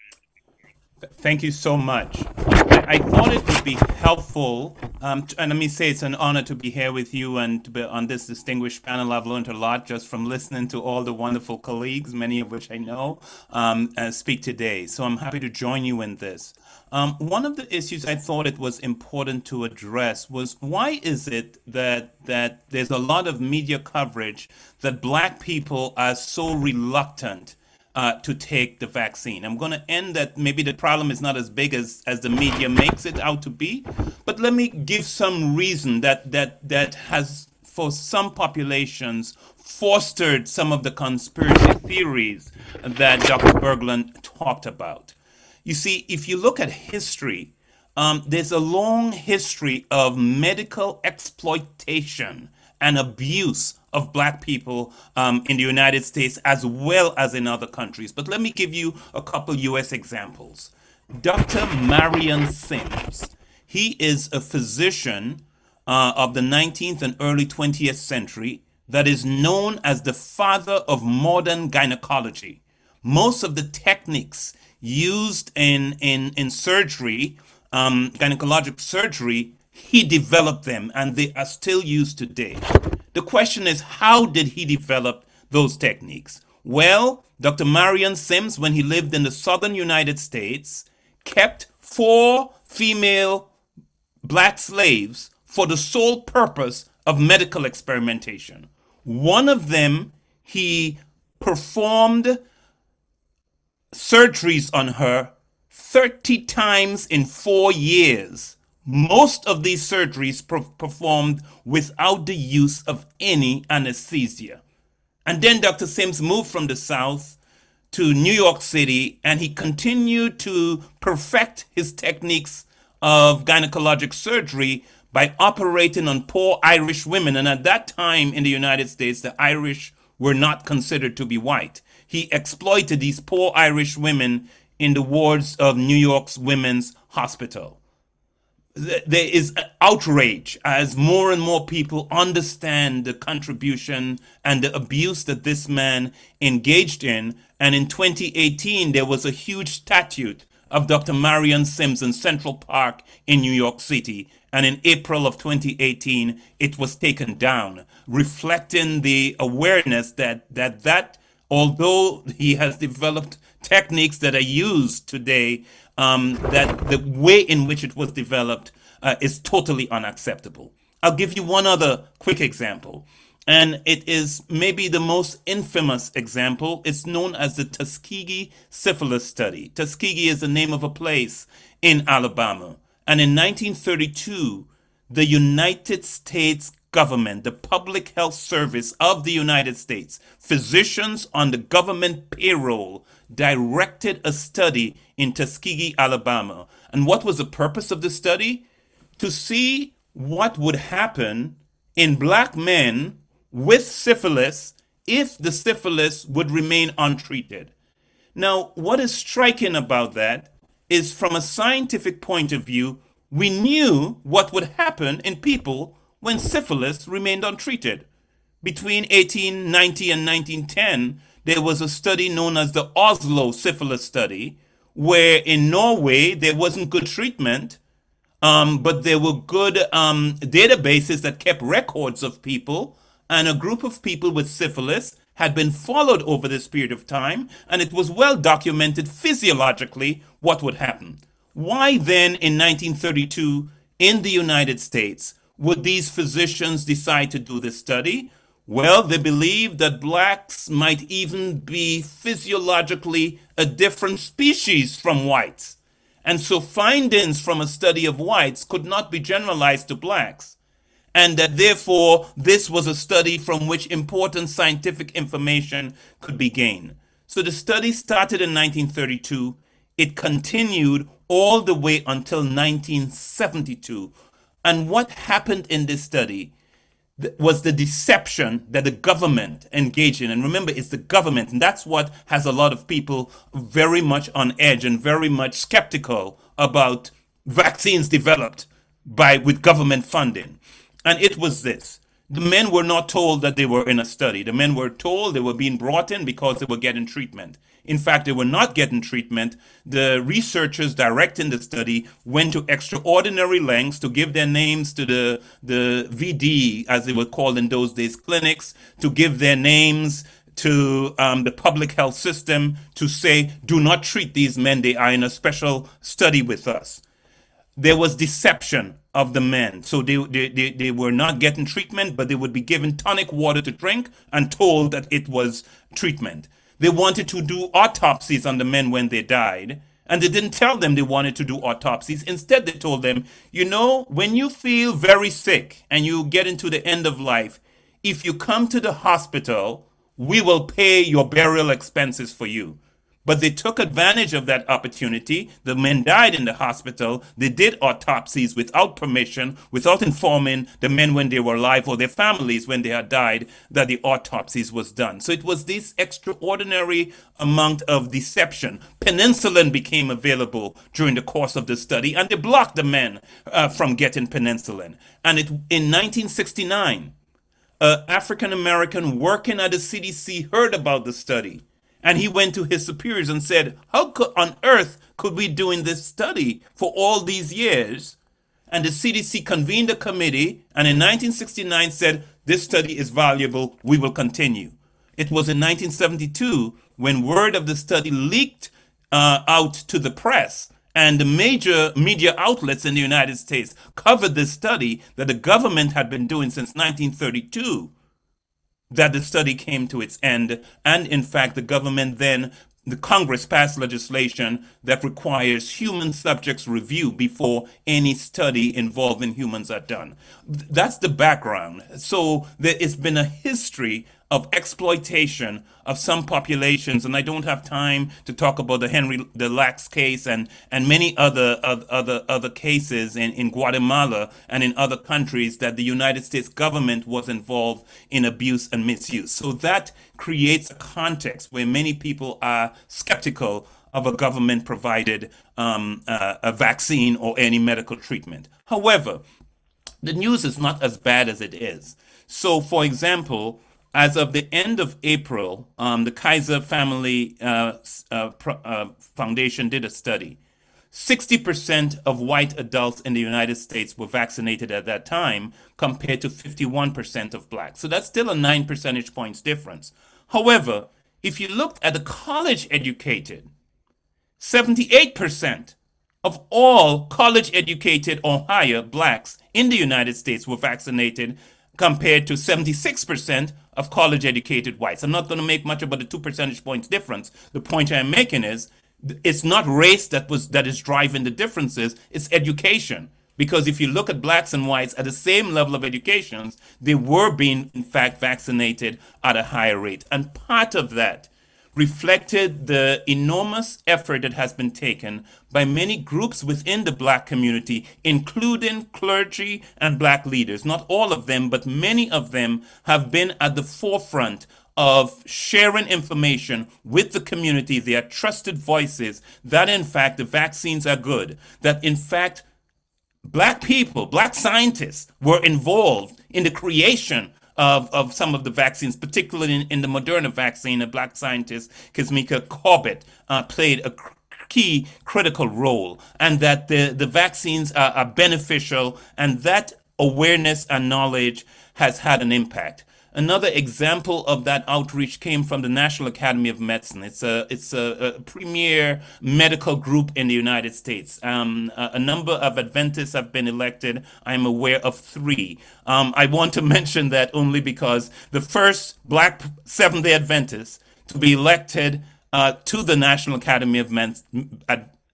Thank you so much. I, I thought it would be helpful, um, to, and let me say it's an honor to be here with you and to be on this distinguished panel. I've learned a lot just from listening to all the wonderful colleagues, many of which I know, um, uh, speak today. So I'm happy to join you in this. Um, one of the issues I thought it was important to address was why is it that that there's a lot of media coverage that Black people are so reluctant Uh, to take the vaccine. I'm going to end that maybe the problem is not as big as, as the media makes it out to be, but let me give some reason that that that has for some populations fostered some of the conspiracy theories that Doctor Berglund talked about. You see, if you look at history, um, there's a long history of medical exploitation and abuse of Black people um, in the United States as well as in other countries. But let me give you a couple U S examples. Doctor Marion Sims, he is a physician uh, of the nineteenth and early twentieth century that is known as the father of modern gynecology. Most of the techniques used in, in, in surgery, um, gynecologic surgery, he developed them and they are still used today. The question is, how did he develop those techniques? Well, Doctor Marion Sims, when he lived in the southern United States, kept four female Black slaves for the sole purpose of medical experimentation. One of them, he performed surgeries on her thirty times in four years. Most of these surgeries per performed without the use of any anesthesia. And then Doctor Sims moved from the South to New York City, and he continued to perfect his techniques of gynecologic surgery by operating on poor Irish women. And at that time in the United States, the Irish were not considered to be white. He exploited these poor Irish women in the wards of New York's Women's Hospital. There is outrage as more and more people understand the contribution and the abuse that this man engaged in. And in twenty eighteen, there was a huge statue of Doctor Marion Sims in Central Park in New York City. And in April of twenty eighteen, it was taken down, reflecting the awareness that that, that although he has developed techniques that are used today, um, that the way in which it was developed uh, is totally unacceptable. I'll give you one other quick example, and it is maybe the most infamous example. It's known as the Tuskegee Syphilis Study. Tuskegee is the name of a place in Alabama. And in nineteen thirty-two, the United States government, the Public Health Service of the United States, physicians on the government payroll, directed a study in Tuskegee, Alabama. And what was the purpose of the study? To see what would happen in Black men with syphilis if the syphilis would remain untreated. Now, what is striking about that is, from a scientific point of view, we knew what would happen in people when syphilis remained untreated. Between eighteen ninety and nineteen ten, there was a study known as the Oslo Syphilis Study, where in Norway there wasn't good treatment, um, but there were good um, databases that kept records of people, and a group of people with syphilis had been followed over this period of time, and it was well documented physiologically what would happen. Why then in nineteen thirty-two in the United States would these physicians decide to do this study? Well, they believed that Blacks might even be physiologically a different species from whites. And so findings from a study of whites could not be generalized to Blacks. And that therefore this was a study from which important scientific information could be gained. So the study started in nineteen thirty-two. It continued all the way until nineteen seventy-two. And what happened in this study was the deception that the government engaged in. And remember, it's the government, and that's what has a lot of people very much on edge and very much skeptical about vaccines developed by with government funding. And it was this. The men were not told that they were in a study. The men were told they were being brought in because they were getting treatment. In fact, they were not getting treatment. The researchers directing the study went to extraordinary lengths to give their names to the, the V D, as they were called in those days, clinics, to give their names to um, the public health system to say, do not treat these men. They are in a special study with us. There was deception of the men. So they, they, they, they were not getting treatment, but they would be given tonic water to drink and told that it was treatment. They wanted to do autopsies on the men when they died. And they didn't tell them they wanted to do autopsies. Instead, they told them, you know, when you feel very sick and you get into the end of life, if you come to the hospital, we will pay your burial expenses for you. But they took advantage of that opportunity. The men died in the hospital. They did autopsies without permission, without informing the men when they were alive or their families when they had died that the autopsies was done. So it was this extraordinary amount of deception. Penicillin became available during the course of the study, and they blocked the men uh, from getting penicillin. And it, in nineteen sixty-nine, an African American working at the C D C heard about the study. And he went to his superiors and said, how could, on earth could we doing this study for all these years? And the C D C convened a committee and in nineteen sixty-nine said, this study is valuable, we will continue. It was in nineteen seventy-two when word of the study leaked uh, out to the press, and the major media outlets in the United States covered this study that the government had been doing since nineteen thirty-two. That the study came to its end. And in fact, the government then, the Congress passed legislation that requires human subjects review before any study involving humans are done. That's the background. So there has been a history of exploitation of some populations, and I don't have time to talk about the Henry the Lax case and and many other other other cases in, in Guatemala and in other countries that the United States government was involved in abuse and misuse. So that creates a context where many people are skeptical of a government provided um, uh, a vaccine or any medical treatment. However, the news is not as bad as it is. So, for example, as of the end of April, um, the Kaiser Family uh, uh, Pro- uh, Foundation did a study. sixty percent of white adults in the United States were vaccinated at that time compared to fifty-one percent of blacks. So that's still a nine percentage points difference. However, if you looked at the college educated, seventy-eight percent of all college educated or higher blacks in the United States were vaccinated compared to seventy-six percent of college educated whites. I'm not going to make much about the two percentage points difference. The point I'm making is it's not race that was that is driving the differences, it's education. Because if you look at blacks and whites at the same level of education, they were being, in fact, vaccinated at a higher rate. And part of that reflected the enormous effort that has been taken by many groups within the black community, including clergy and black leaders. Not all of them, but many of them have been at the forefront of sharing information with the community. They are trusted voices that, in fact, the vaccines are good, that, in fact, black people, black scientists were involved in the creation Of, of some of the vaccines, particularly in, in the Moderna vaccine. A black scientist, Kizzmekia Corbett, uh, played a cr- key critical role, and that the, the vaccines are, are beneficial, and that awareness and knowledge has had an impact. Another example of that outreach came from the National Academy of Medicine. It's a it's a, a premier medical group in the United States. Um, a, a number of Adventists have been elected. I'm aware of three. Um, I want to mention that only because the first Black Seventh-day Adventist to be elected uh, to the National Academy of, Men- uh,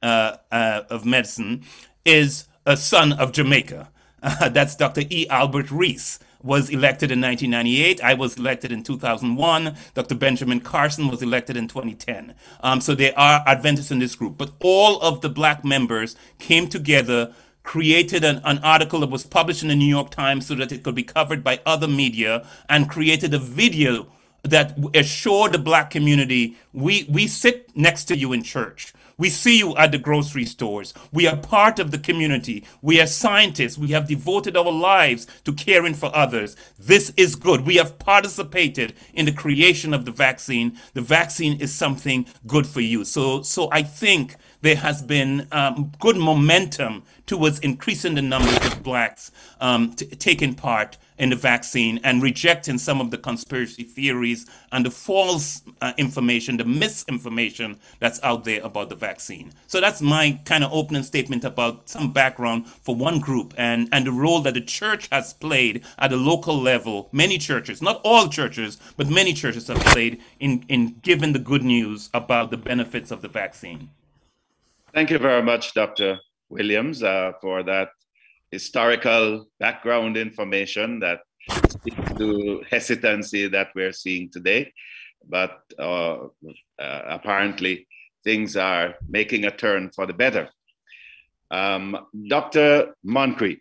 uh, of Medicine is a son of Jamaica. Uh, that's Doctor E. Albert Reese. Was elected in nineteen ninety-eight. I was elected in two thousand one. Doctor Benjamin Carson was elected in twenty ten. Um, so there are Adventists in this group. But all of the black members came together, created an, an article that was published in the New York Times so that it could be covered by other media, and created a video that assured the black community, we, we sit next to you in church. We see you at the grocery stores. We are part of the community. We are scientists. We have devoted our lives to caring for others. This is good. We have participated in the creation of the vaccine. The vaccine is something good for you. So, so I think there has been um, good momentum towards increasing the numbers of blacks um, t- taking part in the vaccine and rejecting some of the conspiracy theories and the false uh, information, the misinformation that's out there about the vaccine. So that's my kind of opening statement about some background for one group and, and the role that the church has played at a local level. Many churches, not all churches, but many churches have played in, in giving the good news about the benefits of the vaccine. Thank you very much, Doctor Williams, uh, for that historical background information that speaks to hesitancy that we're seeing today. But uh, uh, apparently things are making a turn for the better. Um, Doctor Moncrief,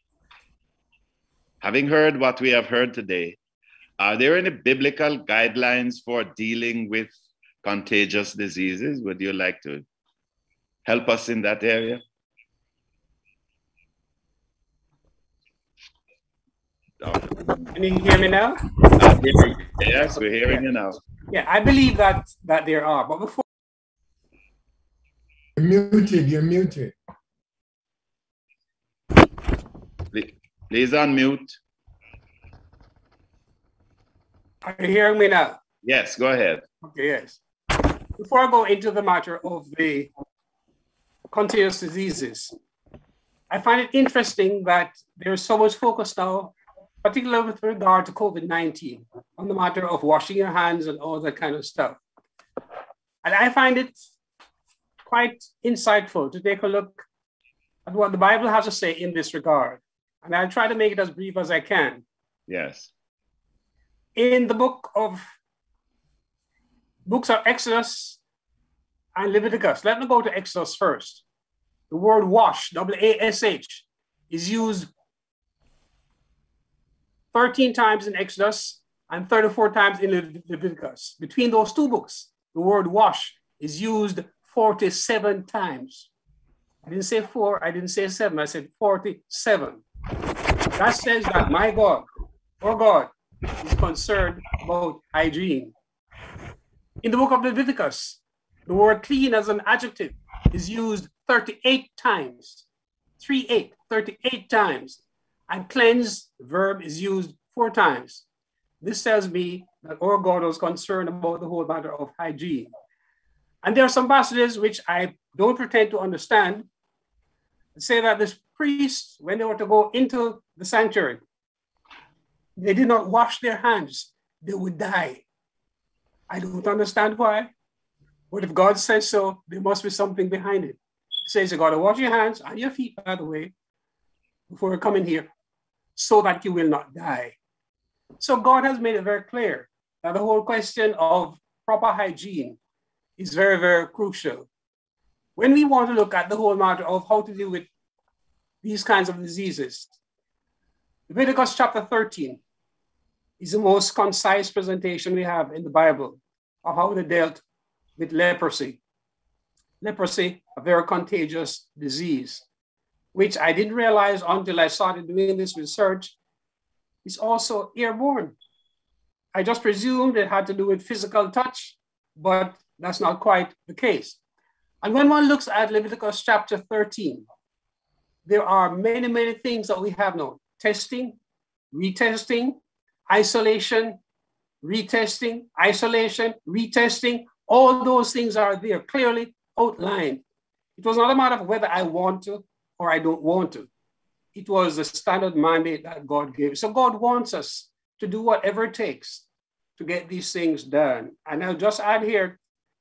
having heard what we have heard today, are there any biblical guidelines for dealing with contagious diseases? Would you like to help us in that area? Can you hear me now? Uh, yes, we're hearing yeah. you now. Yeah, I believe that that there are, but before. You're muted, you're muted. Please, please unmute. Are you hearing me now? Yes, go ahead. Okay, yes. Before I go into the matter of the contagious diseases, I find it interesting that there's so much focus now, particularly with regard to COVID nineteen, on the matter of washing your hands and all that kind of stuff. And I find it quite insightful to take a look at what the Bible has to say in this regard. And I'll try to make it as brief as I can. Yes. In the book of books of Exodus and Leviticus, let me go to Exodus first. The word wash, W A S H, is used thirteen times in Exodus and thirty-four times in Leviticus. Between those two books, the word wash is used forty-seven times. I didn't say four, I didn't say seven, I said forty-seven. That says that my God, or God, is concerned about hygiene. In the book of Leviticus, the word clean as an adjective is used thirty-eight times, three eight, thirty-eight times, and cleanse, the verb, is used four times. This tells me that our God was concerned about the whole matter of hygiene. And there are some passages which I don't pretend to understand, that say that the priests, when they were to go into the sanctuary, they did not wash their hands, they would die. I don't understand why, but if God says so, there must be something behind it. He says you got to wash your hands and your feet, by the way, before you come in here, so that you will not die. So God has made it very clear that the whole question of proper hygiene is very, very crucial. When we want to look at the whole matter of how to deal with these kinds of diseases, Leviticus chapter thirteen is the most concise presentation we have in the Bible of how they dealt with leprosy. Leprosy, a very contagious disease, which I didn't realize until I started doing this research, is also airborne. I just presumed it had to do with physical touch, but that's not quite the case. And when one looks at Leviticus chapter thirteen, there are many, many things that we have now. Testing, retesting, isolation, retesting, isolation, retesting, all those things are there clearly outlined. It was not a matter of whether I want to or I don't want to. It was the standard mandate that God gave. So God wants us to do whatever it takes to get these things done. And I'll just add here,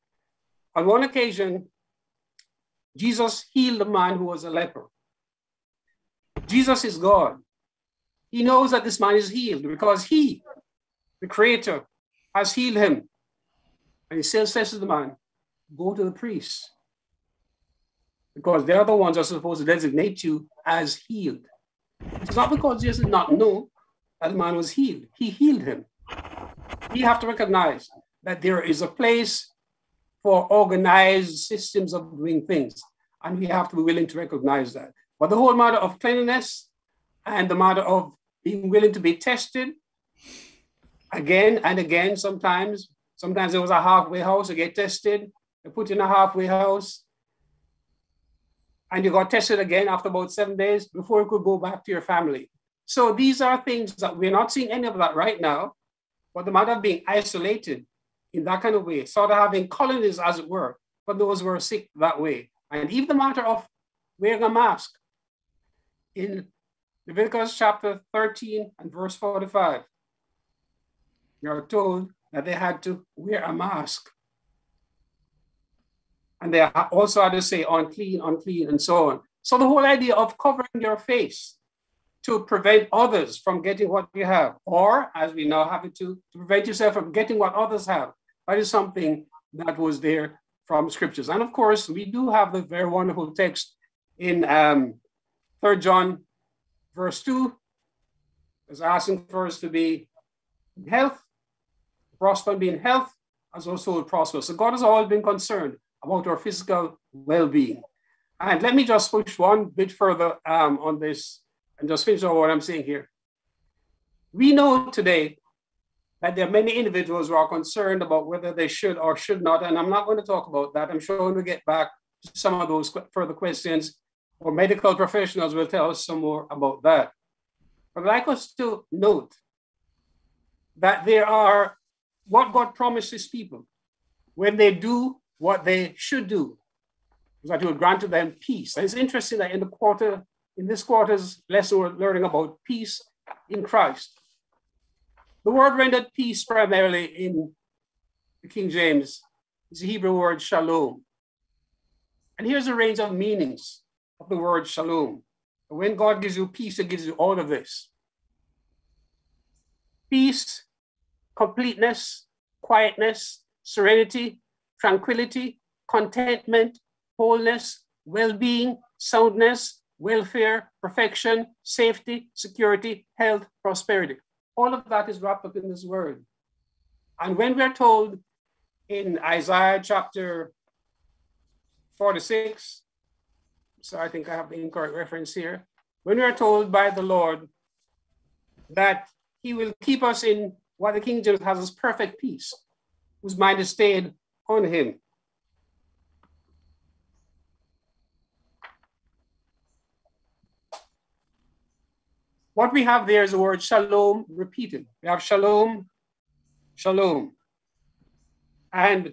on one occasion, Jesus healed a man who was a leper. Jesus is God. He knows that this man is healed because he, the Creator, has healed him. And he still says to the man, go to the priest, because they're the ones that are supposed to designate you as healed. It's not because Jesus did not know that the man was healed. He healed him. We have to recognize that there is a place for organized systems of doing things, and we have to be willing to recognize that. But the whole matter of cleanliness and the matter of being willing to be tested again and again, sometimes, sometimes there was a halfway house to get tested, they put in a halfway house, and you got tested again after about seven days before you could go back to your family. So these are things that we're not seeing any of that right now, but the matter of being isolated in that kind of way, sort of having colonies, as it were, for those who are sick that way. And even the matter of wearing a mask. In Leviticus chapter thirteen and verse forty-five, you are told that they had to wear a mask. And they also had to say unclean, unclean, and so on. So the whole idea of covering your face to prevent others from getting what you have, or as we now have it to, to prevent yourself from getting what others have, that is something that was there from scriptures. And of course, we do have the very wonderful text in um, Third John verse two, is asking for us to be in health, prosper and be in health, as our soul prospers. So God has always been concerned about our physical well-being. And let me just push one bit further um, on this and just finish on what I'm saying here. We know today that there are many individuals who are concerned about whether they should or should not, and I'm not going to talk about that. I'm sure when we get back to some of those further questions, or medical professionals will tell us some more about that. But I'd like us to note that there are what God promises people when they do what they should do, is that He will grant to them peace. And it's interesting that in the quarter, in this quarter's lesson, we're learning about peace in Christ. The word rendered peace primarily in the King James is the Hebrew word shalom. And here's a range of meanings of the word shalom. When God gives you peace, He gives you all of this. Peace, completeness, quietness, serenity, tranquility, contentment, wholeness, well-being, soundness, welfare, perfection, safety, security, health, prosperity. All of that is wrapped up in this word. And when we're told in Isaiah chapter forty-six, so I think I have the incorrect reference here, when we are told by the Lord that He will keep us in what the King James has as perfect peace, whose mind is stayed on Him. What we have there is the word shalom repeated. We have shalom, shalom. And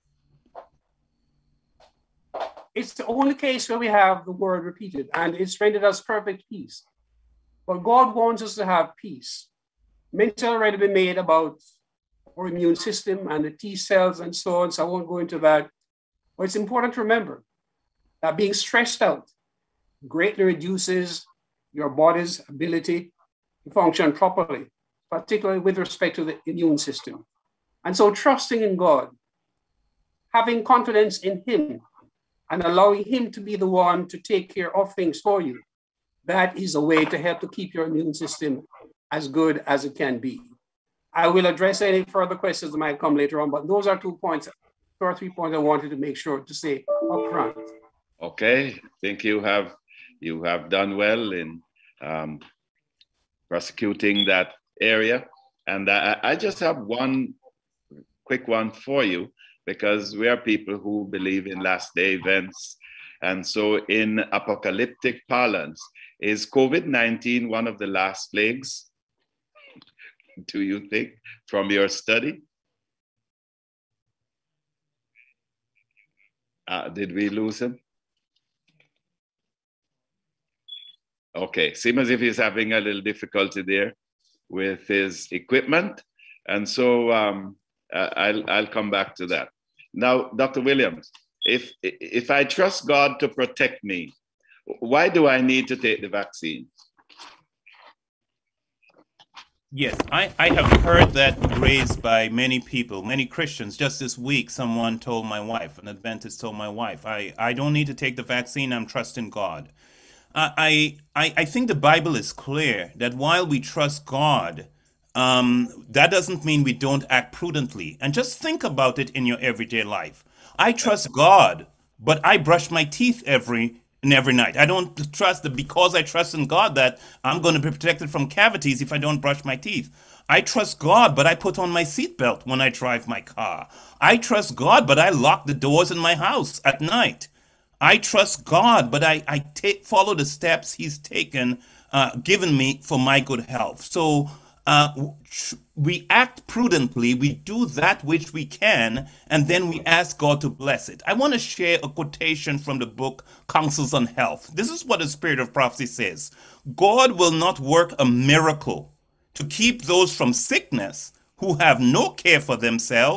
it's the only case where we have the word repeated, and it's rendered as perfect peace. But God wants us to have peace. Mention already been made about our immune system and the T cells and so on, so I won't go into that. But it's important to remember that being stressed out greatly reduces your body's ability to function properly, particularly with respect to the immune system. And so trusting in God, having confidence in Him, and allowing Him to be the one to take care of things for you, that is a way to help to keep your immune system as good as it can be. I will address any further questions that might come later on, but those are two points, two or three points I wanted to make sure to say up front. Okay, I think you have you have done well in um, prosecuting that area. And I, I just have one quick one for you, because we are people who believe in last day events. And so in apocalyptic parlance, is COVID nineteen one of the last plagues, do you think, from your study? Uh, did we lose him? Okay, seems as if he's having a little difficulty there with his equipment. And so um, I'll, I'll come back to that. Now, Doctor Williams, if, if I trust God to protect me, why do I need to take the vaccine? Yes, I, I have heard that raised by many people, many Christians. Just this week, someone told my wife, an Adventist told my wife, I, I don't need to take the vaccine, I'm trusting God. Uh, I, I I think the Bible is clear that while we trust God, um, that doesn't mean we don't act prudently. And just think about it in your everyday life. I trust God, but I brush my teeth every and every night. I don't trust that because I trust in God that I'm going to be protected from cavities if I don't brush my teeth. I trust God, but I put on my seatbelt when I drive my car. I trust God, but I lock the doors in my house at night. I trust God, but I, I take, follow the steps He's taken, uh, given me for my good health. So uh, we act prudently, we do that which we can, and then we ask God to bless it. I want to share a quotation from the book Counsels on Health. This is what the Spirit of Prophecy says. God will not work a miracle to keep those from sickness who have no care for themselves,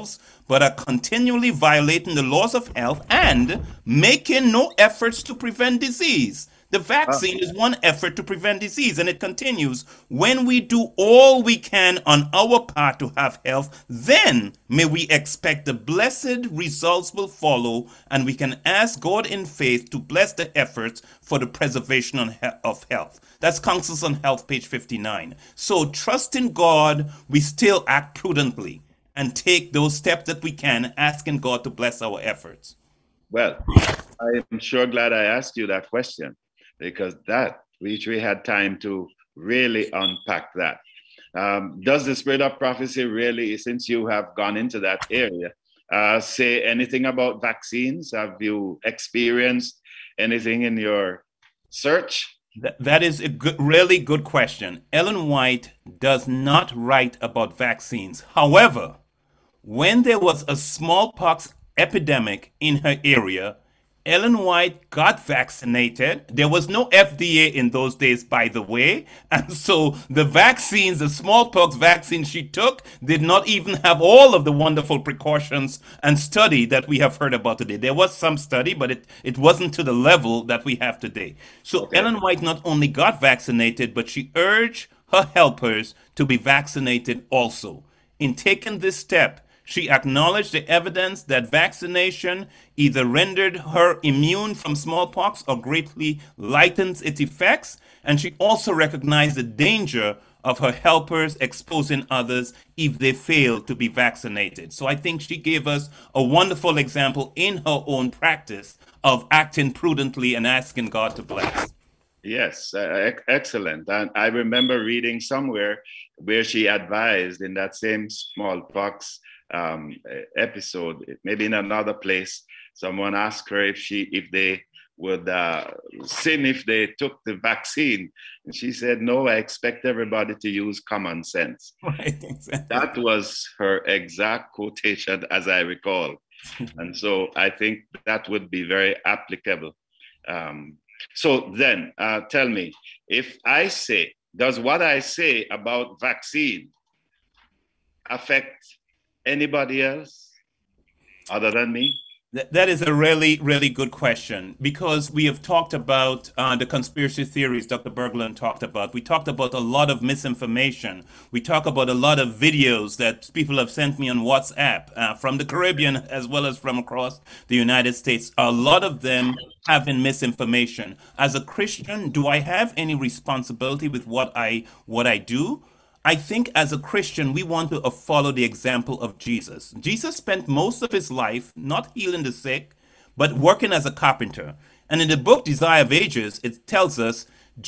but are continually violating the laws of health and making no efforts to prevent disease. The vaccine is one effort to prevent disease, and it continues. When we do all we can on our part to have health, then may we expect the blessed results will follow, and we can ask God in faith to bless the efforts for the preservation of health. That's Counsels on Health, page fifty-nine. So trust in God, we still act prudently and take those steps that we can, asking God to bless our efforts. Well, I'm sure glad I asked you that question, because that we, we had time to really unpack that. Um, does the spirit of prophecy really, since you have gone into that area, uh, say anything about vaccines? Have you experienced anything in your search? That, that is a good, really good question. Ellen White does not write about vaccines. However, when there was a smallpox epidemic in her area, Ellen White got vaccinated. There was no F D A in those days, by the way. And so the vaccines, the smallpox vaccine she took, did not even have all of the wonderful precautions and study that we have heard about today. There was some study, but it, it wasn't to the level that we have today. So okay. Ellen White not only got vaccinated, but she urged her helpers to be vaccinated also. In taking this step, she acknowledged the evidence that vaccination either rendered her immune from smallpox or greatly lightens its effects, and she also recognized the danger of her helpers exposing others if they fail to be vaccinated. So I think she gave us a wonderful example in her own practice of acting prudently and asking God to bless. Yes, uh, excellent. And I remember reading somewhere where she advised in that same smallpox um, episode, maybe in another place, someone asked her if she, if they would uh, sin if they took the vaccine. And she said, no, I expect everybody to use common sense. Right, exactly. That was her exact quotation, as I recall. And so I think that would be very applicable. Um, so then uh, tell me, if I say, does what I say about vaccine affect anybody else other than me? That is a really, really good question, because we have talked about uh, the conspiracy theories Doctor Berglund talked about. We talked about a lot of misinformation. We talk about a lot of videos that people have sent me on WhatsApp uh, from the Caribbean as well as from across the United States. A lot of them having misinformation. As a Christian, do I have any responsibility with what I what I do? I think as a Christian, we want to follow the example of Jesus. Jesus spent most of his life not healing the sick, but working as a carpenter. And in the book Desire of Ages, it tells us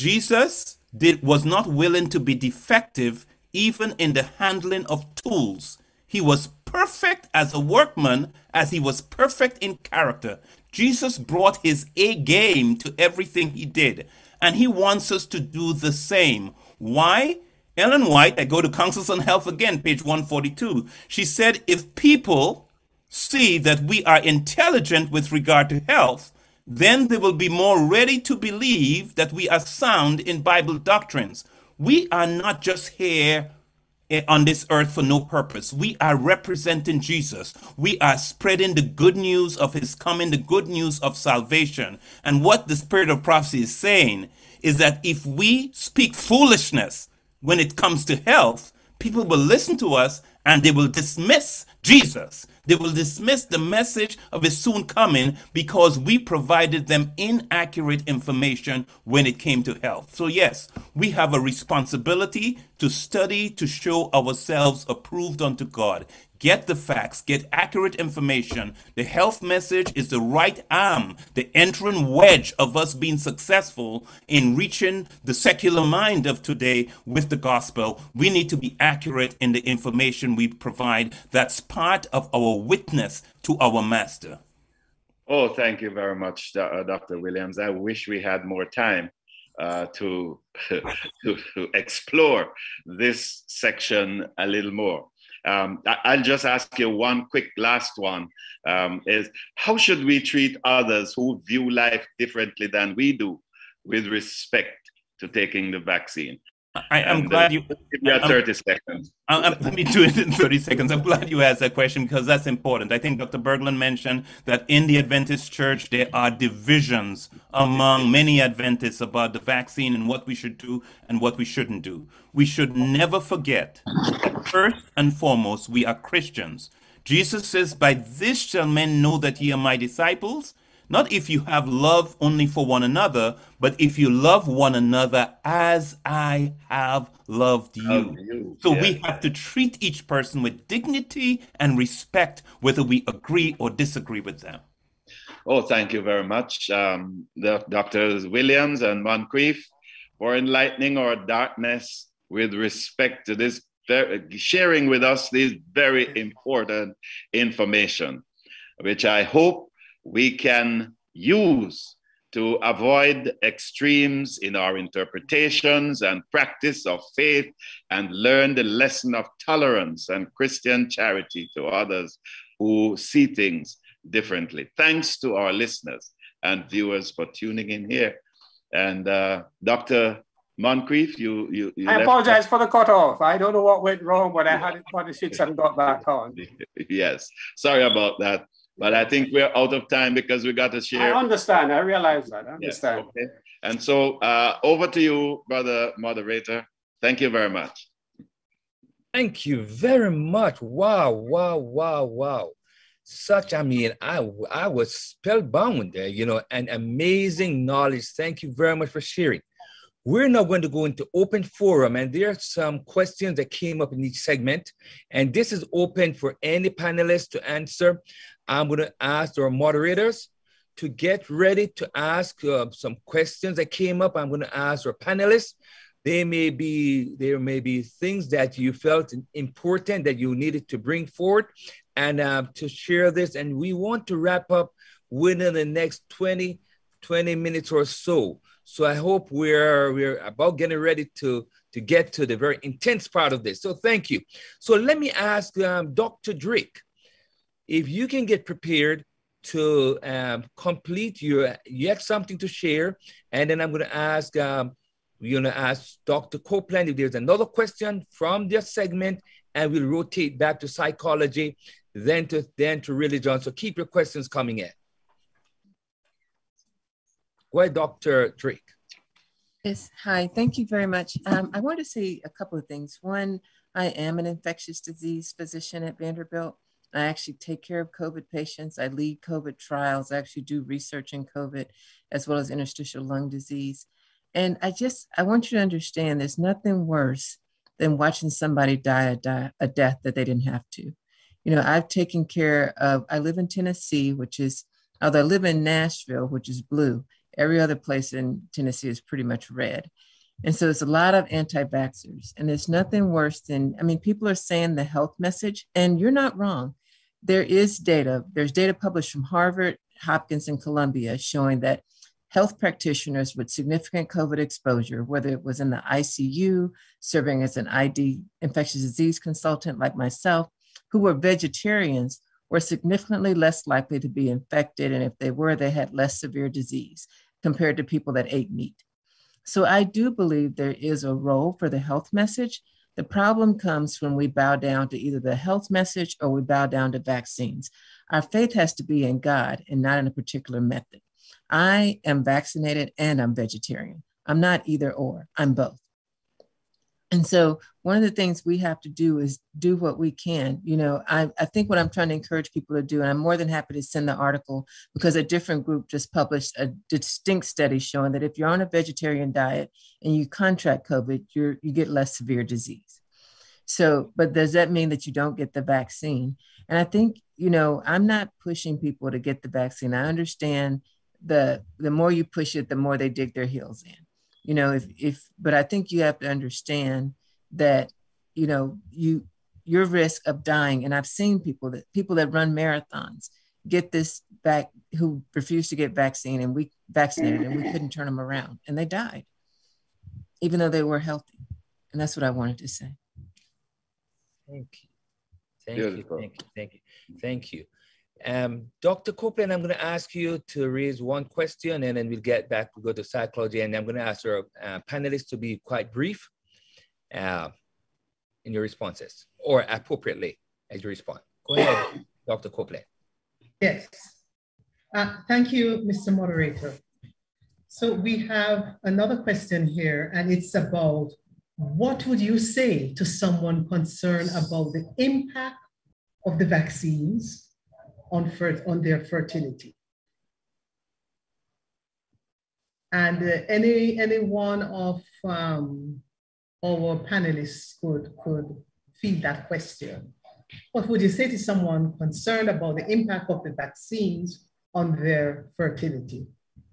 Jesus did, was not willing to be defective even in the handling of tools. He was perfect as a workman as he was perfect in character. Jesus brought his A game to everything he did, and he wants us to do the same. Why? Ellen White, I go to Counsels on Health again, page one forty-two. She said, if people see that we are intelligent with regard to health, then they will be more ready to believe that we are sound in Bible doctrines. We are not just here on this earth for no purpose. We are representing Jesus. We are spreading the good news of his coming, the good news of salvation. And what the spirit of prophecy is saying is that if we speak foolishness when it comes to health, people will listen to us and they will dismiss Jesus. They will dismiss the message of his soon coming because we provided them inaccurate information when it came to health. So yes, we have a responsibility to study to show ourselves approved unto God. Get the facts, get accurate information. The health message is the right arm, the entering wedge of us being successful in reaching the secular mind of today with the gospel. We need to be accurate in the information we provide. That's part of our witness to our master. Oh, thank you very much, Doctor Williams. I wish we had more time uh, to, to, to explore this section a little more. Um, I'll just ask you one quick last one, um, is how should we treat others who view life differently than we do with respect to taking the vaccine? I am and, glad uh, you. Give you I'm, thirty seconds. I'm, I'm, let me do it in thirty seconds. I'm glad you asked that question because that's important. I think Doctor Berglund mentioned that in the Adventist Church there are divisions among many Adventists about the vaccine and what we should do and what we shouldn't do. We should never forget that first and foremost we are Christians. Jesus says, "By this shall men know that ye are my disciples." Not if you have love only for one another, but if you love one another as I have loved you. Love you. So Yeah. we have to treat each person with dignity and respect, whether we agree or disagree with them. Oh, thank you very much, um, the Doctors Williams and Moncrief, for enlightening our darkness with respect to this, sharing with us this very important information, which I hope we can use to avoid extremes in our interpretations and practice of faith and learn the lesson of tolerance and Christian charity to others who see things differently. Thanks to our listeners and viewers for tuning in here. And uh, Doctor Moncrief, you, you, you I left apologize us. for the cutoff. I don't know what went wrong, but I had it twenty-six and got back on. Yes, sorry about that. But I think we're out of time because we got to share. I understand. I realize that. I understand. Yes, okay. And so uh, over to you, brother moderator. Thank you very much. Thank you very much. Wow, wow, wow, wow. Such, I mean, I, I was spellbound there, you know, and amazing knowledge. Thank you very much for sharing. We're now going to go into open forum, and there are some questions that came up in each segment, and this is open for any panelists to answer. I'm going to ask our moderators to get ready to ask uh, some questions that came up. I'm going to ask our panelists. They may be, there may be things that you felt important that you needed to bring forward and uh, to share this. And we want to wrap up within the next twenty, twenty minutes or so. So I hope we're, we're about getting ready to, to get to the very intense part of this. So thank you. So let me ask um, Doctor Drake, if you can get prepared to um, complete your, you have something to share, and then I'm going to ask, um, we're going to ask Doctor Copeland if there's another question from this segment, and we'll rotate back to psychology, then to then to religion. So keep your questions coming in. Go ahead, Doctor Drake. Yes, hi, thank you very much. Um, I want to say a couple of things. One, I am an infectious disease physician at Vanderbilt. I actually take care of COVID patients. I lead COVID trials. I actually do research in COVID as well as interstitial lung disease. And I just, I want you to understand there's nothing worse than watching somebody die a, die, a death that they didn't have to. You know, I've taken care of, I live in Tennessee, which is, although I live in Nashville, which is blue, every other place in Tennessee is pretty much red. And so it's a lot of anti-vaxxers, and there's nothing worse than, I mean, people are saying the health message, and you're not wrong. There is data, there's data published from Harvard, Hopkins, and Columbia showing that health practitioners with significant COVID exposure, whether it was in the I C U, serving as an I D, infectious disease consultant like myself, who were vegetarians, were significantly less likely to be infected. And if they were, they had less severe disease compared to people that ate meat. So I do believe there is a role for the health message. The problem comes when we bow down to either the health message or we bow down to vaccines. Our faith has to be in God and not in a particular method. I am vaccinated and I'm vegetarian. I'm not either or, I'm both. And so one of the things we have to do is do what we can. You know, I, I think what I'm trying to encourage people to do, and I'm more than happy to send the article because a different group just published a distinct study showing that if you're on a vegetarian diet and you contract COVID, you're, you get less severe disease. So, but does that mean that you don't get the vaccine? And I think, you know, I'm not pushing people to get the vaccine. I understand the, the more you push it, the more they dig their heels in. You know, if, if, but I think you have to understand that, you know, you, your risk of dying, and I've seen people that, people that run marathons get this back, who refused to get vaccine and we vaccinated and we couldn't turn them around and they died, even though they were healthy. And that's what I wanted to say. Thank you. Thank you, thank you, thank you, thank you. Um, Doctor Copeland, I'm going to ask you to raise one question and then we'll get back, we'll go to psychology, and I'm going to ask our uh, panelists to be quite brief. uh, in your responses, or appropriately as you respond. Go ahead, Doctor Copeland. Yes. Uh, thank you, Mister Moderator. So we have another question here, and it's about what would you say to someone concerned about the impact of the vaccines on, on their fertility? And uh, any, any one of um, our panelists could, could field that question. What would you say to someone concerned about the impact of the vaccines on their fertility?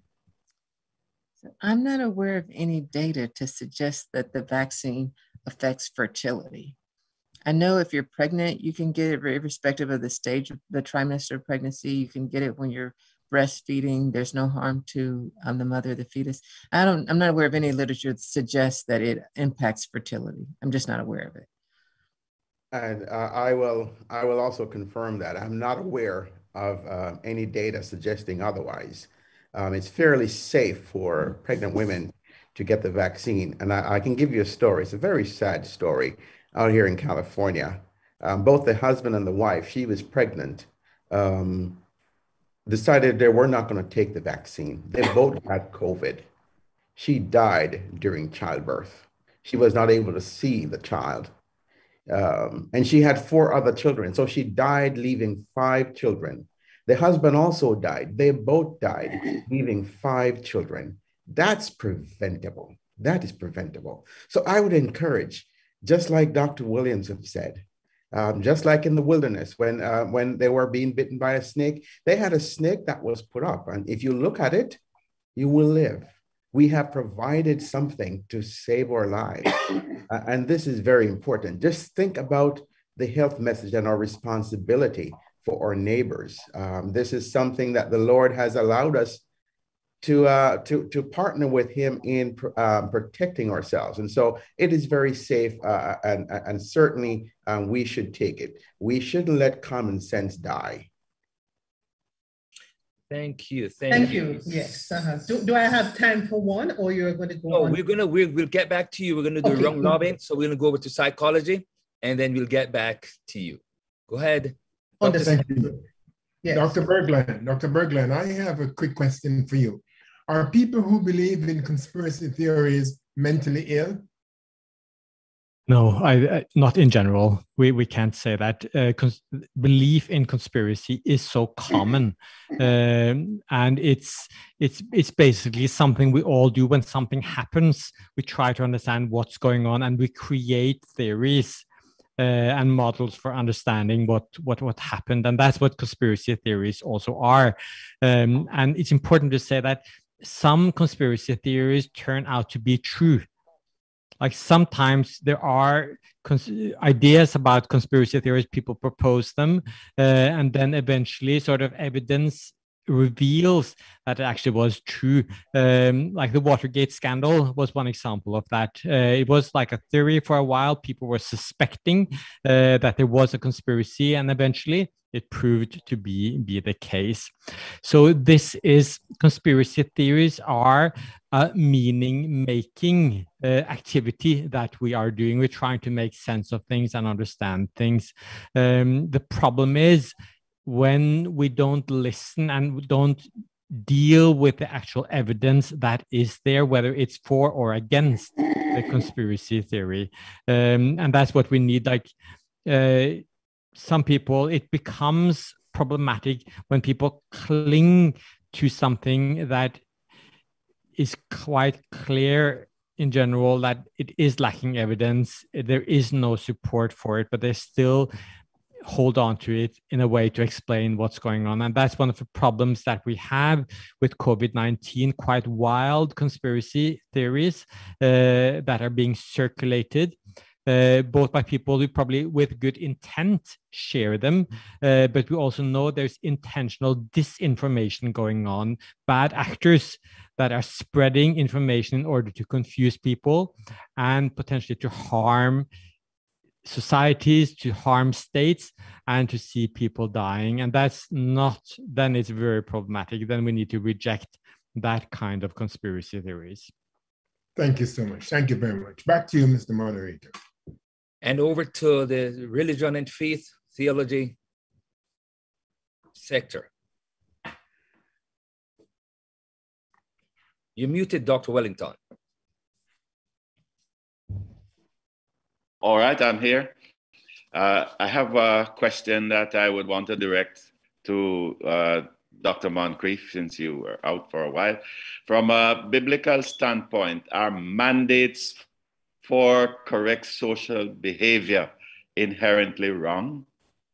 I'm not aware of any data to suggest that the vaccine affects fertility. I know if you're pregnant, you can get it irrespective of the stage of the trimester of pregnancy. You can get it when you're breastfeeding. There's no harm to um, the mother of the fetus. I don't, I'm not aware of any literature that suggests that it impacts fertility. I'm just not aware of it. And uh, I will, I will also confirm that. I'm not aware of uh, any data suggesting otherwise. Um, it's fairly safe for pregnant women to get the vaccine. And I, I can give you a story. It's a very sad story out here in California. Um, both the husband and the wife, she was pregnant, um, decided they were not going to take the vaccine. They both had COVID. She died during childbirth. She was not able to see the child. Um, and she had four other children. So she died, leaving five children. The husband also died. They both died, leaving five children. That's preventable. That is preventable. So I would encourage, just like Doctor Williams have said, um, just like in the wilderness, when, uh, when they were being bitten by a snake, they had a snake that was put up. And if you look at it, you will live. We have provided something to save our lives. uh, and this is very important. Just think about the health message and our responsibility for our neighbors. Um, this is something that the Lord has allowed us to, uh, to, to partner with him in um, protecting ourselves. And so it is very safe, uh, and, and certainly um, we should take it. We shouldn't let common sense die. Thank you. Thank, Thank you. you. Yes. Uh-huh. Do, do I have time for one, or you're going to go no, on? we're gonna we'll, we'll get back to you. We're gonna do Okay. round robin. So we're gonna go over to psychology, and then we'll get back to you. Go ahead. Thank you. Yes. Doctor Berglund, Doctor Berglund, I have a quick question for you. Are people who believe in conspiracy theories mentally ill? No, I, I, not in general. We we can't say that. Uh, cons- belief in conspiracy is so common, um, and it's it's it's basically something we all do when something happens. We try to understand what's going on, and we create theories uh, and models for understanding what what what happened, and that's what conspiracy theories also are. Um, and it's important to say that some conspiracy theories turn out to be true. Like sometimes there are cons- ideas about conspiracy theories, people propose them, uh, and then eventually sort of evidence reveals that it actually was true. Um, like the Watergate scandal was one example of that. Uh, it was like a theory for a while. People were suspecting uh, that there was a conspiracy, and eventually it proved to be, be the case. So this is, conspiracy theories are a meaning-making uh, activity that we are doing. We're trying to make sense of things and understand things. Um, the problem is when we don't listen and don't deal with the actual evidence that is there, whether it's for or against the conspiracy theory. Um, and that's what we need. Like, uh, some people, it becomes problematic when people cling to something that is quite clear in general that it is lacking evidence. There is no support for it, but they still hold on to it in a way to explain what's going on. And that's one of the problems that we have with COVID nineteen, quite wild conspiracy theories uh, that are being circulated. Uh, both by people who probably with good intent share them, uh, but we also know there's intentional disinformation going on, bad actors that are spreading information in order to confuse people and potentially to harm societies, to harm states, and to see people dying. And that's not, then it's very problematic. Then we need to reject that kind of conspiracy theories. Thank you so much. Thank you very much. Back to you, Mister Moderator. And over to the religion and faith theology sector. You muted, Doctor Wellington. All right, I'm here. Uh, I have a question that I would want to direct to uh, Doctor Moncrief, since you were out for a while. From a biblical standpoint, are mandates for correct social behavior inherently wrong?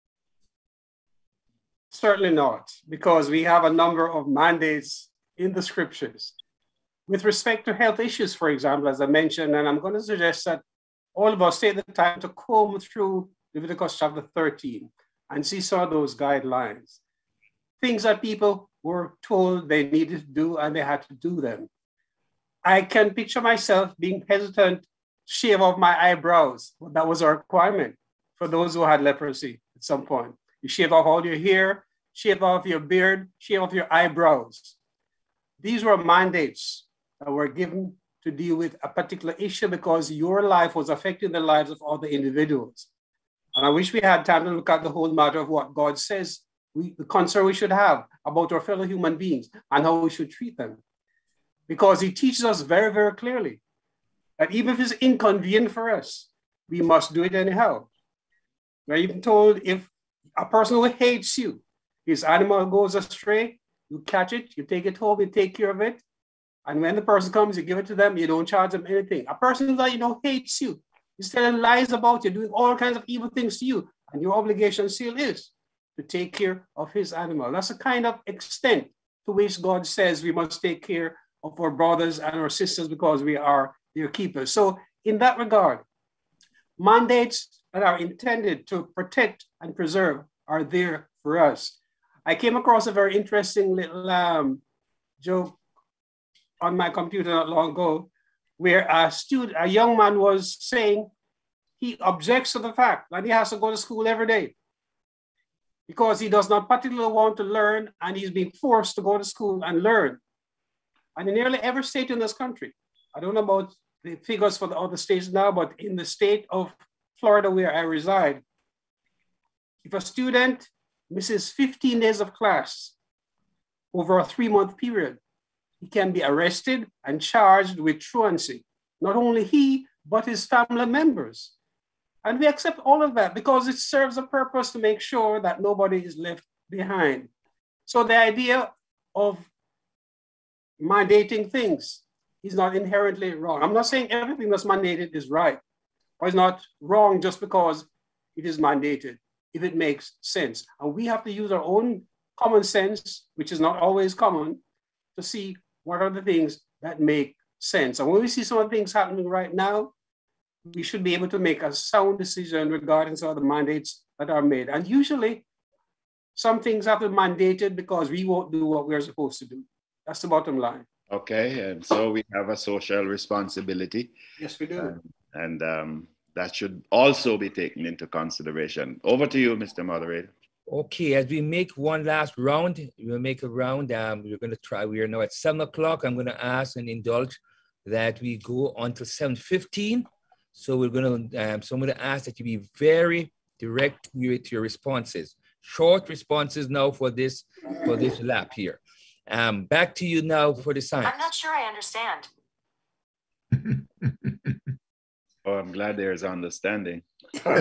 Certainly not, because we have a number of mandates in the scriptures. With respect to health issues, for example, as I mentioned, and I'm going to suggest that all of us take the time to comb through Leviticus chapter thirteen and see some of those guidelines. Things that people were told they needed to do and they had to do them. I can picture myself being hesitant to shave off my eyebrows. That was a requirement for those who had leprosy at some point. You shave off all your hair, shave off your beard, shave off your eyebrows. These were mandates that were given to deal with a particular issue because your life was affecting the lives of other individuals. And I wish we had time to look at the whole matter of what God says, we, the concern we should have about our fellow human beings and how we should treat them. Because he teaches us very, very clearly that even if it's inconvenient for us, we must do it anyhow. We're even told if a person who hates you, his animal goes astray, you catch it, you take it home, you take care of it. And when the person comes, you give it to them, you don't charge them anything. A person that you know hates you, he's telling lies about you, doing all kinds of evil things to you. And your obligation still is to take care of his animal. That's the kind of extent to which God says we must take care of our brothers and our sisters because we are their keepers. So in that regard, mandates that are intended to protect and preserve are there for us. I came across a very interesting little um, joke on my computer not long ago, where a student, a young man was saying he objects to the fact that he has to go to school every day because he does not particularly want to learn and he's being forced to go to school and learn. And in nearly every state in this country, I don't know about the figures for the other states now, but in the state of Florida where I reside, if a student misses fifteen days of class over a three-month period, he can be arrested and charged with truancy. Not only he, but his family members. And we accept all of that because it serves a purpose to make sure that nobody is left behind. So the idea of mandating things is not inherently wrong. I'm not saying everything that's mandated is right, or is not wrong just because it is mandated, if it makes sense. And we have to use our own common sense, which is not always common, to see what are the things that make sense. And when we see some of the things happening right now, we should be able to make a sound decision regarding some of the mandates that are made. And usually, some things have to be mandated because we won't do what we're supposed to do. That's the bottom line. Okay, and so we have a social responsibility. Yes, we do. And, and um, that should also be taken into consideration. Over to you, Mister Moderator. Okay, as we make one last round, we'll make a round. Um, we're going to try, we are now at seven o'clock. I'm going to ask and indulge that we go until seven fifteen. So we're going to, um, so I'm going to ask that you be very direct with your responses. Short responses now for this, for this lap here. Um, back to you now for the science. I'm not sure I understand. Oh, I'm glad there's understanding. Well,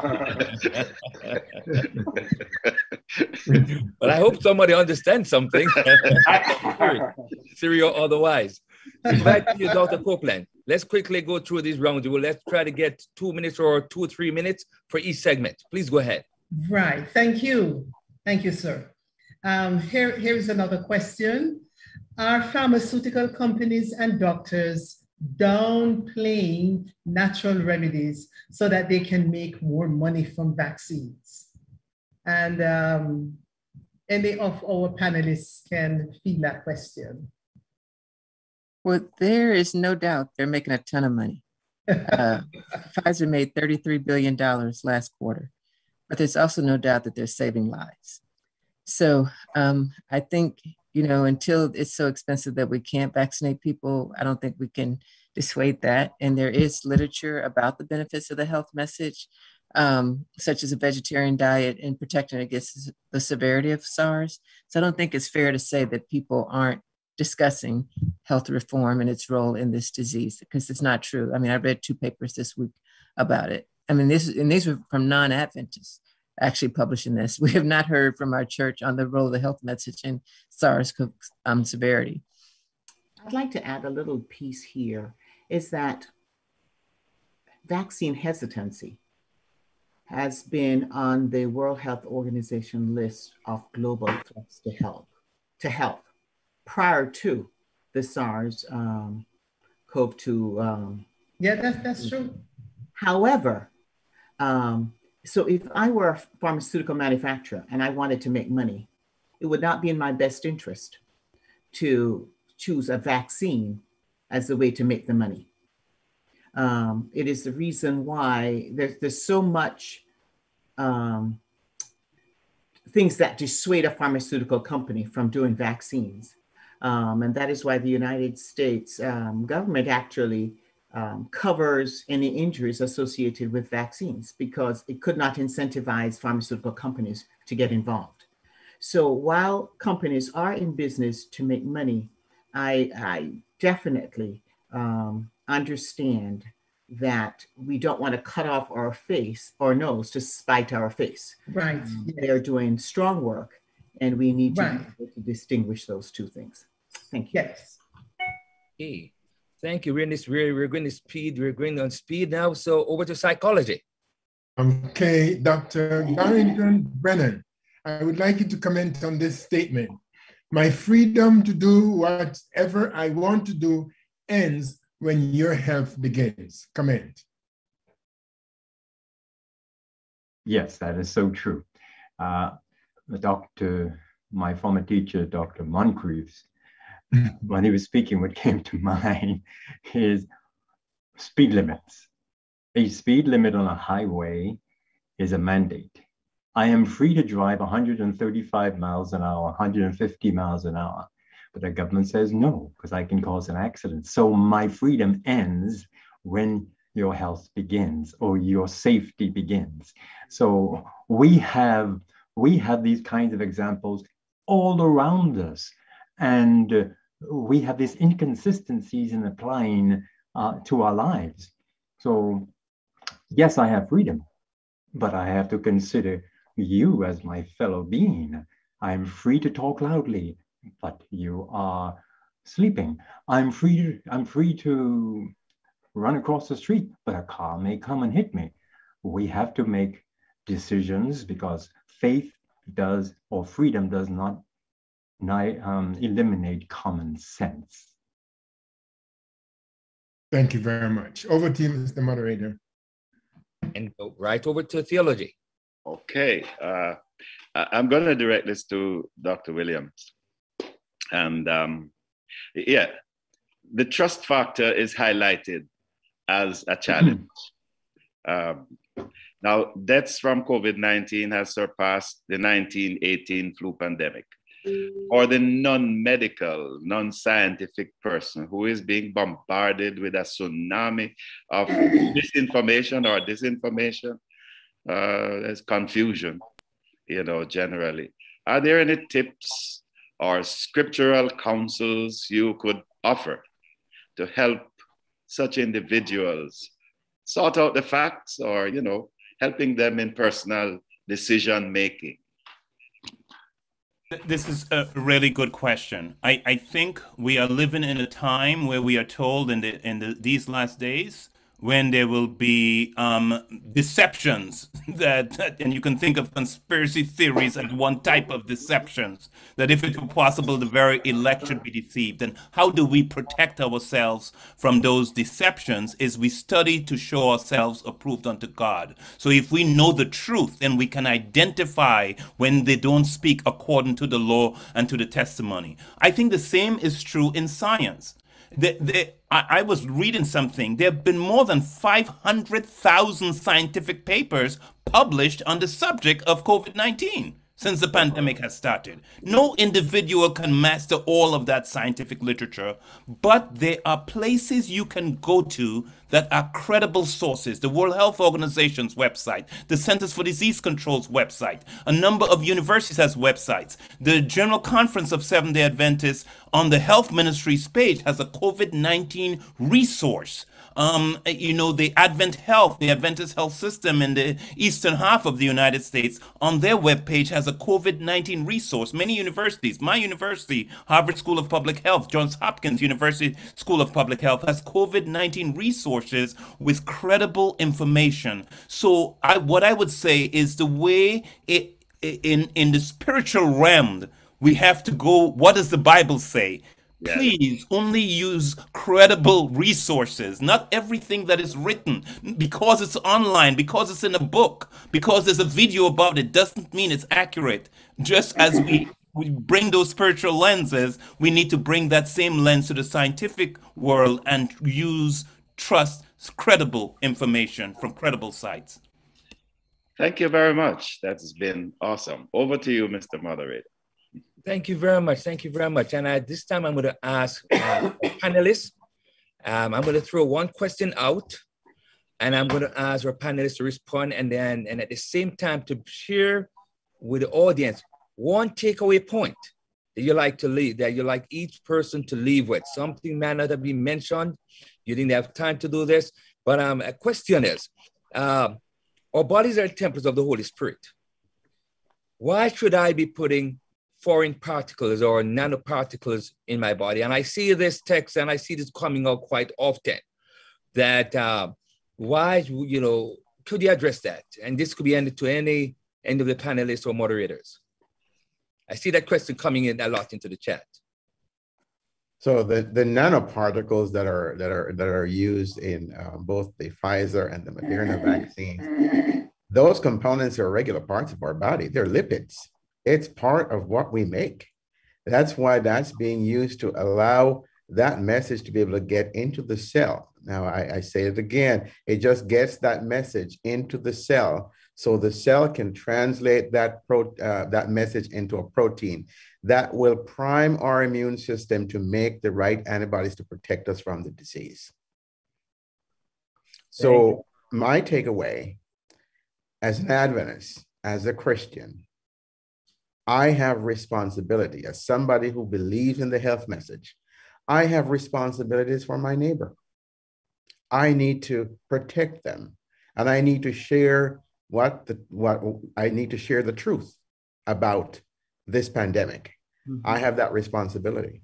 I hope somebody understands something. Syria or otherwise. So back to you, Doctor Copeland. Let's quickly go through these rounds. Well, let's try to get two minutes or two or three minutes for each segment. Please go ahead. Right. Thank you. Thank you, sir. Um, here, here's another question. Are pharmaceutical companies and doctors downplaying natural remedies so that they can make more money from vaccines? And um, any of our panelists can field that question. Well, there is no doubt they're making a ton of money. Uh, Pfizer made thirty-three billion dollars last quarter, but there's also no doubt that they're saving lives. So um, I think, you know, until it's so expensive that we can't vaccinate people, I don't think we can dissuade that. And there is literature about the benefits of the health message, um, such as a vegetarian diet and protecting against the severity of SARS. So I don't think it's fair to say that people aren't discussing health reform and its role in this disease, because it's not true. I mean, I read two papers this week about it. I mean, this and these were from non-Adventists actually publishing this. We have not heard from our church on the role of the health message in SARS um, severity. I'd like to add a little piece here, is that vaccine hesitancy has been on the World Health Organization list of global threats to health, to health prior to the SARS um, CoV two. Um, yeah, that's, that's true. However, um, so if I were a pharmaceutical manufacturer and I wanted to make money, it would not be in my best interest to choose a vaccine as the way to make the money. Um, it is the reason why there's, there's so much um, things that dissuade a pharmaceutical company from doing vaccines. Um, and that is why the United States um, government actually um, covers any injuries associated with vaccines, because it could not incentivize pharmaceutical companies to get involved. So while companies are in business to make money, I, I definitely um, understand that we don't want to cut off our face or nose to spite our face. Right. Um, yes. They're doing strong work, and we need to, right. be able to distinguish those two things. Thank you. Yes. Okay. Thank you. We're in this, we're, we're going to speed, we're going on speed now. So over to psychology. Okay, Doctor Barrington Brennan, I would like you to comment on this statement. My freedom to do whatever I want to do ends when your health begins. Comment. Yes, that is so true. Uh, the doctor, my former teacher, Doctor Moncrief's, when he was speaking, what came to mind is speed limits. A speed limit on a highway is a mandate. I am free to drive one hundred thirty-five miles an hour, one hundred fifty miles an hour, but the government says no, because I can cause an accident. So my freedom ends when your health begins or your safety begins. So we have, we have these kinds of examples all around us. And uh, we have these inconsistencies in applying uh, to our lives. So yes, I have freedom, but I have to consider you as my fellow being. I'm free to talk loudly, but you are sleeping. I'm free to, I'm free to run across the street, but a car may come and hit me. We have to make decisions, because faith does, or freedom does not um, eliminate common sense. Thank you very much. Over to you, Mister Moderator. And go right over to theology. Okay, uh, I'm going to direct this to Doctor Williams. And um, yeah, the trust factor is highlighted as a challenge. um, now, deaths from COVID nineteen has surpassed the nineteen eighteen flu pandemic. Or the non-medical, non-scientific person who is being bombarded with a tsunami of misinformation or disinformation, uh, there's confusion, you know, generally. Are there any tips or scriptural counsels you could offer to help such individuals sort out the facts, or, you know, helping them in personal decision-making? This is a really good question. I, I think we are living in a time where we are told in the in the, these last days when there will be um, deceptions that, that, and you can think of conspiracy theories as one type of deceptions, that if it were possible, the very elect should be deceived. And how do we protect ourselves from those deceptions is we study to show ourselves approved unto God. So if we know the truth, then we can identify when they don't speak according to the law and to the testimony. I think the same is true in science. The, the, I, I was reading something. There have been more than five hundred thousand scientific papers published on the subject of COVID nineteen. since the pandemic has started. No individual can master all of that scientific literature, but there are places you can go to that are credible sources. The World Health Organization's website, the Centers for Disease Control's website, a number of universities has websites. The General Conference of Seventh-day Adventists on the Health Ministry's page has a COVID nineteen resource. Um, you know, the Advent Health, the Adventist Health System in the eastern half of the United States, on their webpage has a COVID nineteen resource. Many universities, my university, Harvard School of Public Health, Johns Hopkins University School of Public Health, has COVID nineteen resources with credible information. So I, what I would say is the way it, in, in the spiritual realm, we have to go, what does the Bible say? Yes. Please only use credible resources, not everything that is written. Because it's online, because it's in a book, because there's a video about it, doesn't mean it's accurate. Just as we, we bring those spiritual lenses, we need to bring that same lens to the scientific world and use, trust, credible information from credible sites. Thank you very much. That has been awesome. Over to you, Mister Moderator. Thank you very much. Thank you very much. And at this time, I'm going to ask uh, panelists. Um, I'm going to throw one question out, and I'm going to ask our panelists to respond, and then, and at the same time, to share with the audience one takeaway point that you like to leave, that you like each person to leave with. Something may not have been mentioned. You didn't have time to do this, but um, a question is, um, our bodies are temples of the Holy Spirit. Why should I be putting foreign particles or nanoparticles in my body? And I see this text and I see this coming out quite often, that uh, why, you know, could you address that? And this could be ended to any end of the panelists or moderators. I see that question coming in a lot into the chat. So the, the nanoparticles that are that are that are used in uh, both the Pfizer and the Moderna vaccines, those components are regular parts of our body. They're lipids. It's part of what we make. That's why that's being used to allow that message to be able to get into the cell. Now, I, I say it again, it just gets that message into the cell so the cell can translate that, pro, uh, that message into a protein that will prime our immune system to make the right antibodies to protect us from the disease. So my takeaway as an Adventist, as a Christian, I have responsibility as somebody who believes in the health message. I have responsibilities for my neighbor. I need to protect them, and I need to share what the what I need to share the truth about this pandemic. Mm-hmm. I have that responsibility.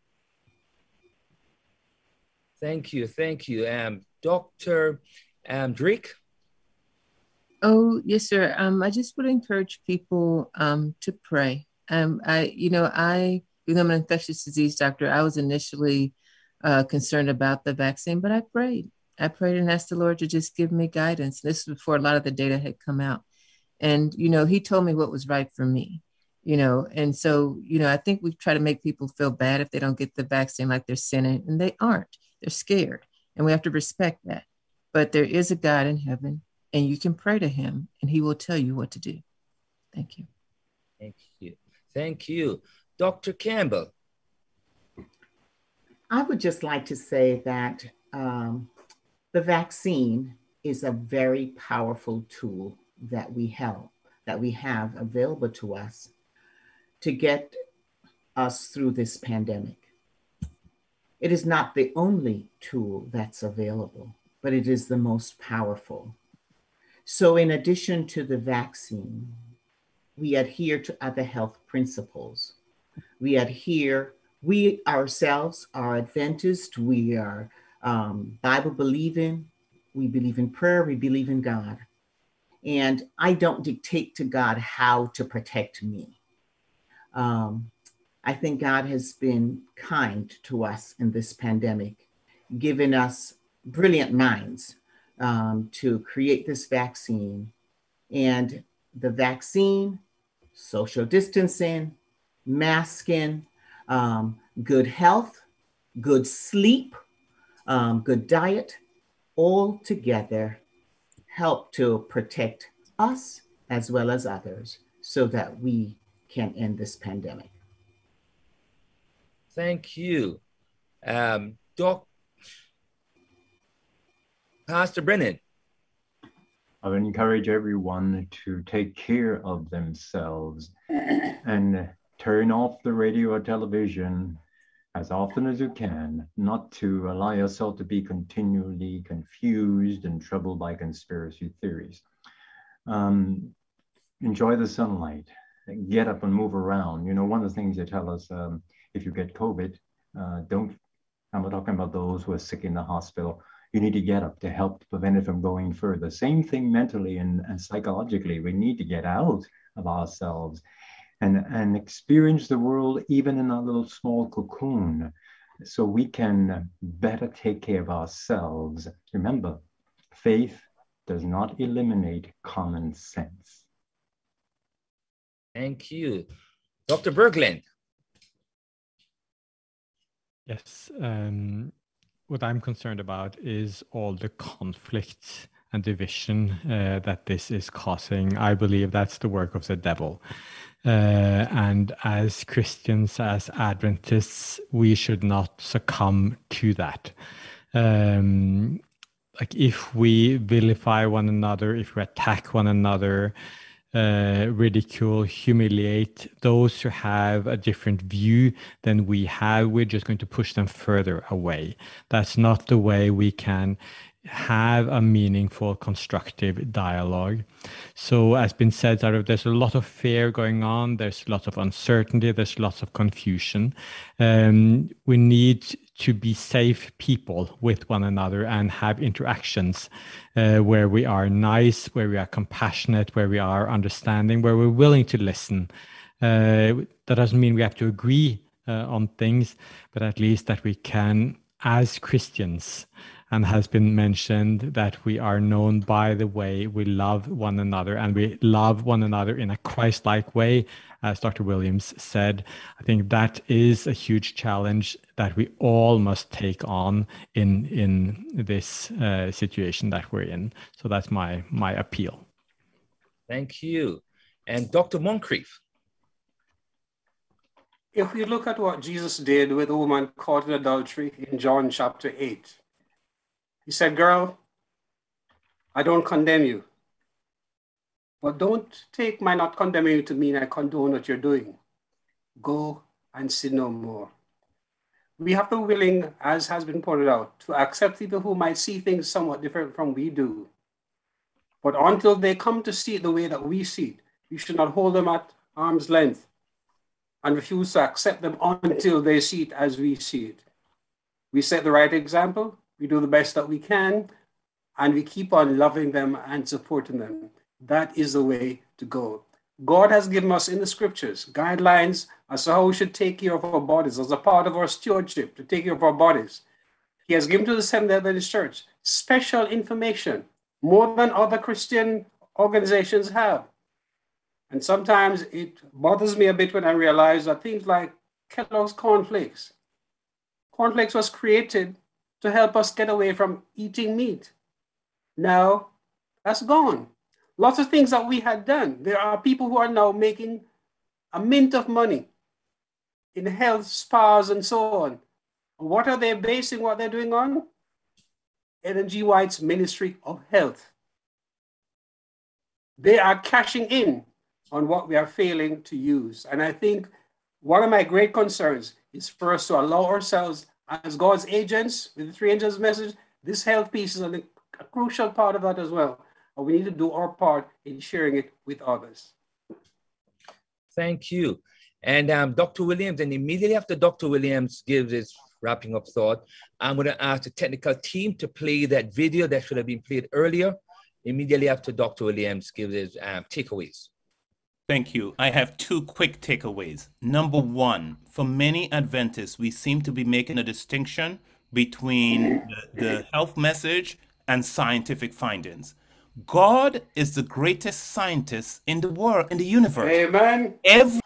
Thank you, thank you, um, Doctor Um, Drake. Oh, yes, sir. Um, I just would encourage people um, to pray. Um, I, you know, I, being I'm an infectious disease doctor, I was initially uh, concerned about the vaccine, but I prayed. I prayed and asked the Lord to just give me guidance. This was before a lot of the data had come out. And, you know, he told me what was right for me, you know, and so, you know, I think we try to make people feel bad if they don't get the vaccine, like they're sinning, and they aren't. They're scared, and we have to respect that. But there is a God in heaven, and you can pray to him, and he will tell you what to do. Thank you. Thank you. Thank you. Doctor Campbell. I would just like to say that um, the vaccine is a very powerful tool that we have, that we have available to us to get us through this pandemic. It is not the only tool that's available, but it is the most powerful. So in addition to the vaccine, we adhere to other health principles. We adhere, we ourselves are Adventists, we are um, Bible believing, we believe in prayer, we believe in God. And I don't dictate to God how to protect me. Um, I think God has been kind to us in this pandemic, giving us brilliant minds um, to create this vaccine. And the vaccine, social distancing, masking, um, good health, good sleep, um, good diet, all together help to protect us as well as others. so that we can end this pandemic. Thank you. Um, Doc, Pastor Brennan. I would encourage everyone to take care of themselves and turn off the radio or television as often as you can, not to allow yourself to be continually confused and troubled by conspiracy theories. Um, enjoy the sunlight, get up and move around. You know, one of the things they tell us, um, if you get COVID, uh, don't, I'm not talking about those who are sick in the hospital, you need to get up to help to prevent it from going further. Same thing mentally and, and psychologically. We need to get out of ourselves and, and experience the world even in a little small cocoon so we can better take care of ourselves. Remember, faith does not eliminate common sense. Thank you. Doctor Berglund. Yes. Um, what I'm concerned about is all the conflict and division uh, that this is causing. I believe that's the work of the devil. Uh, and as Christians, as Adventists, we should not succumb to that. Um, like if we vilify one another, if we attack one another, uh, ridicule, humiliate those who have a different view than we have, we're just going to push them further away. That's not the way we can have a meaningful, constructive dialogue. So as been said, there's a lot of fear going on, there's lots of uncertainty, there's lots of confusion. Um, we need to be safe people with one another and have interactions uh, where we are nice, where we are compassionate, where we are understanding, where we're willing to listen. Uh, that doesn't mean we have to agree uh, on things, but at least that we can, as Christians, and has been mentioned that we are known by the way we love one another, and we love one another in a Christ-like way, as Doctor Williams said. I think that is a huge challenge that we all must take on in in this uh, situation that we're in. So that's my my appeal. Thank you. And Doctor Moncrief. If we look at what Jesus did with the woman caught in adultery in John chapter eight, he said, girl, I don't condemn you. But don't take my not condemning you to mean I condone what you're doing. Go and sin no more. We have to be willing, as has been pointed out, to accept people who might see things somewhat different from we do. But until they come to see it the way that we see it, we should not hold them at arm's length and refuse to accept them until they see it as we see it. We set the right example. We do the best that we can, and we keep on loving them and supporting them. That is the way to go. God has given us in the scriptures guidelines as to how we should take care of our bodies as a part of our stewardship, to take care of our bodies. He has given to the Seventh-day Adventist Church special information, more than other Christian organizations have. And sometimes it bothers me a bit when I realize that things like Kellogg's cornflakes. Cornflakes was created to help us get away from eating meat. Now, that's gone. Lots of things that we had done. There are people who are now making a mint of money in health spas and so on. What are they basing what they're doing on? Ellen G. White's Ministry of Health. They are cashing in on what we are failing to use. And I think one of my great concerns is for us to allow ourselves as God's agents with the three angels message. This health piece is a, a crucial part of that as well. And we need to do our part in sharing it with others. Thank you. And um, Doctor Williams, and immediately after Doctor Williams gives his wrapping up thought, I'm going to ask the technical team to play that video that should have been played earlier, immediately after Doctor Williams gives his um, takeaways. Thank you. I have two quick takeaways. Number one, for many Adventists, we seem to be making a distinction between the, the health message and scientific findings. God is the greatest scientist in the world, in the universe. Amen. Every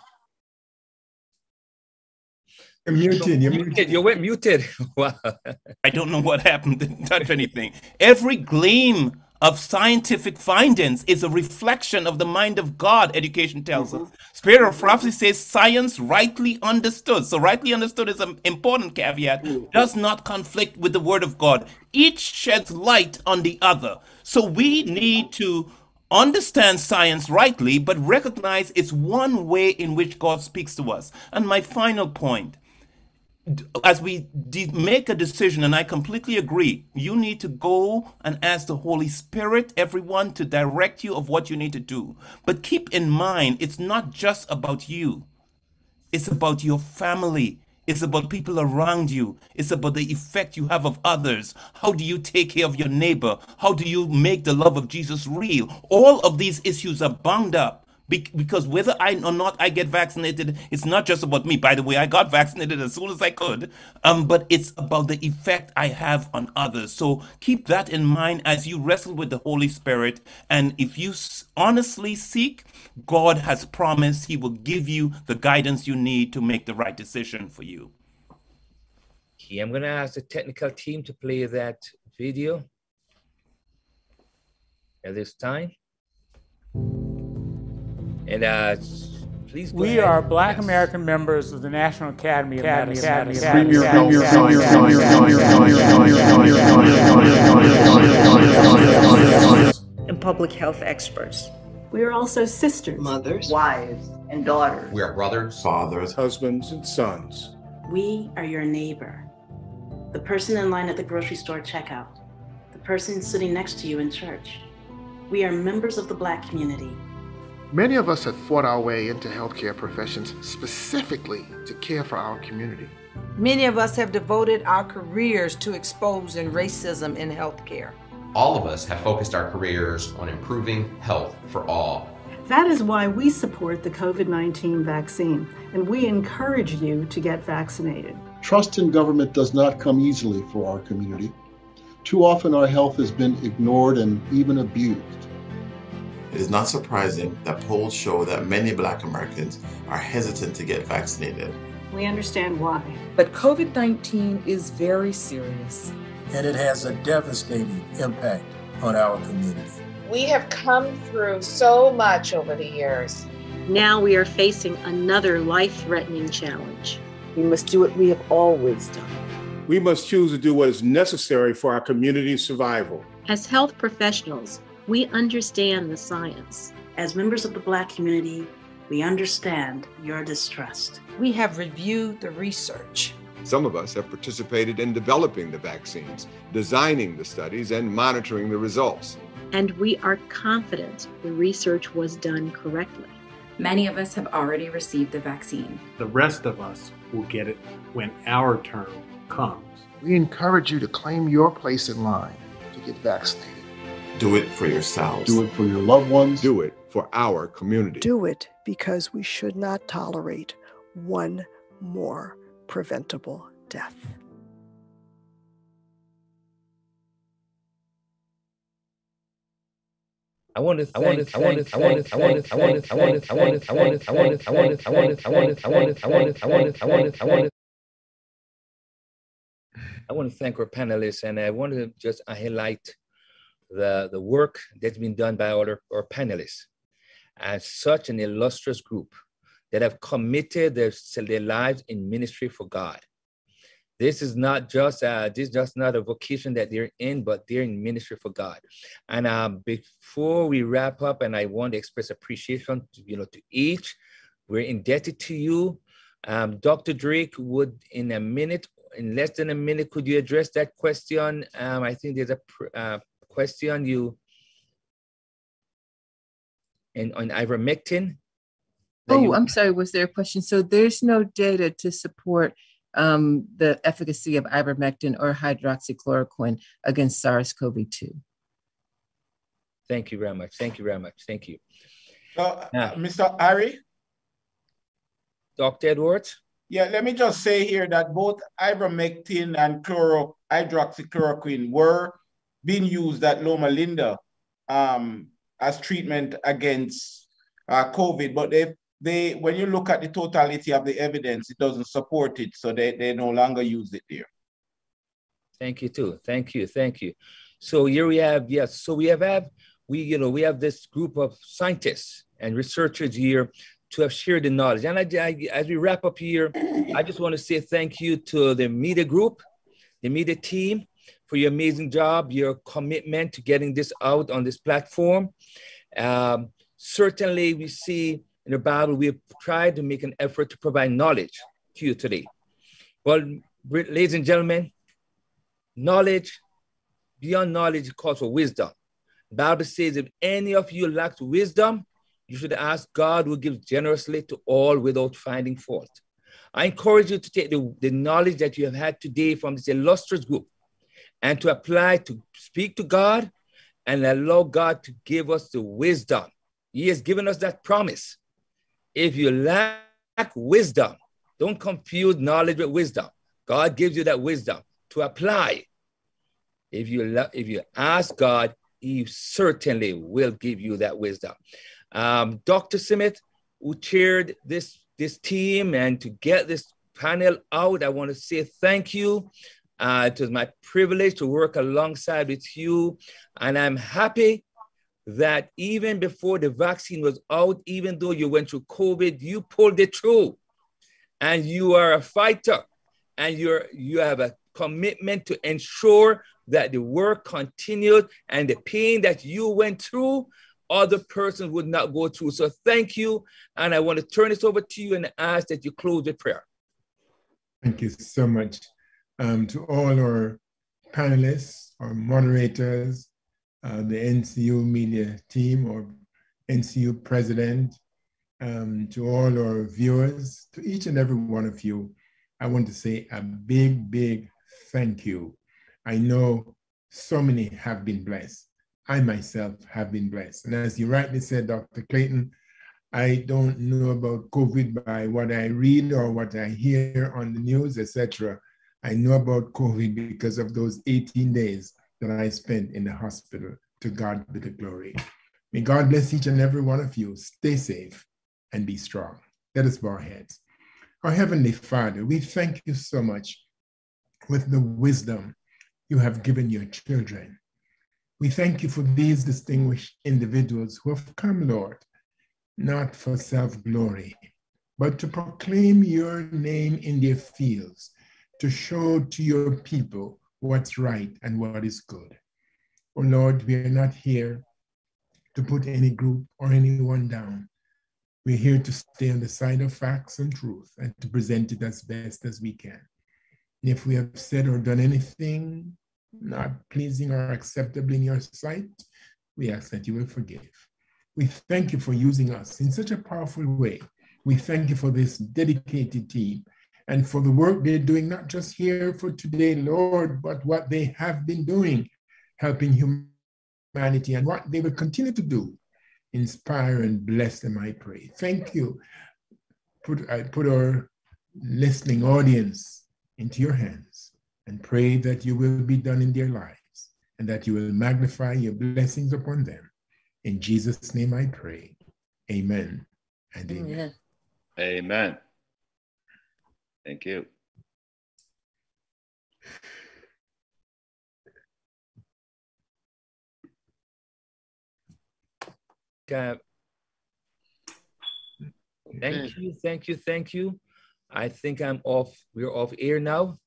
You're muted. You're muted. You went muted. Wow. I don't know what happened. Didn't touch anything. Every gleam of scientific findings is a reflection of the mind of God, education tells us. Spirit of prophecy says science rightly understood. So rightly understood is an important caveat, does not conflict with the word of God. Each sheds light on the other. So we need to understand science rightly, but recognize it's one way in which God speaks to us. And my final point, as we de- make a decision, and I completely agree, you need to go and ask the Holy Spirit, everyone, to direct you of what you need to do. But keep in mind, it's not just about you. It's about your family. It's about people around you. It's about the effect you have of others. How do you take care of your neighbor? How do you make the love of Jesus real? All of these issues are bound up be- because whether I or not I get vaccinated, it's not just about me. By the way, I got vaccinated as soon as I could, um, but it's about the effect I have on others. So keep that in mind as you wrestle with the Holy Spirit. And if you s- honestly seek, God has promised He will give you the guidance you need to make the right decision for you. Okay, I'm going to ask the technical team to play that video at this time. And uh, please go We ahead. are Black Yes. American members of the National Academy of Academy, Medicine. Academy, Academy, Academy, Academy, and public health experts. We are also sisters, Mothers, wives, and daughters. We are brothers, fathers, husbands, and sons. We are your neighbor. The person in line at the grocery store checkout. The person sitting next to you in church. We are members of the Black community. Many of us have fought our way into healthcare professions specifically to care for our community. Many of us have devoted our careers to exposing racism in healthcare. All of us have focused our careers on improving health for all. That is why we support the COVID nineteen vaccine, and we encourage you to get vaccinated. Trust in government does not come easily for our community. Too often our health has been ignored and even abused. It is not surprising that polls show that many Black Americans are hesitant to get vaccinated. We understand why. But COVID nineteen is very serious. And it has a devastating impact on our community. We have come through so much over the years. Now we are facing another life-threatening challenge. We must do what we have always done. We must choose to do what is necessary for our community's survival. As health professionals, we understand the science. As members of the Black community, we understand your distrust. We have reviewed the research. Some of us have participated in developing the vaccines, designing the studies, and monitoring the results. And we are confident the research was done correctly. Many of us have already received the vaccine. The rest of us will get it when our turn comes. We encourage you to claim your place in line to get vaccinated. Do it for yourselves. Do it for your loved ones. Do it for our community. Do it because we should not tolerate one more preventable death. I want to I want to I want to I want to I want to I want to I want to I want to I want to I want to I want to I want to I want to I want to I want to I want to I want to I want to I want to thank our panelists, and I want to just highlight the the work that's been done by our, our panelists as such an illustrious group that have committed their, their lives in ministry for God. This is not just uh, this is just not a vocation that they're in, but they're in ministry for God. And um, before we wrap up, and I want to express appreciation, to, you know, to each. We're indebted to you, um, Doctor Drake. Would in a minute, in less than a minute, could you address that question? Um, I think there's a uh, question you and on ivermectin. Oh, you, I'm sorry. Was there a question? So there's no data to support um, the efficacy of ivermectin or hydroxychloroquine against SARS-C o V two. Thank you very much. Thank you very much. Thank you. Uh, now, Mister Ari? Doctor Edwards? Yeah, let me just say here that both ivermectin and chloro, hydroxychloroquine were being used at Loma Linda um, as treatment against uh, COVID, but they, they, when you look at the totality of the evidence, it doesn't support it, so they, they no longer use it there. Thank you too. Thank you. Thank you. So here we have, yes, so we have, have we, you know, we have this group of scientists and researchers here to have shared the knowledge. And I, I, as we wrap up here, I just want to say thank you to the media group, the media team, for your amazing job, your commitment to getting this out on this platform. Um, certainly we see in the Bible, we have tried to make an effort to provide knowledge to you today. Well, ladies and gentlemen, knowledge, beyond knowledge calls for wisdom. The Bible says if any of you lacks wisdom, you should ask God who gives generously to all without finding fault. I encourage you to take the, the knowledge that you have had today from this illustrious group and to apply to speak to God and allow God to give us the wisdom. He has given us that promise. If you lack wisdom, don't confuse knowledge with wisdom. God gives you that wisdom to apply. If you, if you ask God, He certainly will give you that wisdom. Um, Doctor Smith, who chaired this, this team and to get this panel out, I want to say thank you. Uh, it was my privilege to work alongside with you. And I'm happy that even before the vaccine was out, even though you went through COVID, you pulled it through. And you are a fighter. And you're, you have a commitment to ensure that the work continued and the pain that you went through, other persons would not go through. So thank you. And I want to turn this over to you and ask that you close with prayer. Thank you so much. Um, to all our panelists, our moderators, uh, the N C U media team, or N C U president, um, to all our viewers, to each and every one of you, I want to say a big, big thank you. I know so many have been blessed. I myself have been blessed. And as you rightly said, Doctor Clayton, I don't know about COVID by what I read or what I hear on the news, et cetera. I know about COVID because of those eighteen days that I spent in the hospital. To God be the glory. May God bless each and every one of you. Stay safe and be strong. Let us bow our heads. Our Heavenly Father, we thank you so much with the wisdom you have given your children. We thank you for these distinguished individuals who have come, Lord, not for self-glory, but to proclaim your name in their fields, to show to your people what's right and what is good. Oh Lord, we are not here to put any group or anyone down. We're here to stay on the side of facts and truth and to present it as best as we can. And if we have said or done anything not pleasing or acceptable in your sight, we ask that you will forgive. We thank you for using us in such a powerful way. We thank you for this dedicated team and for the work they're doing, not just here for today, Lord, but what they have been doing, helping humanity, and what they will continue to do. Inspire and bless them, I pray. Thank you. Put, I put our listening audience into your hands and pray that you will be done in their lives and that you will magnify your blessings upon them. In Jesus' name I pray. Amen and amen. Amen. Amen. Thank you. Uh, thank you, thank you, thank you. I think I'm off, we're off air now.